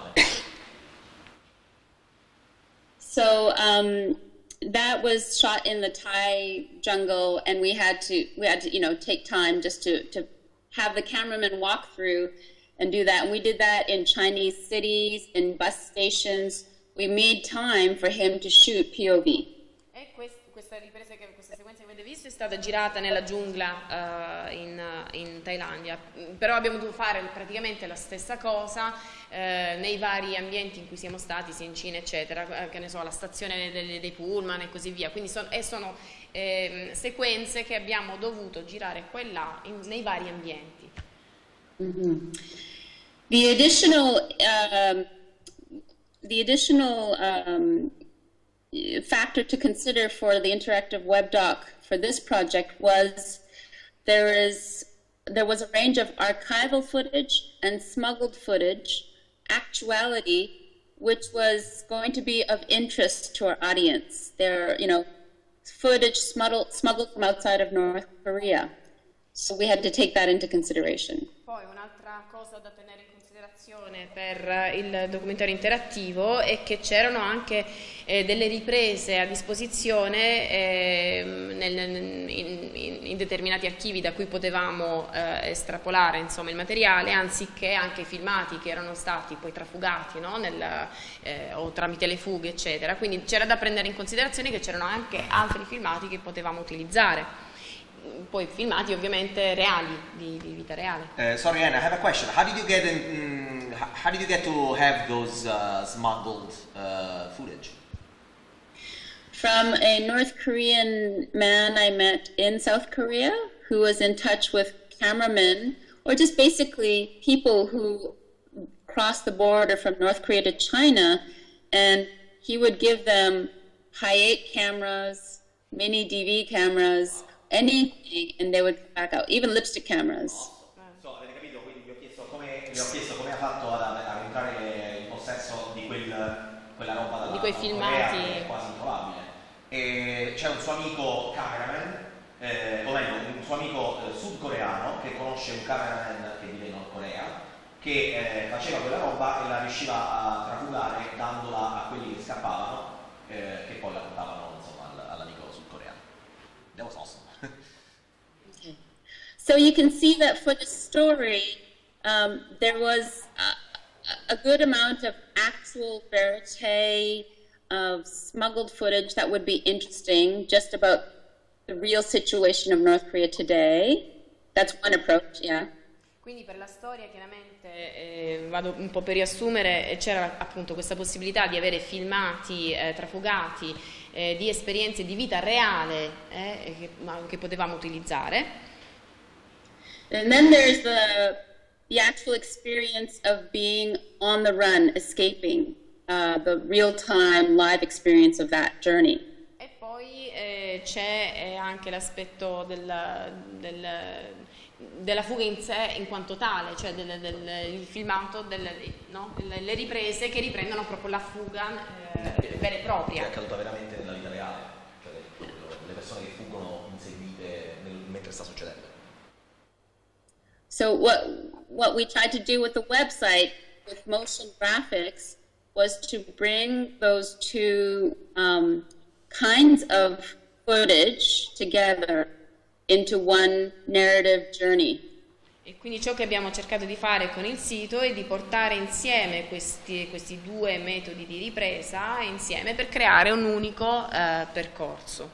So that was shot in the Thai jungle, and we had to take time just to have the cameraman walk through and do that. And we did that in Chinese cities, in bus stations. We made time for him to shoot POV. E questa sequenza che avete visto è stata girata nella giungla in Thailandia, però abbiamo dovuto fare praticamente la stessa cosa nei vari ambienti in cui siamo stati, sia in Cina eccetera, che ne so, la stazione dei pullman e così via, quindi sono sequenze che abbiamo dovuto girare qua e là nei vari ambienti. Mm-hmm. The additional factor to consider for the interactive web doc for this project was there is there was a range of archival footage and smuggled footage, actuality, which was going to be of interest to our audience. There, footage smuggled from outside of North Korea. So we had to take that into consideration. Poi un'altra cosa da tenere in considerazione per il documentario interattivo è che c'erano anche delle riprese a disposizione in determinati archivi da cui potevamo estrapolare insomma, il materiale, anziché anche i filmati che erano stati poi trafugati, no? O tramite le fughe eccetera, quindi c'era da prendere in considerazione che c'erano anche altri filmati che potevamo utilizzare. Poi filmati ovviamente reali, di vita reale. Sorry Anna, I have a question. How did you get to have those smuggled footage? From a North Korean man I met in South Korea who was in touch with cameramen, or just basically people who crossed the border from North Korea to China, and he would give them Hi8 cameras, mini DV cameras, anything, and they would come back out, even lipstick cameras. So, avete capito? Quindi gli ho chiesto come ha fatto ad entrare in possesso di quella roba dalla di quei filmati Corea, che è quasi introvabile. E c'è un suo amico cameraman, o meglio, un suo amico sudcoreano che conosce un cameraman che vive in Nord Corea, che faceva quella roba e la riusciva a trafugare dandola a quelli che scappavano, che poi la portavano insomma all'amico sudcoreano. That was awesome. So you can see that for the story, there was a good amount of actual verite, of smuggled footage that would be interesting, just about the real situation of North Korea today. That's one approach, yeah. Quindi per la storia chiaramente, vado un po' per riassumere, c'era appunto questa possibilità di avere filmati trafugati di esperienze di vita reale che potevamo utilizzare. And then there's the actual experience of being on the run, escaping, the real-time live experience of that journey. E poi c'è anche l'aspetto della fuga in sé in quanto tale, cioè il filmato, le riprese che riprendono proprio la fuga vera e propria. Che è accaduta veramente nella vita reale, cioè le persone che fuggono inseguite mentre sta succedendo. So what we tried to do with the website, with motion graphics, was to bring those two kinds of footage together into one narrative journey. E quindi ciò che abbiamo cercato di fare con il sito è di portare insieme questi due metodi di ripresa insieme per creare un unico percorso.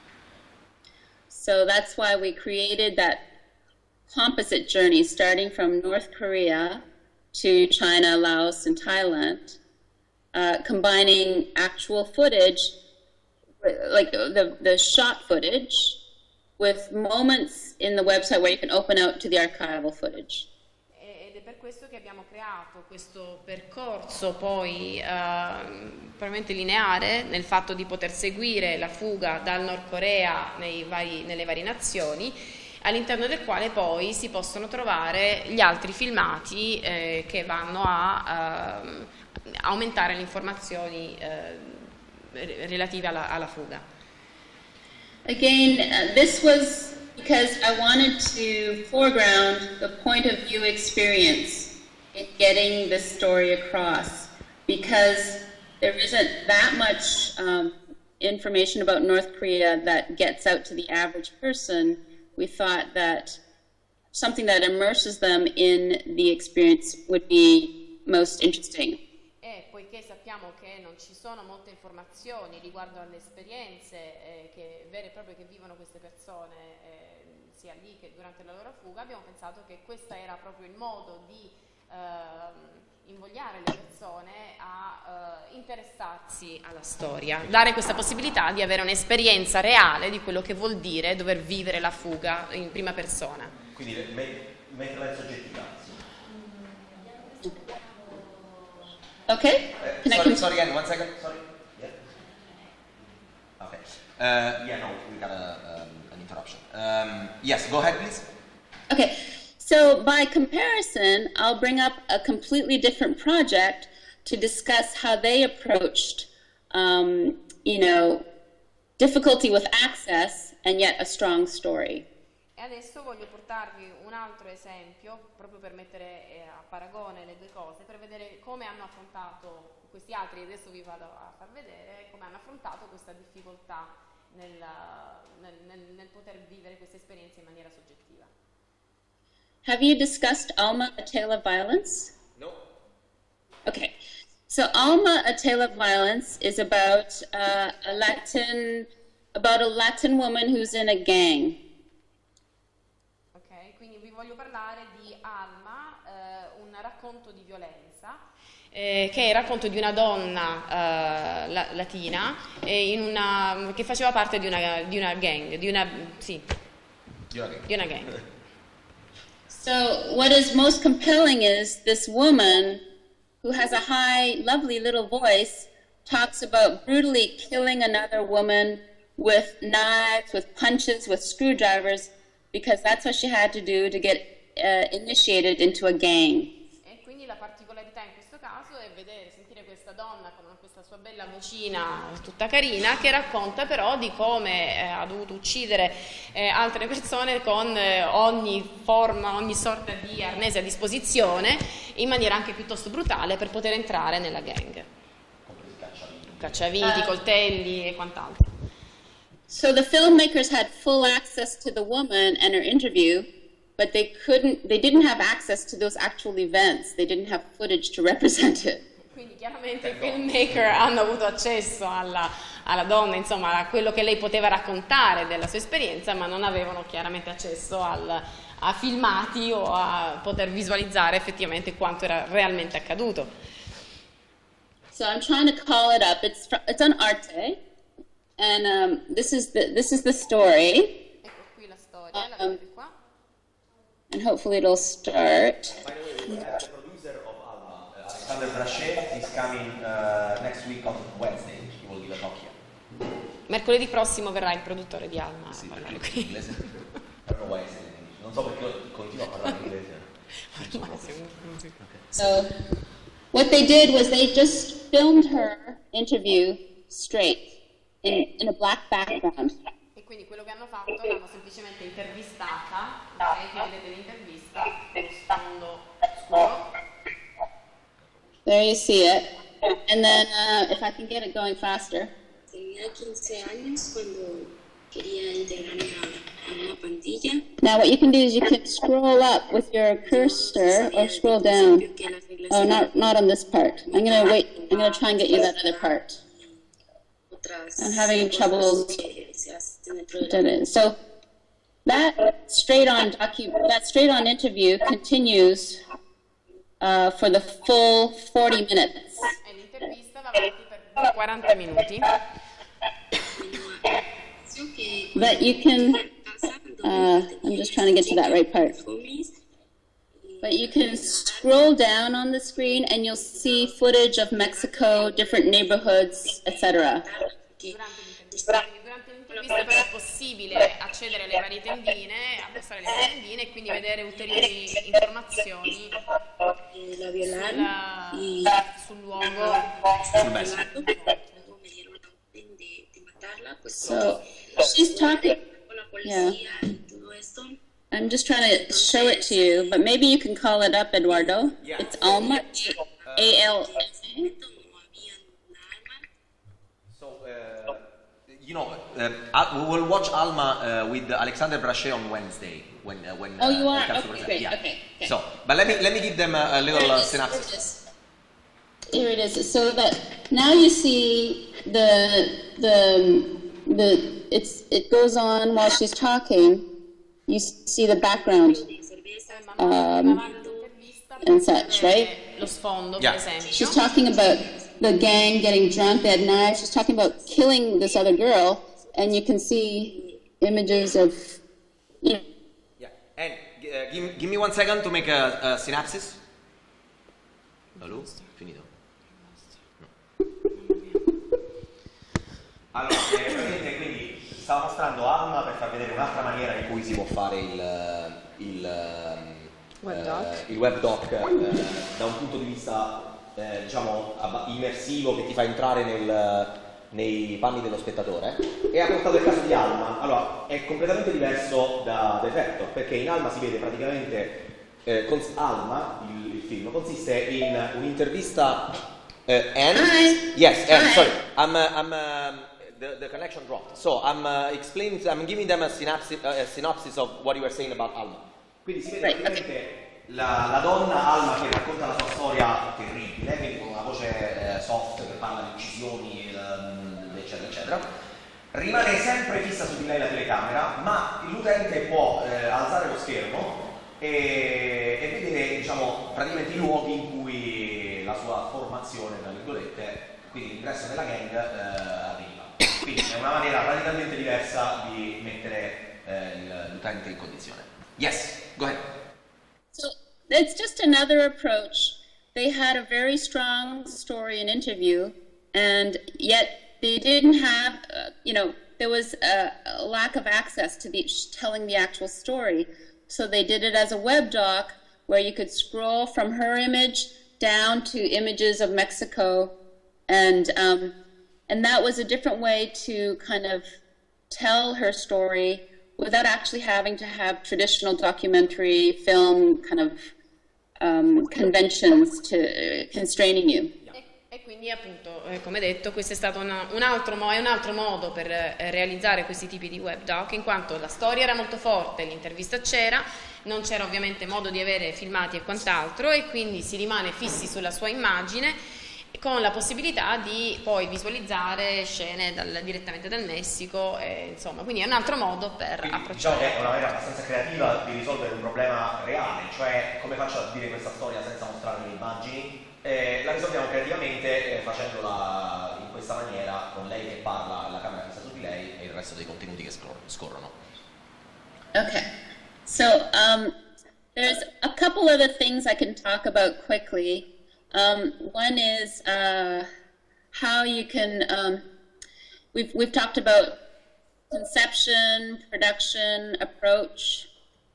So that's why we created that composite journey starting from North Korea to China, Laos, and Thailand, combining actual footage, like the shot footage, with moments in the website where you can open out to the archival footage. Ed è per questo che abbiamo creato questo percorso poi probabilmente lineare nel fatto di poter seguire la fuga dal Nord Corea nelle varie nazioni, all'interno del quale poi si possono trovare gli altri filmati che vanno a aumentare le informazioni relative alla fuga. Again, this was because I wanted to foreground the point of view experience in getting the story across, because there isn't that much information about North Korea that gets out to the average person. We thought that something that immerses them in the experience would be most interesting. Poiché sappiamo che non ci sono molte informazioni riguardo alle esperienze vere e proprie che vivono queste persone, sia lì che durante la loro fuga, abbiamo pensato che questo era proprio il modo di invogliare le persone a interessarsi alla storia, dare questa possibilità di avere un'esperienza reale di quello che vuol dire dover vivere la fuga in prima persona. Quindi metterla in soggettività. Okay. Sorry, Anne, 1 second. Sorry. Yeah. Okay. Yeah, no, we got an interruption. Yes, go ahead, please. Okay. So by comparison, I'll bring up a completely different project to discuss how they approached, you know, difficulty with access and yet a strong story. E adesso voglio portarvi un altro esempio, proprio per mettere a paragone le due cose, per vedere come hanno affrontato questi altri, adesso vi vado a far vedere come hanno affrontato questa difficoltà nel poter vivere questa esperienza in maniera soggettiva. Have you discussed Alma, A Tale of Violence? No. Okay. So Alma, A Tale of Violence is about a Latin woman who's in a gang. Ok, quindi vi voglio parlare di Alma, un racconto di violenza, che è il racconto di una donna latina che faceva parte di una gang, di una gang. So what is most compelling is this woman who has a high, lovely little voice talks about brutally killing another woman with knives, with punches, with screwdrivers, because that's what she had to do to get initiated into a gang. E quindi la particolarità in questo caso è sentire questa donna con questa sua bella vocina tutta carina che racconta però di come ha dovuto uccidere altre persone con ogni sorta di arnese a disposizione in maniera anche piuttosto brutale per poter entrare nella gang. Cacciaviti, coltelli e quant'altro. So the filmmakers had full access to the woman and her interview, but they didn't have access to those actual events. They didn't have footage to represent it. Quindi chiaramente i filmmaker hanno avuto accesso alla donna, insomma, a quello che lei poteva raccontare della sua esperienza, ma non avevano chiaramente accesso a filmati o a poter visualizzare effettivamente quanto era realmente accaduto. So I'm trying to call it up. It's on Arte, and this is the story. Ecco qui la storia, la vedete qua. And hopefully it'll start. By the way, the producer of Alma, Alexander Brachet, is coming next week on Wednesday. He will give a talk here. Mercoledì prossimo verrà il produttore di Alma a parlare qui. Non so perché continuo a parlare inglese. So what they did was they just filmed her interview straight in a black background. E quindi quello che hanno fatto l'hanno semplicemente intervistata, qui vedete l'intervista con lo sfondo scuro. There you see it. And then if I can get it going faster. Tenía 15 años cuando quería integrarme a una pandilla. Now what you can do is you can scroll up with your cursor or scroll down. Oh, not on this part. I'm gonna try and get you that other part. I'm having trouble. So that straight on interview continues for the full 40 minutes. E l'intervista va avanti per 40 minuti. But you can, I'm just trying to get to that right part. But you can scroll down on the screen and you'll see footage of Mexico, different neighborhoods, etc. Durante l'intervista però è possibile accedere alle varie tendine, abbassare le varie tendine e quindi vedere ulteriori informazioni sul luogo. So she's talking, yeah. I'm just trying to show it to you, but maybe you can call it up, Eduardo. Yeah. It's Alma, A-L-M-A. So, you know, we will watch Alma with Alexander Brachet on Wednesday when Oh, you are? he comes to Okay, present. great. Yeah. Okay. So, but let me give them a little synopsis. Here it is. So that now you see it goes on while she's talking. You see the background and such, right? Lo sfondo, Yeah. per esempio. She's talking about the gang getting drunk. They had knives. She's talking about killing this other girl, and you can see images of. Yeah. And give me 1 second to make a synopsis. Allora, finito. Allora, praticamente quindi stavo mostrando Alma per far vedere un'altra maniera in cui si può fare il web doc da un punto di vista diciamo immersivo, che ti fa entrare nei panni dello spettatore, e ha portato il caso di Alma. Allora, è completamente diverso da The Factor, perché in Alma si vede praticamente Alma, il film, consiste in un'intervista sorry, the connection dropped. So I'm giving them a synopsis of what you were saying about Alma. Quindi si vede praticamente la donna Alma che racconta la sua storia terribile, quindi con una voce soft che parla di uccisioni, eccetera, eccetera. Rimane sempre fissa su di lei la telecamera, ma l'utente può alzare lo schermo e vedere, diciamo, praticamente i luoghi in cui la sua formazione, tra virgolette, quindi l'ingresso nella gang, arriva. Quindi è una maniera radicalmente diversa di mettere l'utente in condizione. Yes, go ahead. So it's just another approach. They had a very strong story and interview, and yet they didn't have, there was a lack of access to telling the actual story. So they did it as a web doc where you could scroll from her image down to images of Mexico, and that was a different way to kind of tell her story without actually having to have traditional documentary film kind of conventions constraining you. E quindi appunto, come detto, questo è stato un altro modo per realizzare questi tipi di web doc, in quanto la storia era molto forte, l'intervista c'era, non c'era ovviamente modo di avere filmati e quant'altro, e quindi si rimane fissi sulla sua immagine con la possibilità di poi visualizzare scene direttamente dal Messico, insomma, quindi è un altro modo per approcciare. Diciamo che è una maniera abbastanza creativa di risolvere un problema reale, cioè come faccio a dire questa storia senza mostrare le immagini? La risolviamo creativamente facendola in questa maniera, con lei che parla, la camera fissa su di lei e il resto dei contenuti che scorrono. Okay, so there's a couple other things I can talk about quickly. One is how you can, we've talked about conception, production, approach.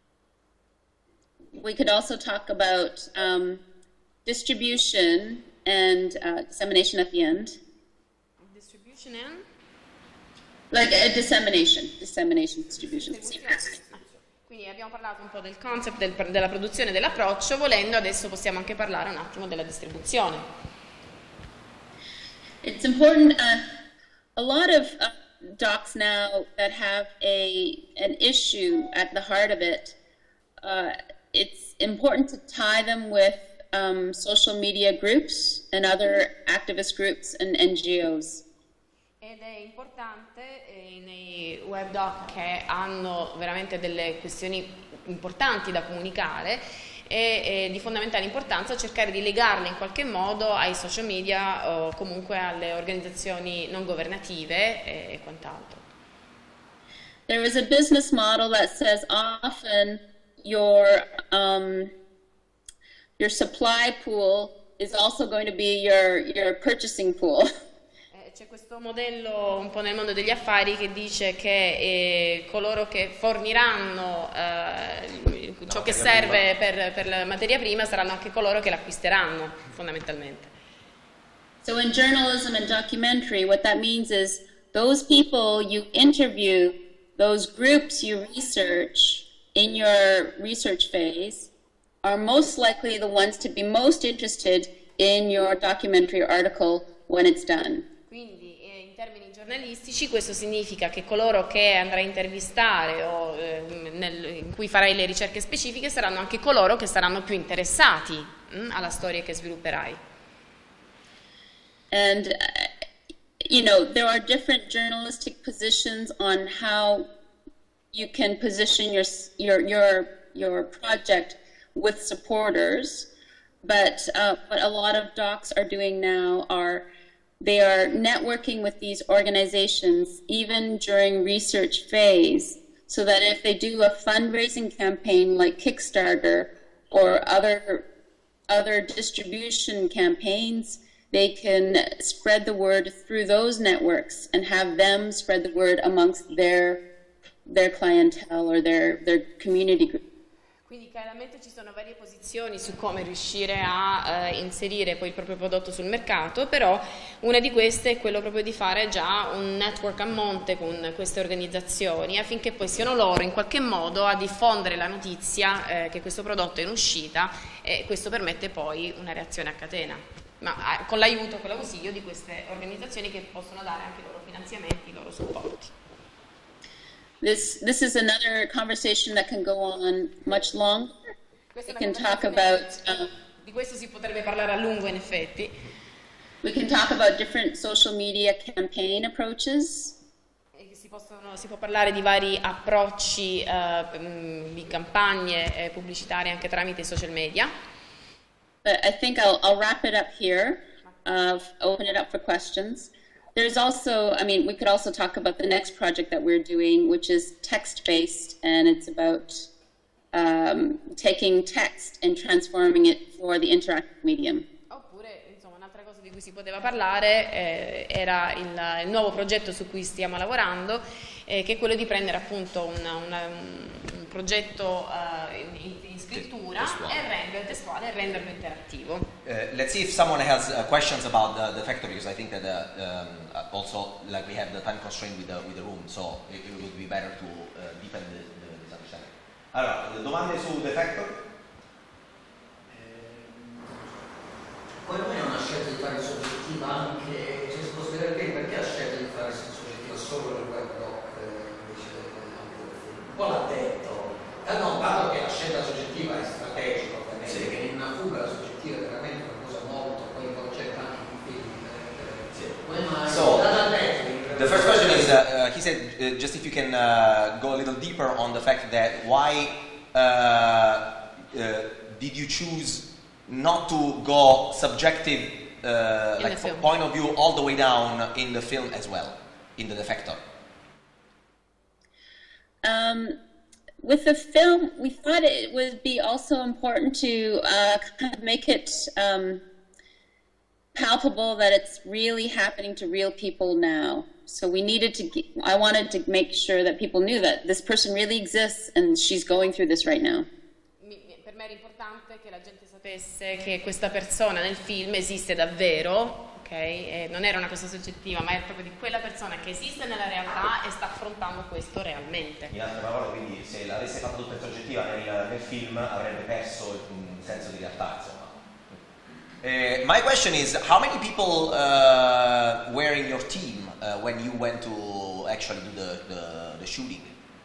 We could also talk about distribution and dissemination at the end. Distribution and? Like dissemination, distribution. Quindi abbiamo parlato un po' del concept, della produzione e dell'approccio, volendo adesso possiamo anche parlare un attimo della distribuzione. It's important, a lot of docs now that have an issue at the heart of it, it's important to tie them with social media groups and other activist groups and NGOs. Ed è importante nei web doc che hanno veramente delle questioni importanti da comunicare e di fondamentale importanza cercare di legarle in qualche modo ai social media o comunque alle organizzazioni non governative e quant'altro. There is a business model that says often your supply pool is also going to be your purchasing pool. C'è questo modello un po' nel mondo degli affari che dice che coloro che forniranno ciò che serve per la materia prima saranno anche coloro che l'acquisteranno, fondamentalmente. So in journalism and documentary, what that means is those people you interview, those groups you research in your research phase, are most likely the ones to be most interested in your documentary article when it's done. Quindi in termini giornalistici questo significa che coloro che andrai a intervistare o in cui farai le ricerche specifiche saranno anche coloro che saranno più interessati alla storia che svilupperai. And there are different journalistic positions on how you can position your project with supporters, but what a lot of docs are doing now they are networking with these organizations even during research phase, so that if they do a fundraising campaign like Kickstarter or other distribution campaigns, they can spread the word through those networks and have them spread the word amongst their clientele or their community group. Quindi chiaramente ci sono varie posizioni su come riuscire a inserire poi il proprio prodotto sul mercato, però una di queste è quello proprio di fare già un network a monte con queste organizzazioni affinché poi siano loro in qualche modo a diffondere la notizia che questo prodotto è in uscita, e questo permette poi una reazione a catena, ma con l'aiuto, con l'ausilio di queste organizzazioni che possono dare anche i loro finanziamenti, i loro supporti. This is another conversation that can go on much longer. We can talk about. Di questo si potrebbe parlare a lungo, in effetti. We can talk about different social media campaign approaches. Si può parlare di vari approcci di campagne pubblicitarie anche tramite i social media. But I think I'll wrap it up here. Open it up for questions. There's also, I mean, we could also talk about the next project that we're doing, which is text-based, and it's about taking text and transforming it for the interactive medium. Oppure, insomma, un'altra cosa di cui si poteva parlare era il nuovo progetto su cui stiamo lavorando, che è quello di prendere appunto un progetto in scrittura e rendere testuale e renderlo interattivo. Let's see if someone has questions about the factory, because I think that also like we have the time constraint with the room, so it would be better to deepen this understanding. Allora, domande su The Factory? Quello è una scelta di fare soggettiva anche, se si può spiegare bene perché ha scelto di fare soggettiva solo il web doc invece anche del film. Un po' l'ha detto. No, dato che la scelta soggettiva è strategica, ovviamente, sì, che in una fuga la soggettiva è veramente una cosa molto coinvolgente anche in film. Come mai? So, the first question is, he said, just if you can go a little deeper on the fact that why did you choose not to go subjective, like point of view all the way down in the film as well, in The Defector? With the film, we thought it would be also important to kind of make it palpable that it's really happening to real people now. So we needed to, I wanted to make sure that people knew that this person really exists and she's going through this right now. Per me era importante che la gente sapesse che questa persona nel film esiste davvero. E non era una cosa soggettiva, ma è proprio di quella persona che esiste nella realtà e sta affrontando questo realmente. In altre parole, quindi, se l'avesse fatto tutta soggettiva nel film avrebbe perso il senso di realtà, insomma. My question is, how many people were in your team when you went to actually do the shooting?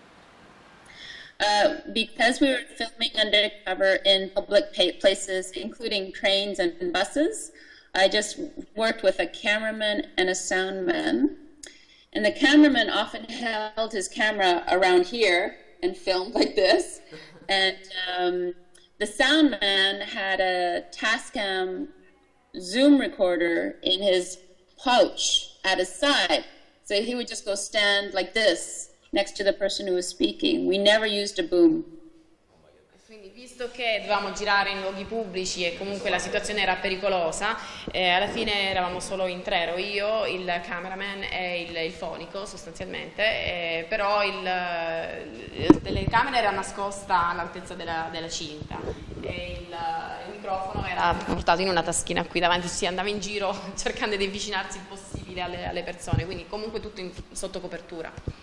Because we were filming undercover in public places, including trains and buses, I just worked with a cameraman and a sound man. And the cameraman often held his camera around here and filmed like this. And the sound man had a Tascam Zoom recorder in his pouch at his side. So he would just go stand like this next to the person who was speaking. We never used a boom. Quindi, visto che dovevamo girare in luoghi pubblici e comunque la situazione era pericolosa, alla fine eravamo solo in tre, ero io, il cameraman e il fonico sostanzialmente, però la telecamera era nascosta all'altezza della cinta e il microfono era portato in una taschina qui davanti, si andava in giro cercando di avvicinarsi il possibile alle persone, quindi comunque tutto sotto copertura.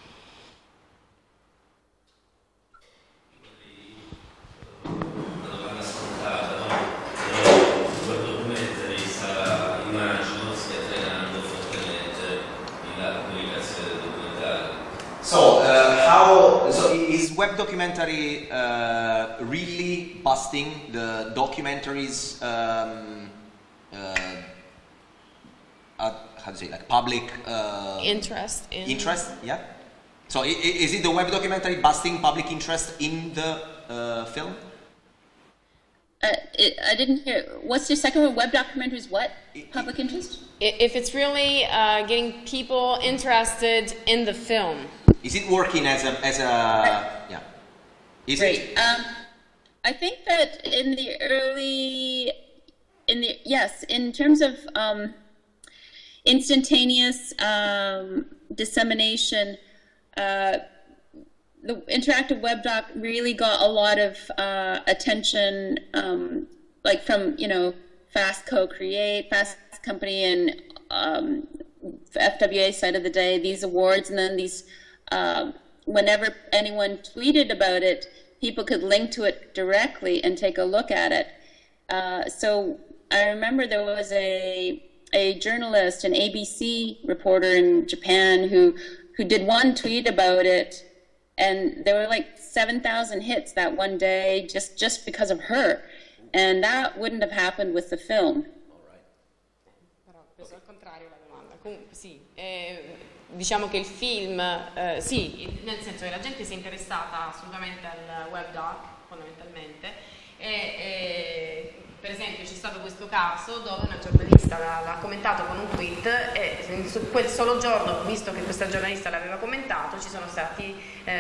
So is web documentary really busting the documentaries how to say, like public interest? Interest, yeah. So is it the web documentary busting public interest in the film? I didn't hear. What's your second one? Web documentaries, what? Public interest? If it's really getting people interested in the film. Is it working as a yeah? Is it? I think that in terms of instantaneous dissemination, the interactive web doc really got a lot of attention, like from, you know, Fast Co-Create, Fast Company, and FWA side of the day, these awards, and then these, whenever anyone tweeted about it, people could link to it directly and take a look at it. So I remember there was a journalist, an ABC reporter in Japan who did one tweet about it, and there were like 7,000 hits that one day just because of her, and that wouldn't have happened with the film. Però ho preso al contrario la domanda. Comunque sì, diciamo che il film, sì, nel senso che la gente si è interessata assolutamente al web doc, fondamentalmente, e per esempio c'è stato questo caso dove una giornalista l'ha commentato con un tweet e su quel solo giorno, visto che questa giornalista l'aveva commentato, ci sono stati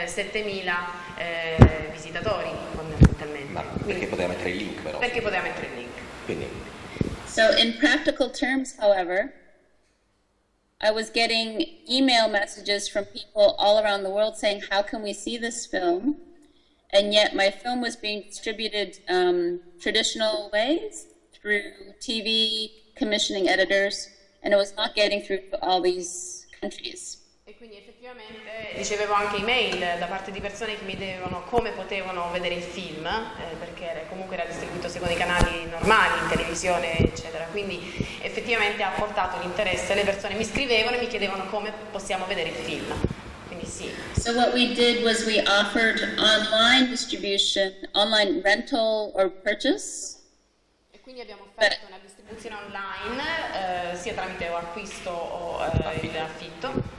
7.000 visitatori fondamentalmente. Ma perché poteva mettere il link però? Perché poteva mettere il link. Quindi. So in practical terms, however, I was getting email messages from people all around the world saying, how can we see this film? And yet my film was being distributed traditional ways, through TV, commissioning editors, and it was not getting through to all these countries. E quindi effettivamente ricevevo anche email da parte di persone che mi chiedevano come potevano vedere il film, perché comunque era distribuito secondo i canali normali, in televisione, eccetera. Quindi effettivamente ha portato l'interesse, le persone mi scrivevano e mi chiedevano come possiamo vedere il film. Quindi sì. So what we did was we offered online distribution, online rental or purchase. E quindi abbiamo offerto una distribuzione online, sia tramite acquisto o affitto.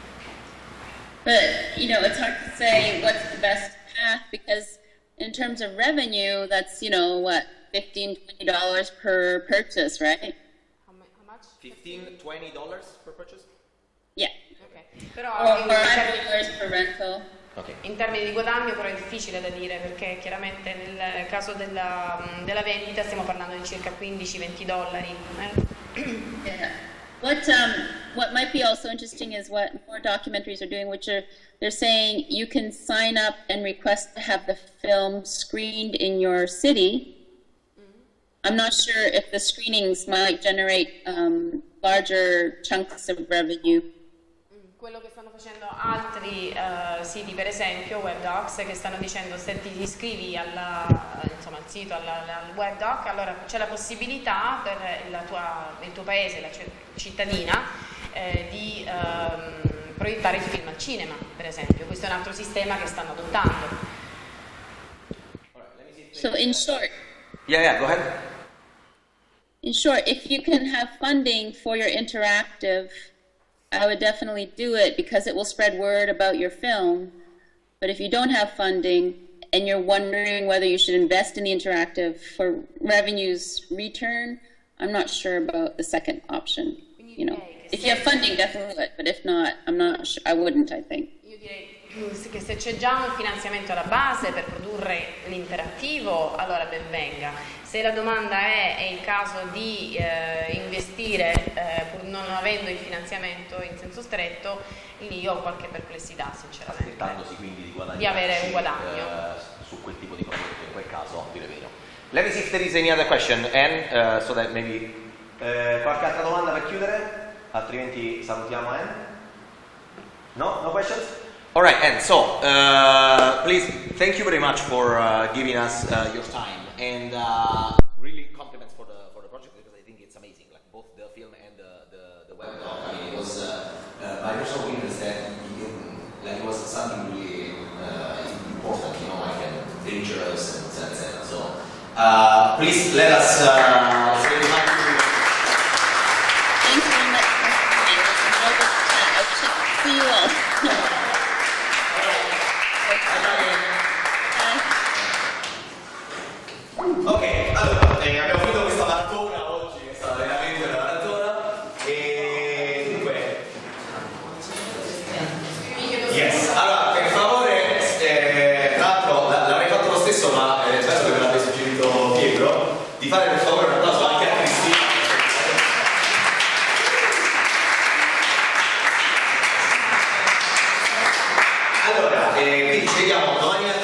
But, you know, it's hard to say what's the best path because in terms of revenue, that's, you know, what, $15, $20 per purchase, right? How much? $15, $20 per purchase? Yeah. Okay. Però or $5 per rental. Okay. In termini di guadagno però è difficile da dire perché chiaramente nel caso della vendita stiamo parlando di circa $15-20. Yeah. What might be also interesting is what more documentaries are doing, which are they're saying you can sign up and request to have the film screened in your city. I'm not sure if the screenings might generate larger chunks of revenue. Quello che stanno facendo altri siti, per esempio WebDocs, che stanno dicendo se ti iscrivi al sito, al WebDoc, allora c'è la possibilità per il tuo paese, la cittadina, di proiettare il film al cinema, per esempio. Questo è un altro sistema che stanno adottando. So in short, yeah, go ahead. In short, if you can have funding for your interactive, I would definitely do it because it will spread word about your film. But if you don't have funding and you're wondering whether you should invest in the interactive for revenues return, I'm not sure about the second option. You know, if you have funding, definitely do it. But if not, I'm not sure. I wouldn't, I think. Io direi che se c'è già un finanziamento alla base per produrre l'interattivo, allora ben venga. Se la domanda è il caso di investire pur non avendo il finanziamento in senso stretto, lì ho qualche perplessità sinceramente. Aspettandosi quindi di guadagnare, di avere un guadagno su quel tipo di prodotto, in quel caso dire vero. Let me see if there is any other question, Anne, so that maybe qualche altra domanda per chiudere, altrimenti salutiamo Anne. No? No questions? All right, Anne, so please, thank you very much for giving us your time. And really compliments for the project because I think it's amazing, like both the film and the web doc. I mean, it was my personal opinion is that it was something really important, you know, like dangerous and etc. So please let us say thank you. Thanks very much for coming. I see you all. Ok, allora abbiamo finito questa maratona oggi, è stata veramente una maratona e dunque yes, allora per favore tra l'altro l'avrei fatto lo stesso ma penso che me l'abbia suggerito Pietro di fare per favore un applauso anche a Cristina. quindi ci vediamo domani mattina.